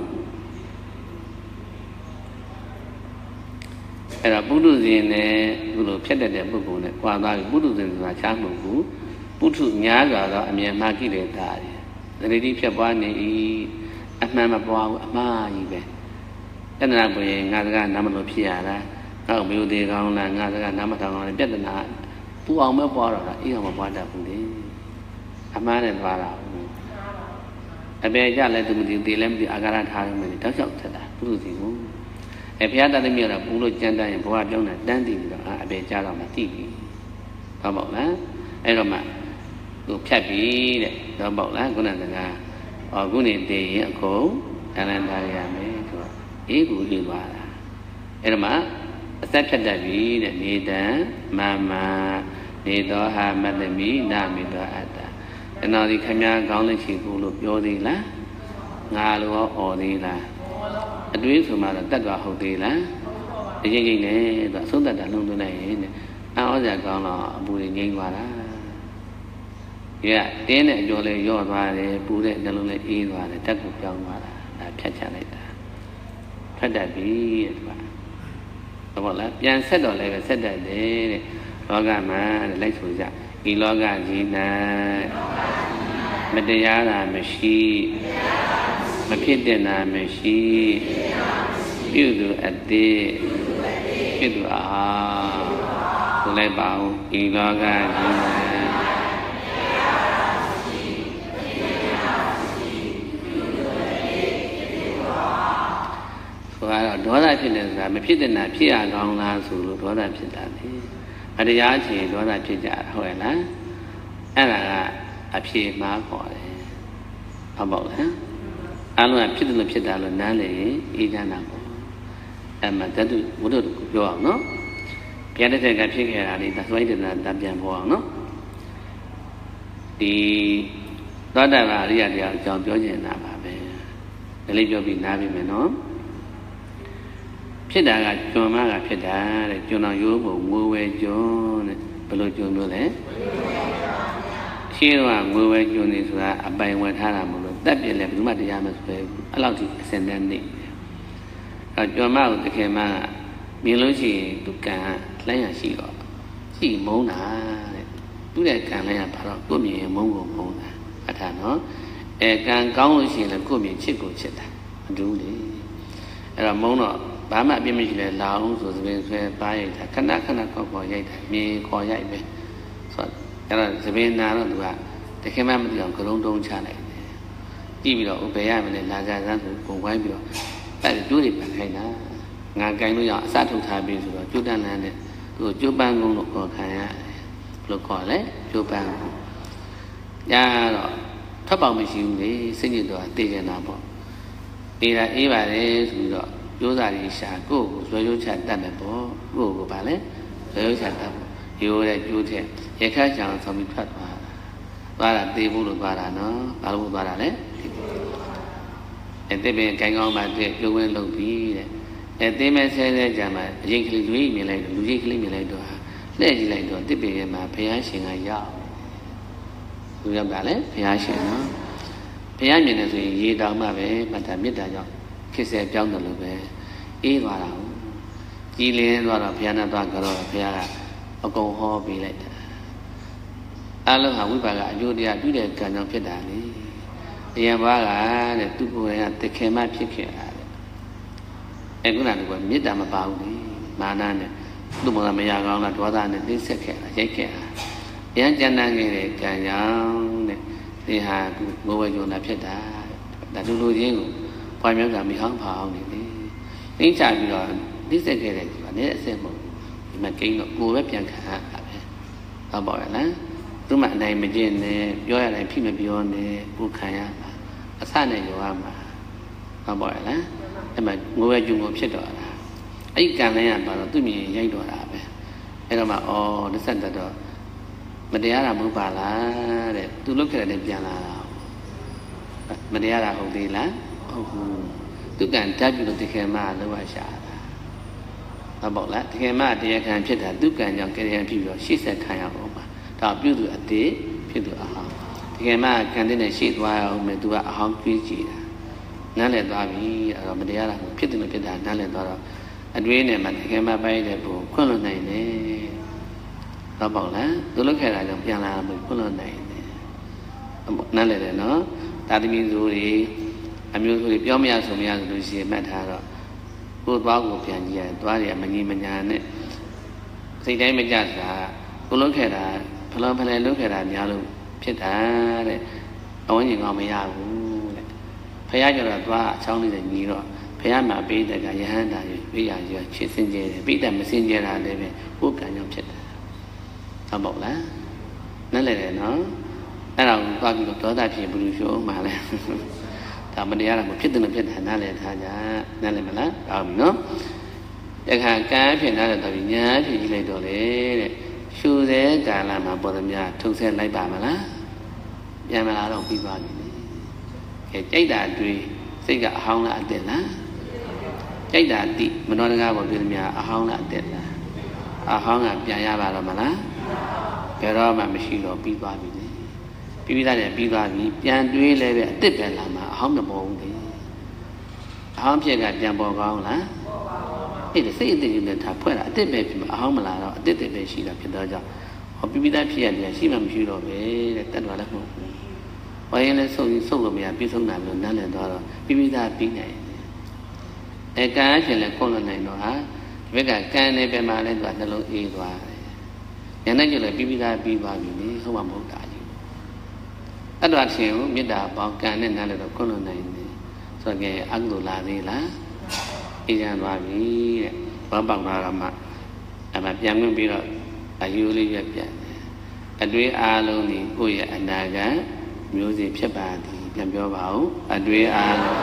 အဲ့တော့ပုထုဇဉ်နဲ့ဘုလိုဖြတ်တတ်တဲ့ပုဂ္ဂိုလ်နဲ့ကြွားသွားပြီပုထုဇဉ်ဆိုတာချားမှုဘူးပုထုများစွာသောအမြင်မှားကိလေသာတွေတတိတိဖြတ်ပွားနေ၏အမှန်မပွားဘူးအမှားကြီးပဲတဏှာပွေငါစကားနားမလို့ဖြစ်ရတာနောက်မျိုးသေးကောင်းလားငါစကားနားမထောင်ကောင်းလားပြဿနာပူအောင်ပဲပွားတော့တာအေးအောင်မပွားတတ်ဘူးလေအမှားနဲ့သွားတာအပေကြလည်းသူမသိသေးလည်းမသိအာဃာတထားလို့မသိတောက်လျှောက်ထက်တာပုထုဇဉ်ကိုအဲဘုရားတသမီးကတော့ပူလို့ကြမ်းတမ်းရင်ဘဝပြောင်းတာတန်းတည်ပြီးတော့အပေကြတော့မှသိပြီဟုတ်ပါ့လားအဲ့တော့မှသူဖြတ်ပြီတဲ့ဟုတ်ပါ့လားခုနကကအော်ခုနေတည်ရင်အကုန်အလန္တာရမယ်ဆိုတော့အေးကူအေးသွားတာအဲ့တော့မှအသက်ဖြတ်တတ်ပြီတဲ့နေတံမမနေသောဟာမတ္တမိနာမိသောအတ္တတဏှာဒီခမည်းကောင်းလက်ရှိကိုလို့ပြောသေးလားငါလိုရောអော်သေးလားအတွေးဆိုမှတော့တတ်တော်ဟုတ်သေးလားအရင်ကြီးနဲ့သူအဆုံးတတ်တာလုံးသွင်းလိုက်ရင်တဲ့အံ့ဩစရာကောင်းတော့အပူတွေငြိမ်းသွားတာဒီကတင်းတဲ့အကျော်လေးရော့သွားတယ်ပူတဲ့နှလုံးလေးအေးသွားတယ်တက်ကိုပြောင်းသွားတာဒါဖြတ်ချလိုက်တာဖတ်တတ်ပြီတဲ့သူကဟုတ်လားပြန်ဆက်တော့လည်းပဲဆက်တတ်တယ်တဲ့လောကမှာလိုက်ဆိုကြဒီလောကကြီး၌မတရားတာမရှိမဖြစ်တဲ့နာမရှိပြုသူအတိပြုသူအားဆိုလိုက်ပါဦးဒီလောကကြီး၌ဆိုတော့ဒေါသဖြစ်နေဆိုတာမဖြစ်တဲ့နာဖြစ်ရကောင်းလားဆိုလို့ဒေါသဖြစ်တာလေအတရားချင်းဒေါသဖြစ်ကြဟုတ်ရဲ့လားအဲ့ဒါကအဖြေမှားခေါ်တယ်ဟုတ်ပါ့လားအလုံးကဖြစ်တယ်လို့ဖြစ်တာလို့နားလေရင်အေးချမ်းတာပေါ့အဲ့မှာတတုဘုဒ္ဓကိုပြောအောင်နော်ပြန်တဲ့ကဖြစ်ခဲ့တာလေးသဆွိတ္တနာတပြန်ပေါ်အောင်နော်ဒီသောတာပန်အရိယတရားအကြောင်းပြောချင်တာပါပဲဒါလေးပြောပြီးနားပြီမယ်နော်ဖြစ်တာကကျွန်မကဖြစ်တာတဲ့ကျွန်တော်ရိုးဖို့ငွေဝဲကျွန်းတဲ့ဘယ်လိုကျွန်းလို့လဲရှင်းတော့ငွေဝဲကျွန်းနေဆိုတာအပိုင်ဝယ်ထားတာမလို့တက်ပြည့်လဲဘယ်သူမှတရားမဆွဲဘူးအဲ့လောက်ထိအစင်တန်းနေအဲကျွန်မကိုတခင်မမြင်လို့ရှိရင်သူကံလှမ်းရရှိတော့ရှိမုန်းတာတဲ့သူ့ရဲ့ကံလှမ်းရဘာတော့ကိုမြင်မုန်းကိုမုန်းတာအထာနော်အဲကံကောင်းလို့ရှိရင်လည်းကိုမြင်ချစ်ကိုချစ်တာမတူဘူးလေအဲ့တော့မုန်းတော့ဘာမှအပြစ်မရှိလဲလာအောင်ဆိုသပင်ဆွဲပါရိုက်တာခဏခဏခေါ်ခေါ်ရိုက်တာမြေခေါ်ရိုက်ပဲဆိုတော့အဲ့တော့သပင်နာတော့သူကတခင်မမသိအောင်ကလုံးတုံးချလိုက်တယ်ကြည့်ပြီးတော့ဥပယ်ရမယ်လေလာကြစမ်းဆိုပုံဝိုင်းပြီးတော့အဲ့ကျိုးတွေပတ်ခိုင်းတာငါကင်လို့ရအောင်အစထုတ်ထားပြီးဆိုတော့ကျိုးတန်းလန်းနဲ့သူ့ကျိုးပန်းကုန်းလို့ခေါ်ခံရတယ်ဘယ်လိုခေါ်လဲကျိုးပန်းကုန်းညာတော့ထပ်ပေါင်မရှိဘူးလေစိတ်ညစ်တော့တေးကြတာပေါ့အေးတာအေးပါလေဆိုပြီးတော့ကျိုးစားကြီးရှာကိုယ့်ကိုဇွဲရိုးချတတ်တယ်ပေါ့ကိုယ့်ကိုဗာလဲဇွဲရိုးချတတ်ပေါ့ရိုးတဲ့ကျိုးတဲ့ရခတ်ချောင်ဆောင်ပြီးဖတ်သွားတာသွားတာတေးဖို့လို့သွားတာနော်ဘာလို့သွားတာလဲအဲ့တဲ့ပင်ကိုင်းကောင်းမှတဲ့ကျိုးဝင်းလုပ်ပြီးတဲ့အဲ့သေးမဲဆဲဆဲကြမှာအရင်ကလေးလူကြီးမြင်လိုက်လူကြီးကလေးမြင်လိုက်တော့လှည့်ကြည့်လိုက်တော့တစ်ပင်ရဲ့မှာဘုရားရှင်ကရောက်လူရောက်ကလည်းဘုရားရှင်နော်ဘုရားမြင်နေဆိုရင်ရေတောင်မှပဲမှတ်တာမေတ္တာကြောင့်ဖြစ်စေပြောင်းတယ်လို့ပဲအေးသွားတာဟုတ်ကြည်လင်းသွားတော့ဘုရားနဲ့သွားကြတော့ဘုရားကအကုန်ဟောပေးလိုက်တာအလုံးဟာဝိပါကအကျိုးတရားပြုတဲ့ကံကြောင့်ဖြစ်တာလေအရင်ဘာကတဲ့သူ့ကိုယ်ကတခင်မှဖြစ်ခဲ့တာတဲ့အဲခုနကမေတ္တာမပါဘူးလေမာနနဲ့သူ့မှာမရကောင်းလားဒေါသနဲ့သိဆက်ခဲ့တာရိုက်ခဲ့တာအရင်ကျန်တဲ့ခဲ့တဲ့ကံကြောင့်တဲ့ဒီဟာကဘဝကြုံတာဖြစ်တာဒါလူလူချင်းကိုပွားများတာမိဟောင်းဖာအောင်နေလေသိချပြီးတော့သိဆက်ခဲ့တဲ့ဆိုတာလည်းအစစ်မဟုတ်ဒီမှာကိန်းတော့ကိုယ်ပဲပြန်ခံရတာပဲဟုတ်ပါရဲ့လားသူ့မှာအနိုင်မကျင့်နဲ့ပြောရတိုင်းဖိမပြောနဲ့ကိုခံရမှာအစနဲ့ရောရမှာဟုတ်ပါရဲ့လားအဲ့မှာငိုရကြုံကိုဖြစ်တော့တာအဲ့ကံလည်းရပါတော့သူ့မြင်ရိုက်တော့တာပဲအဲ့တော့မှဩတစ်ဆက်တော့မတရားတာမဟုတ်ပါလားတဲ့သူလုတ်ခဲ့တဲ့ပြန်လာတာမတရားတာဟုတ်သေးလားဟုတ်ဘူးသူကံဓာတ်ပြုလို့တကယ်မှလောဘရှာတာဟုတ်ပါလားတကယ်မှတရားခံဖြစ်တာသူကံကြောင့်ကြရန်ဖြစ်ပြီးတော့ရှေ့ဆက်ခံရအောင်ပါဒါပြုသူအသေးဖြစ်သူအဟောင်းတကယ်မှကံတဲ့နဲ့ရှေ့သွားအောင်မယ်သူကအဟောင်းကြွေးကြည့်တာနားလည်သွားပြီအဲ့တော့မတရားတာဖြစ်တယ်လို့ဖြစ်တာနားလည်သွားတော့အတွေးနဲ့မှတကယ်မှပိုင်းတဲ့ပုံခွင့်လွှတ်နိုင်တယ်ဟုတ်ပါလားသူလုတ်ခဲ့တာကြောင့်ပြန်လာလို့ခွင့်လွှတ်နိုင်တယ်နားလည်တယ်နော်တာသမီစုတွေအမျိုးစုတွေပြောမရဆိုမရဆိုလို့ရှိရင်မှတ်ထားတော့ကိုယ်သွားကိုပြန်ကြည့်ရတယ်သွားတယ်မငြိမညာနဲ့စိတ်တိုင်းမကြတာကိုလုတ်ခဲ့တာဖလောဖလဲလုတ်ခဲ့တာများလို့ဖြစ်တာတဲ့အဝန်းကျင်ကောင်းမရဘူးတဲ့ဖះကြတော့သွားအချောင်းလေးနဲ့ညီတော့ဖះမှာပေးတဲ့ကယဟန္တာကြီးပြရရချစ်စင်ကြယ်တယ်ပိဋကမစင်ကြယ်တာလည်းပဲကိုယ်ကံကြောင့်ဖြစ်တာဟုတ်ပါ့လားနားလည်တယ်နော်အဲ့ဒါကိုသွားပြီးတော့ဒေါသဖြစ်ဘူးလို့ပြောမှလည်းဒါမတရားတာမဖြစ်တယ်လို့ဖြစ်တာနားလည်ထားကြနားလည်မလားကောင်းပြီနော်တခါကံဖြစ်လာတဲ့တော့ညာဖြစ်ကြည့်လိုက်တော့လေတဲ့ရှူတဲ့ကာလမှာပေါ်သမျှထုတ်ဆက်လိုက်ပါမလားပြန်မလာတော့ပြီးသွားပြီလေကဲကြိုက်တာတွေ့စိတ်ကအဟောင်းလားအတက်လားကြိုက်တာတိမနောတကားပေါ်တွေ့သမျှအဟောင်းလားအတက်လားအဟောင်းကပြန်ရပါတော့မလားဘယ်တော့မှမရှိတော့ပြီးသွားပြီလေပြီးပြီးသားနဲ့ပြီးသွားပြီပြန်တွေးလဲပဲအစ်စ်ပဲလာမှာအဟောင်းမပေါ်ဘူးလေအဟောင်းဖြစ်ကပြန်ပေါ်ကောင်းလားအဲ့ဒါစိတ်အစ်စ်ကြီးနဲ့ထားဖွဲ့တာအစ်စ်ပဲဖြစ်မှာအဟောင်းမလာတော့အစ်စ်ပဲရှိတာဖြစ်တော့ကြောင့်ဟောပြီးပြီးသားဖြစ်ရတယ်ရှိမှမရှိတော့ပဲတဲ့တတ်တော်လည်းမဟုတ်ဘူး။ဘာရင်လဲဆုပ်ရင်ဆုပ်လို့မရပြည့်စုံတာလို့နားလည်သွားတော့ပြီးပြီးသားပြီးနိုင်တယ်။အဲကံအဖြစ်လဲခုံလို့နိုင်တော့ဟာဒီဘက်ကကံနဲ့ပဲမှလဲသူကနှလုံးအေးသွားတယ်။ဉာဏ်နဲ့ကြည့်လို့ပြီးပြီးသားပြီးသွားပြီလေဟုတ်မှာမဟုတ်တာကြီး။အဲ့တော့ရှင်ကိုမေတ္တာပေါင်းကံနဲ့နားလည်တော့ခုံလို့နိုင်တယ်။ဆိုတော့အကုသိုလ်လာသေးလား။အေးချမ်းသွားပြီတဲ့။ဘောပေါက်သွားတော့မှအမှပြန်ဝင်ပြီးတော့အယူလေးပြပြန်တယ်အတွေးအားလုံးဒီကိုယ့်ရဲ့အနာဂတ်မျိုးစေ့ဖြစ်ပါသည်ပြန်ပြောပါဦးအတွေးအားလုံး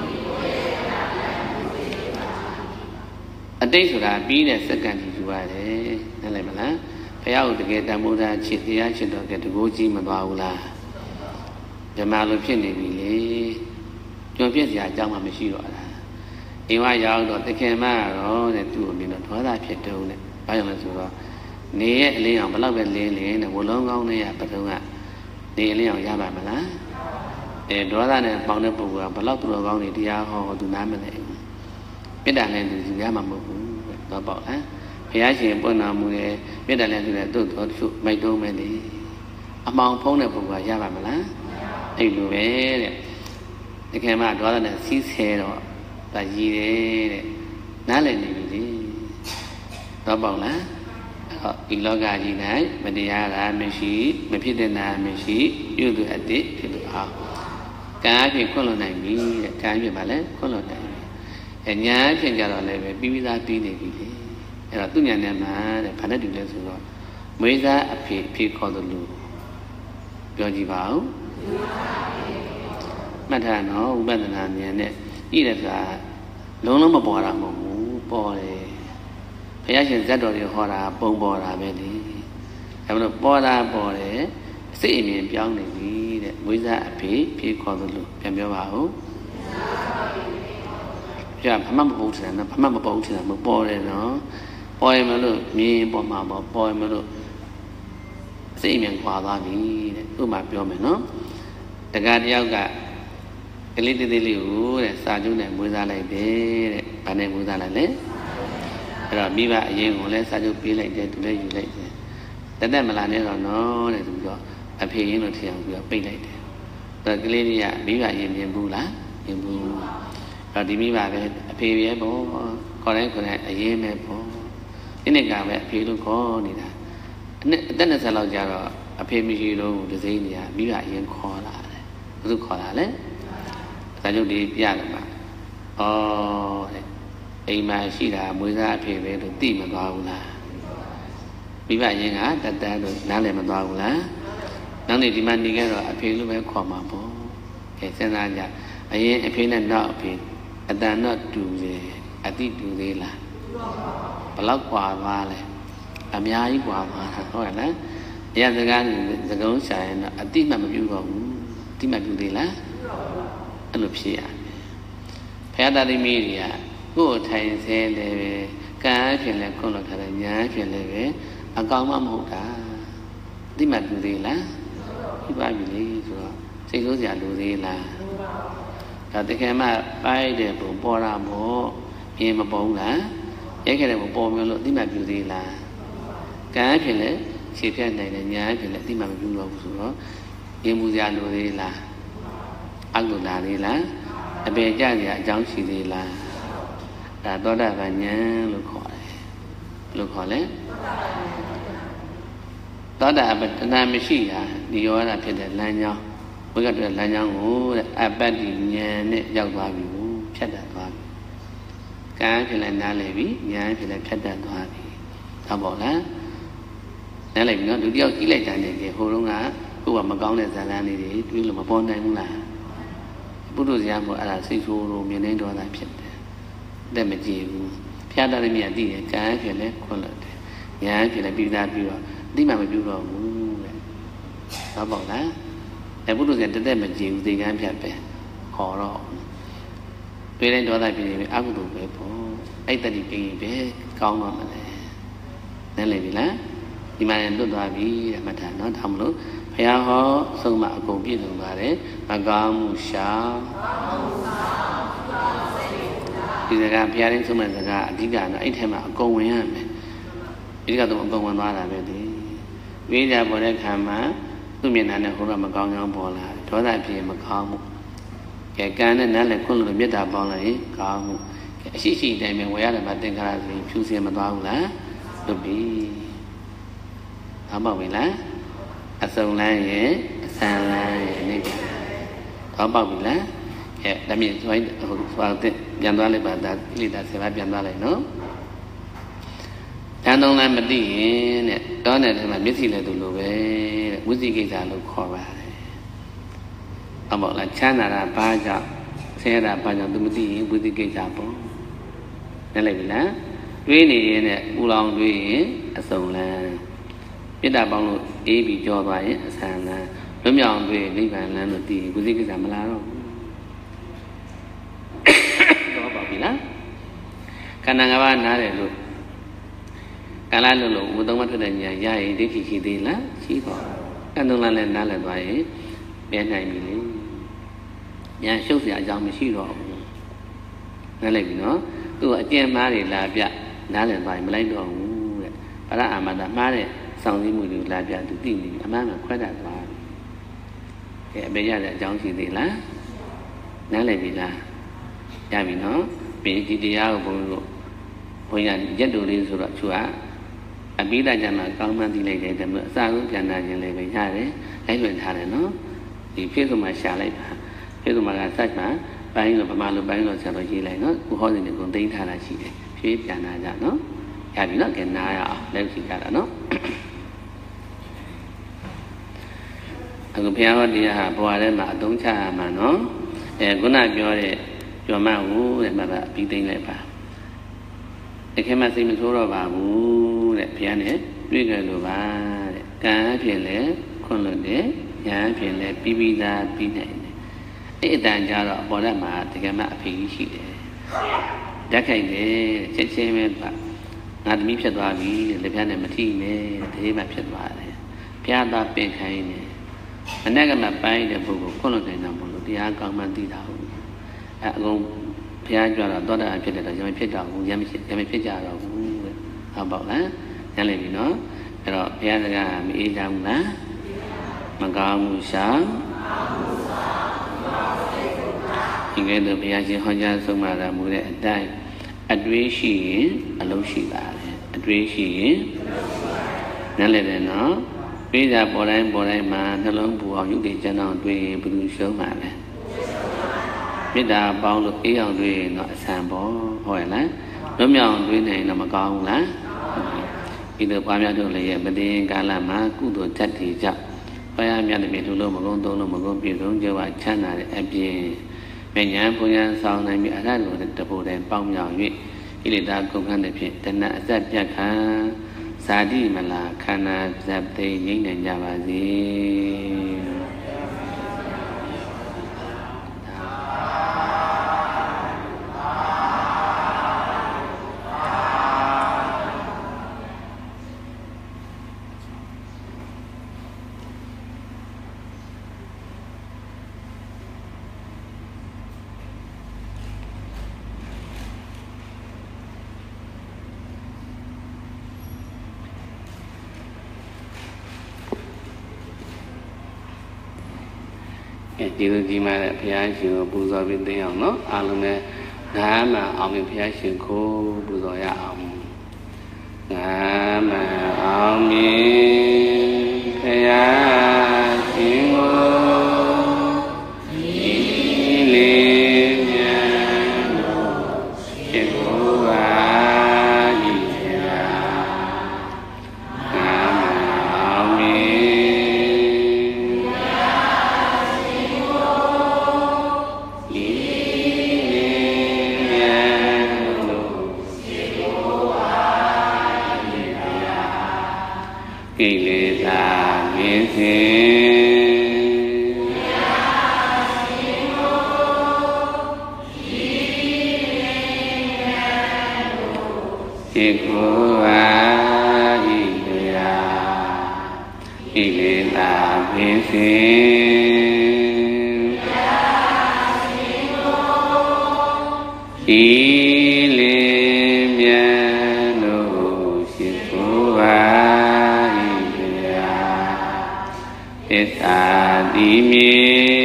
အတိတ်ဆိုတာပြီးတဲ့စက္ကန့်ကြီးယူရတယ်နားလည်မလားဘုရားကိုတကယ်တန်ဖိုးထားချစ်တရားချစ်တော့ကတကိုးကြီးမသွားဘူးလားဓမ္မလိုဖြစ်နေပြီလေကြုံပြည့်စရာအကြောင်းမှမရှိတော့တာအိမ်ဝရောက်တော့တခင်မတော့တဲ့သူ့ကိုမြင်တော့ဒေါသဖြစ်တုံးတဲ့ဘာကြောင့်လဲဆိုတော့နေရဲ့အလင်းအောင်ဘယ်လောက်ပဲလင်းလင်းနဲ့ဝလုံးကောင်းနဲ့ရပထုံးကနေအလင်းအောင်ရပါမလားအဲဒေါသနဲ့ပေါင်းတဲ့ပုဂ္ဂိုလ်ကဘယ်လောက်သူတော်ကောင်းနေတရားဟောသူနားမလဲဘူးမေတ္တာနဲ့သူရမှာမဟုတ်ဘူးတော့ပေါ့ဟမ်ဘုရားရှင်ပွင့်တော်မူတဲ့မေတ္တာနဲ့သူလည်းတို့တော်သူမိုက်တုံးမယ်လေအမောင်ဖုံးတဲ့ပုဂ္ဂိုလ်ကရပါမလားအဲ့လိုပဲတဲ့တကယ်မှဒေါသနဲ့စီးဆဲတော့ဒါရည်တယ်တဲ့နားလည်နေပြီလေတော့ပေါ့လားဒီလောကကြီး၌မတရားတာမရှိမဖြစ်တဲ့နာမရှိပြုသူအတိဖြစ်လို့အောင်ကံအဖြစ်ခွင့်လွှတ်နိုင်ပြီတဲ့ကံအဖြစ်မှလည်းခွင့်လွှတ်နိုင်ပြီအညာအဖြစ်ကြတော့လည်းပဲပြီးပြီးသားပြီးနေပြီလေအဲ့တော့သူညာနဲ့မှတဲ့ဘာနဲ့တူလဲဆိုတော့မွေးစားအဖြစ်အဖြစ်ခေါ်တယ်လို့ပြောကြည့်ပါဦးမှတ်ထားနော်ဥပဒနာဉာဏ်နဲ့ဤတဲ့ဆိုတာလုံးလုံးမပေါ်တာမဟုတ်ဘူးပေါ်တယ်ဘုရားရှင်ဇတ်တော်တွေဟောတာပုံပေါ်တာပဲလေအဲမလို့ပေါ်တာပေါ်တယ်အစိတ်အမြင်ပြောင်းနေပြီတဲ့ဝိဇ္ဇအဖေဖြေခေါ်သလိုပြန်ပြောပါဦးပြဘာမှမပေါ်ဘူးနော်ဘာမှမပေါ်ဘူးနော်မပေါ်တယ်နော်ပေါ်ရင်မလို့မြင်ပေါ်မှာပေါ်ပေါ်ရင်မလို့အစိတ်အမြင်ခွာသွားပြီတဲ့ဥပမာပြောမယ်နော်တက္ကတယောက်ကကလေးသေးသေးလေးကိုတဲ့စာကျုံးနဲ့မွေးစားလိုက်တယ်တဲ့ဘာနဲ့မွေးစားလိုက်လဲအဲ့တော့မိဘအရင်ကိုလည်းစာချုပ်ပေးလိုက်တယ်သူလည်းယူလိုက်တယ်တက်တက်မလာနဲ့တော့နော်တဲ့သူပြောအဖေရင်းလို့ထင်အောင်ပြီးတော့ပိတ်လိုက်တယ်အဲ့တော့ကလေးလေးကမိဘအရင်မြင်ဘူးလားမြင်ဘူးအဲ့တော့ဒီမိဘပဲအဖေရဲ့ပေါ့ခေါ်တိုင်းခေါ်တိုင်းအရင်ပဲပေါ့ဒီနေ့ကပဲအဖေလို့ခေါ်နေတာအနှစ်အသက်နှစ်ဆယ်လောက်ကြာတော့အဖေမရှိတော့ဒီစိမ့်ကြီးကမိဘအရင်ခေါ်လာတယ်ဘယ်သူခေါ်လာလဲစာချုပ်ဒီပြတယ်မှာဩတဲ့အိမ်မှာရှိတာမွေးစားအဖေပဲလို့သိမသွားဘူးလားမိဘရင်ကတတန်းလို့နားလည်မသွားဘူးလားနောက်နေ့ဒီမှာနေခဲ့တော့အဖေလို့ပဲခေါ်မှာပေါ့ကဲစဉ်းစားကြအရင်အဖေနဲ့နောက်အဖေအတန်တော့တူတယ်အတိတူသေးလားဘလောက်กว่าပါလဲအများကြီးกว่าပါဟုတ်လားအရာစကားစကားရှာရင်တော့အတိမှမပြုတော့ဘူးအတိမှပြုသေးလားအဲ့လိုဖြစ်ရတယ်ဘုရားသားသမီးတွေကကိုယ်ထိုင်ဆဲလည်းပဲကံအဖြစ်လည်းခွန့်လို့ထားတယ်ညာအဖြစ်လည်းပဲအကောင်မှမဟုတ်တာအတိမှပြုသေးလားပြပါပြီလေဆိုတော့စိတ်ဆိုးစရာလိုသေးလားဒါတကယ်မှပိုက်တဲ့ပုံပေါ်တာမို့ပြင်းမပုံးလားရိုက်ခဲ့တဲ့ပုံပေါ်မျိုးလို့အတိမှပြုသေးလားကံအဖြစ်လည်းခြေဖြတ်နိုင်တယ်ညာအဖြစ်လည်းအတိမှမပြုတော့ဘူးဆိုတော့ပြင်းမှုစရာလိုသေးလားအကုလာသေးလားအပေကြစရာအကြောင်းရှိသေးလားဒါသောတာပန်ဉာဏ်လို့ခေါ်တယ်လို့ခေါ်လဲသောတာပတ္တနာမရှိတာဒီရောတာဖြစ်တဲ့လမ်းကြောင်းဘုရားတို့လမ်းကြောင်းကိုတဲ့အပ္ပတ္တိဉာဏ်နဲ့ရောက်သွားပြီကိုဖြတ်တတ်သွားပြီကံဖြစ်လဲနားလည်ပြီဉာဏ်ဖြစ်လဲဖြတ်တတ်သွားပြီဟုတ်ပါလားနားလည်ပြီနော်လူတယောက်ကြည့်လိုက်တဲ့နေဟိုတုန်းကကိုယ်ကမကောင်းတဲ့ဇာလန်းလေးတွေတွေးလို့မပေါ်နိုင်ဘူးလားပုထုဇဉ်မို့အဲ့ဒါစိတ်ဆိုးလို့မြင်နေတော့တာဖြစ်တယ်တဲ့မကြည့်ဘူးဖျားတာလည်းမြင်သိတယ်ကံဖြစ်လဲခွန်းလို့တယ်ဉာဏ်ဖြစ်လဲပြီးသားပြီးတော့အတိမှမပြုတော့ဘူးတဲ့ဟုတ်ပါလားအဲ့ပုထုဇဉ်တက်တက်မကြည့်ဘူးသိကန်းဖြတ်ပဲခေါ်တော့တွေးတဲ့ဒေါသဖြစ်နေပြီအကုသိုလ်ပဲပေါ့အဲ့တတိပြင်းပဲကောင်းတော့မလဲနည်းလေပြီလားဒီမှာလည်းလွတ်သွားပြီတဲ့မှတ်ထားနော်ဒါမလို့ဘုရားဟောဆုံးမအကုန်ပြည့်စုံပါတယ်မကောင်းမှုရှောင်ဒီစကားဘုရားရဲ့ဆုံးမစကားအဓိကတော့အဲ့ထဲမှာအကုန်ဝင်ရမယ်အဓိကတော့အကုန်ဝင်သွားတာပဲဒီဝိဇ္ဇာပေါ်တဲ့ခါမှာသူ့မျက်နှာနဲ့ဟိုကမကောင်းကြောင်းပေါ်လာဒေါသဖြစ်မကောင်းမှုကဲကံနဲ့နားလည်းခွန်းလို့မေတ္တာပေါင်းလိုက်ကောင်းမှုအရှိရှိတိုင်းပဲဝယ်ရတယ်မှာသင်္ခါရစီဖြူစင်မသွားဘူးလားလုပ်ပြီဟုတ်ပါပြီလားအစုံလန်းရဲ့အဆန်လန်းရဲ့နိဗ္ဗာန်တော့ပေါက်ပြီလားကဲဒါမြင်ဆိုရင်ဟိုသွားတဲ့ပြန်သွားလိုက်ပါဒါကိလေသာဆယ်ပါးပြန်သွားလိုက်နော်တန်တုံးလည်းမသိရင်တဲ့တောနဲ့ထဲမှာမျက်စိလည်းသူလိုပဲတဲ့ဝိသိကိစ္စလို့ခေါ်ပါတယ်အမောလားချမ်းသာတာဘာကြောင့်ဆင်းရဲတာဘာကြောင့်သူမသိရင်ဝိသိကိစ္စပေါ့နားလည်ပြီလားတွေးနေရင်နဲ့ပူလောင်တွေးရင်အစုံလန်းပြစ်တာပေါင်းလို့အေးပြီးကြောသွားရင်အဆန်လန်းလွတ်မြောက်တွေနိဗ္ဗာန်လန်းလို့သိဝိသိကိစ္စမလာတော့ဘူးတော့ပါပြီလားခန္ဓာငါးပါးနားတယ်လို့ကာလလို့လို့ဝိသုံးမထွက်တဲ့ညာရရင်ဒိဋ္ဌိရှိသေးလားရှိပါဘူးအတုံးလန်းလည်းနားလည်သွားရင်ပြည့်နိုင်ပြီလေညာရှုပ်စရာအကြောင်းမရှိတော့ဘူးနားလည်ပြီနော်သူကအကျင့်မှားတွေလာပြနားလည်သွားရင်မလိုက်တော့ဘူးတဲ့ဗရအာမတာမှားတဲ့ဆောင်စည်းမှုတွေလာပြသူသိနေပြီအမှန်မှခွဲတတ်သွားတယ်ကဲအပေရတဲ့အကြောင်းရှိသေးလားနားလည်ပြီလားရပြီနော်ပြီးဒီတရားကိုဘုန်းကြီးတို့ဘုန်းကြီးရက်တူလေးဆိုတော့သူကအပိဓာကျမ်းမှာကောင်းမှန်းသိလိုက်တဲ့တည်းအစာဆုံးကျန်တာခြင်းလည်းပဲရတယ်လိုက်လွင်ထားတယ်နော်ဒီဖြစ်ဆုံးမှာရှာလိုက်ပါဖြစ်ဆုံးမှာကစက်မှာပိုင်းလို့ဗမာလိုပိုင်းလို့ဆက်လို့ရေးလိုက်နော်ကိုဟောစဉ်ကိုသိမ်းထားတာရှိတယ်ဖြေးပြန်လာကြနော်ရပြီနော်ကဲနားရအောင်လက်ရှိကြတာနော်အခုဘုရားဟောတရားဟာဘဝထဲမှာအသုံးချရမှာနော်အဲခုနပြောတဲ့ပြောမှကိုတဲ့မှာအပြီးသိမ်းလိုက်ပါတကယ်မှစိတ်မဆိုးတော့ပါဘူးတဲ့ဘုရားနဲ့တွေ့ကြလို့ပါတဲ့ကံအဖြစ်လဲခွန့်လို့တယ်ညာအဖြစ်လဲပြီးပြီးသားပြီးနိုင်တယ်အဲ့အတန်ကြတော့အပေါ်တက်မှာတကယ်မှအဖေကြီးရှိတယ်ဓာတ်ခိုက်တယ်ချက်ချင်းပဲပါငါသမီးဖြစ်သွားပြီတဲ့လက်ဖျားနဲ့မထိနဲ့တတိမှဖြစ်သွားတယ်ဘုရားသားပင်ခိုင်းတယ်မနေ့ကမှပိုင်းတဲ့ပုဂ္ဂိုလ်ခွန့်လို့နိုင်တာမဟုတ်လို့တရားကောင်းမှသိတာဟုတ်အဲအကုန်ဘုရားကြွတော့သောတာဖြစ်တယ်တော့ရမဖြစ်တော့ဘူးရမဖြစ်ရမဖြစ်ကြတော့ဘူးတဲ့ဟုတ်ပါ့လားညနေပြီနော်အဲ့တော့ဘုရားစကားမအေးကြဘူးလားမကောင်းဘူးရှာဒီကဲတော့ဘုရားရှင်ဟောကြားဆုံးမတော်မူတဲ့အတိုင်းအတွေးရှိရင်အလုံးရှိပါတယ်အတွေးရှိရင်ညနေတယ်နော်ပြေးကြပေါ်တိုင်းပေါ်တိုင်းမှာနှလုံးပူအောင်ယူတည်ကျမ်းအောင်တွေးရင်ဘယ်လိုရှုံးမှာလဲမေတ္တာပေါင်းလို့အေးအောင်တွေးရင်တော့အဆန်ပေါ်ဟုတ်ရဲ့လားလွတ်မြောက်တွေးနေရင်တော့မကောင်းဘူးလားဒီလိုပွားများတို့လည်းရဲ့မတင်ကာလမှာကုသိုလ်ဓာတ်တွေကြောင့်ဘုရားမြတ်တပည့်လူလုံးမကုန်းသုံးလုံးမကုန်းပြည့်စုံကြွားချမ်းသာတဲ့အပြင်ပညာပူညာဆောင်နိုင်ပြီးအရဟတတဘူတိုင်ပေါင်းမြောင်၍ဣလိတာကုန်ခန့်တဲ့ဖြင့်တဏှအစက်ပြတ်ခံဇာတိမလာခန္ဓာဇပ်သိငြိမ့်နိုင်ကြပါစေကျေးဇူးကြီးမားတဲ့ဘုရားရှင်ကိုပူဇော်ပြီးသိအောင်နော်အားလုံးပဲနာမအောင်မြင်ဘုရားရှင်ကိုပူဇော်ရအောင်နာမအောင်မြင်ဘုရားရှင်ကိုဤလေးမြတ်လို့ဖြစ်ကိုပါဤဘုရားနာမအောင်မြင်ကိလေသာမြင်စေจิตကိုအာဟိတရာကိလေသာမြင်စေဤလေမြတ်လို့ရှိကိုအာသစ္စာတိမြေ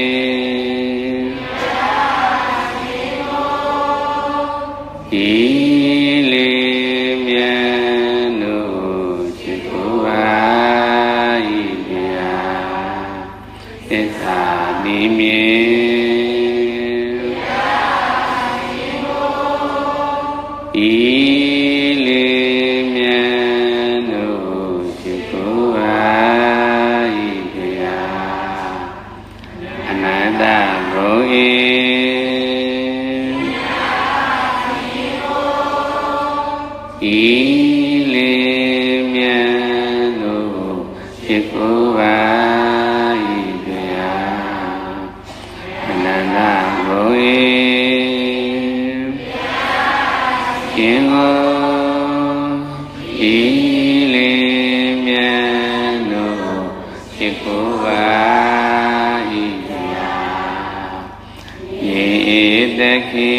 ဤလေမြတ်လို့ရှိကိုအာဟိတရာသစ္စာတိမြေဤလေမြတ်လို့ရှိကိုအာတကိုယ်ဤလေမြတ်လို့ဖြစ်ကိုပါဤတရားအနန္တကိုယ်ရှင်ကိုဤလေမြတ်လို့ဖြစ်ကိုပါတခေ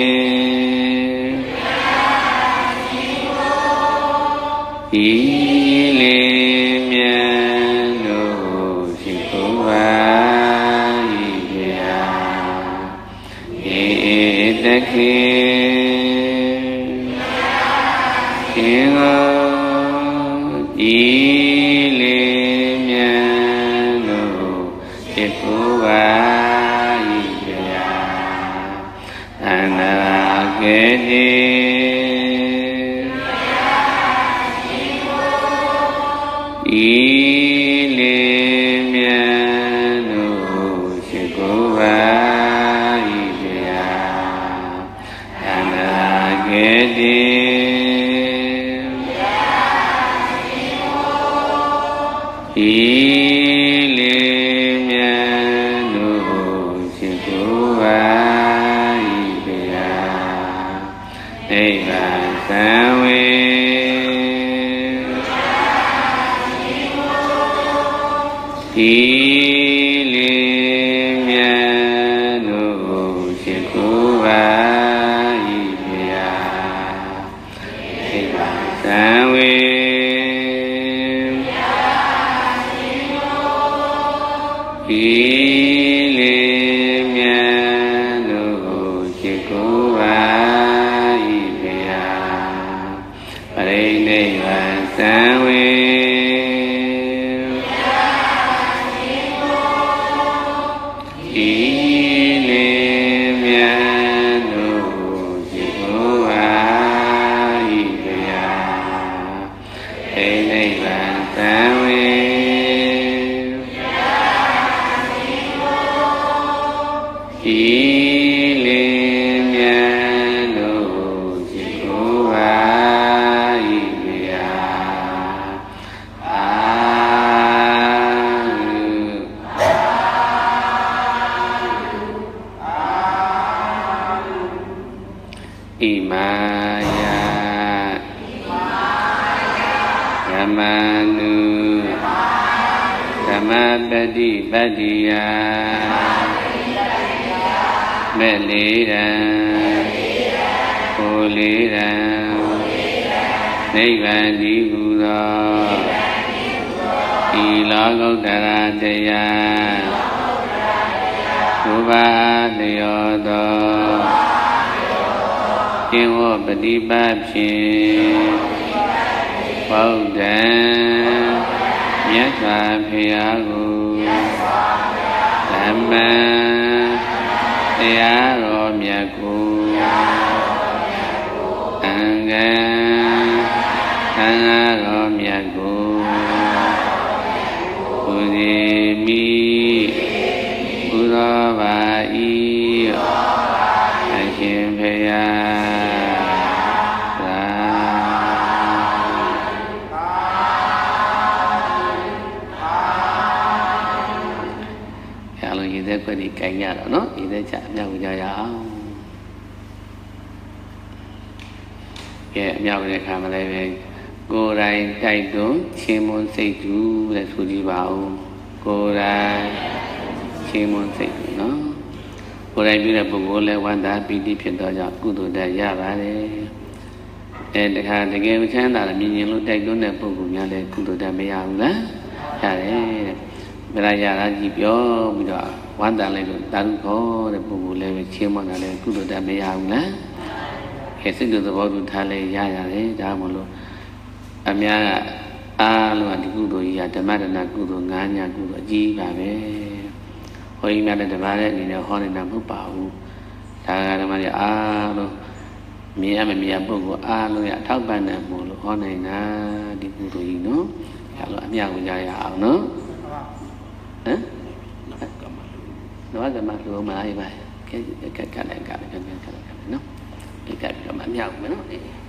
ဤလေမြတ်လို့ရှိကိုပါဤဘုရားဧတခေရှင်ကိုဤလေမြတ်လို့ရှိကိုပါအနာဂတိဤလေမြတ်လို့ရှိကိုပါဤဘုရားအနာဂတိဤလေမြတ်လို့ရှိကိုပါနိဗ္ဗာန်သံဝေဤလေမြတ်လို့ရှိကိုပါဤဘုရားနိဗ္ဗာန်သံဝေဤလေမြတ်လို့ရှိကိုပါပရိနိဗ္ဗာန်သံဝေဤလေမြတ်လို့ရှိကိုပါဤဘုရားပရိနိဗ္ဗာန်သံဝေဤမာနုဓမ္မပတိပတ္တိယမဲ့လေးရန်ကိုလေးရန်နိဗ္ဗာန်ဒီဟုသောဤလောကုတ္တရာတရားဘုရားလျောသောကျင့်ဝတ်ပฏิပတ်ဖြင့်ဗုဒ္ဓံမြတ်စွာဘုရားကိုဓမ္မံတရားတော်မြတ်ကိုအံကံသံဃာတော်မြတ်ကိုဘုရေမိဘုရောပါဤအရှင်ဘုရားသာအားလုံးရည်သက်ခွက်ကြီးကြိုင်ကြတော့နော်ရည်သက်ချအမြောက်ကြရအောင်ကဲအမြောက်တဲ့ခါမလဲပဲကိုယ်တိုင်တိုက်တွန်းချင်းမွန်စိတ်တူတဲ့ဆိုကြည့်ပါဦးကိုယ်တိုင်ချင်းမွန်စိတ်တူနော်ကိုယ်တိုင်ပြုတဲ့ပုဂ္ဂိုလ်လည်းဝန္တာပီတိဖြစ်တော့ကြောင့်ကုသိုလ်တက်ရပါတယ်အဲတခါတကယ်ချမ်းသာတယ်မြင်မြင်လို့တိုက်တွန်းတဲ့ပုဂ္ဂိုလ်များလည်းကုသိုလ်တက်မရဘူးလားရတယ်တဲ့မရရတာကြီးပြောပြီးတော့ဝန္တာလိုက်လို့တာရုခေါ်တဲ့ပုဂ္ဂိုလ်လည်းချင်းမွန်တာလည်းကုသိုလ်တက်မရဘူးလားအဲစိတ်တူသဘောတူထားလဲရရတယ်ဒါမှမလို့အများကအားလုံးကဒီကုသိုလ်ကြီးကဓမ္မဒနာကုသိုလ်ငါးညကုသိုလ်အကြီးပါပဲဟောကြီးများတဲ့ဓမ္မရဲ့အနေနဲ့ဟောနေတာမဟုတ်ပါဘူးဒါကဓမ္မရဲ့အားလုံးမြင်ရမမြင်ပုဂ္ဂိုလ်အားလုံးရအထောက်ပံ့နေမို့လို့ဟောနိုင်တာဒီကုသိုလ်ကြီးနော်အဲလိုအမြတ်ဝင်ကြရအောင်နော်ဟမ်တော့ကမှလူမအားပါကဲကဲကဲကဲကဲကဲနော်ဒီကဲပြီးတော့မမြတ်ဘူးနော်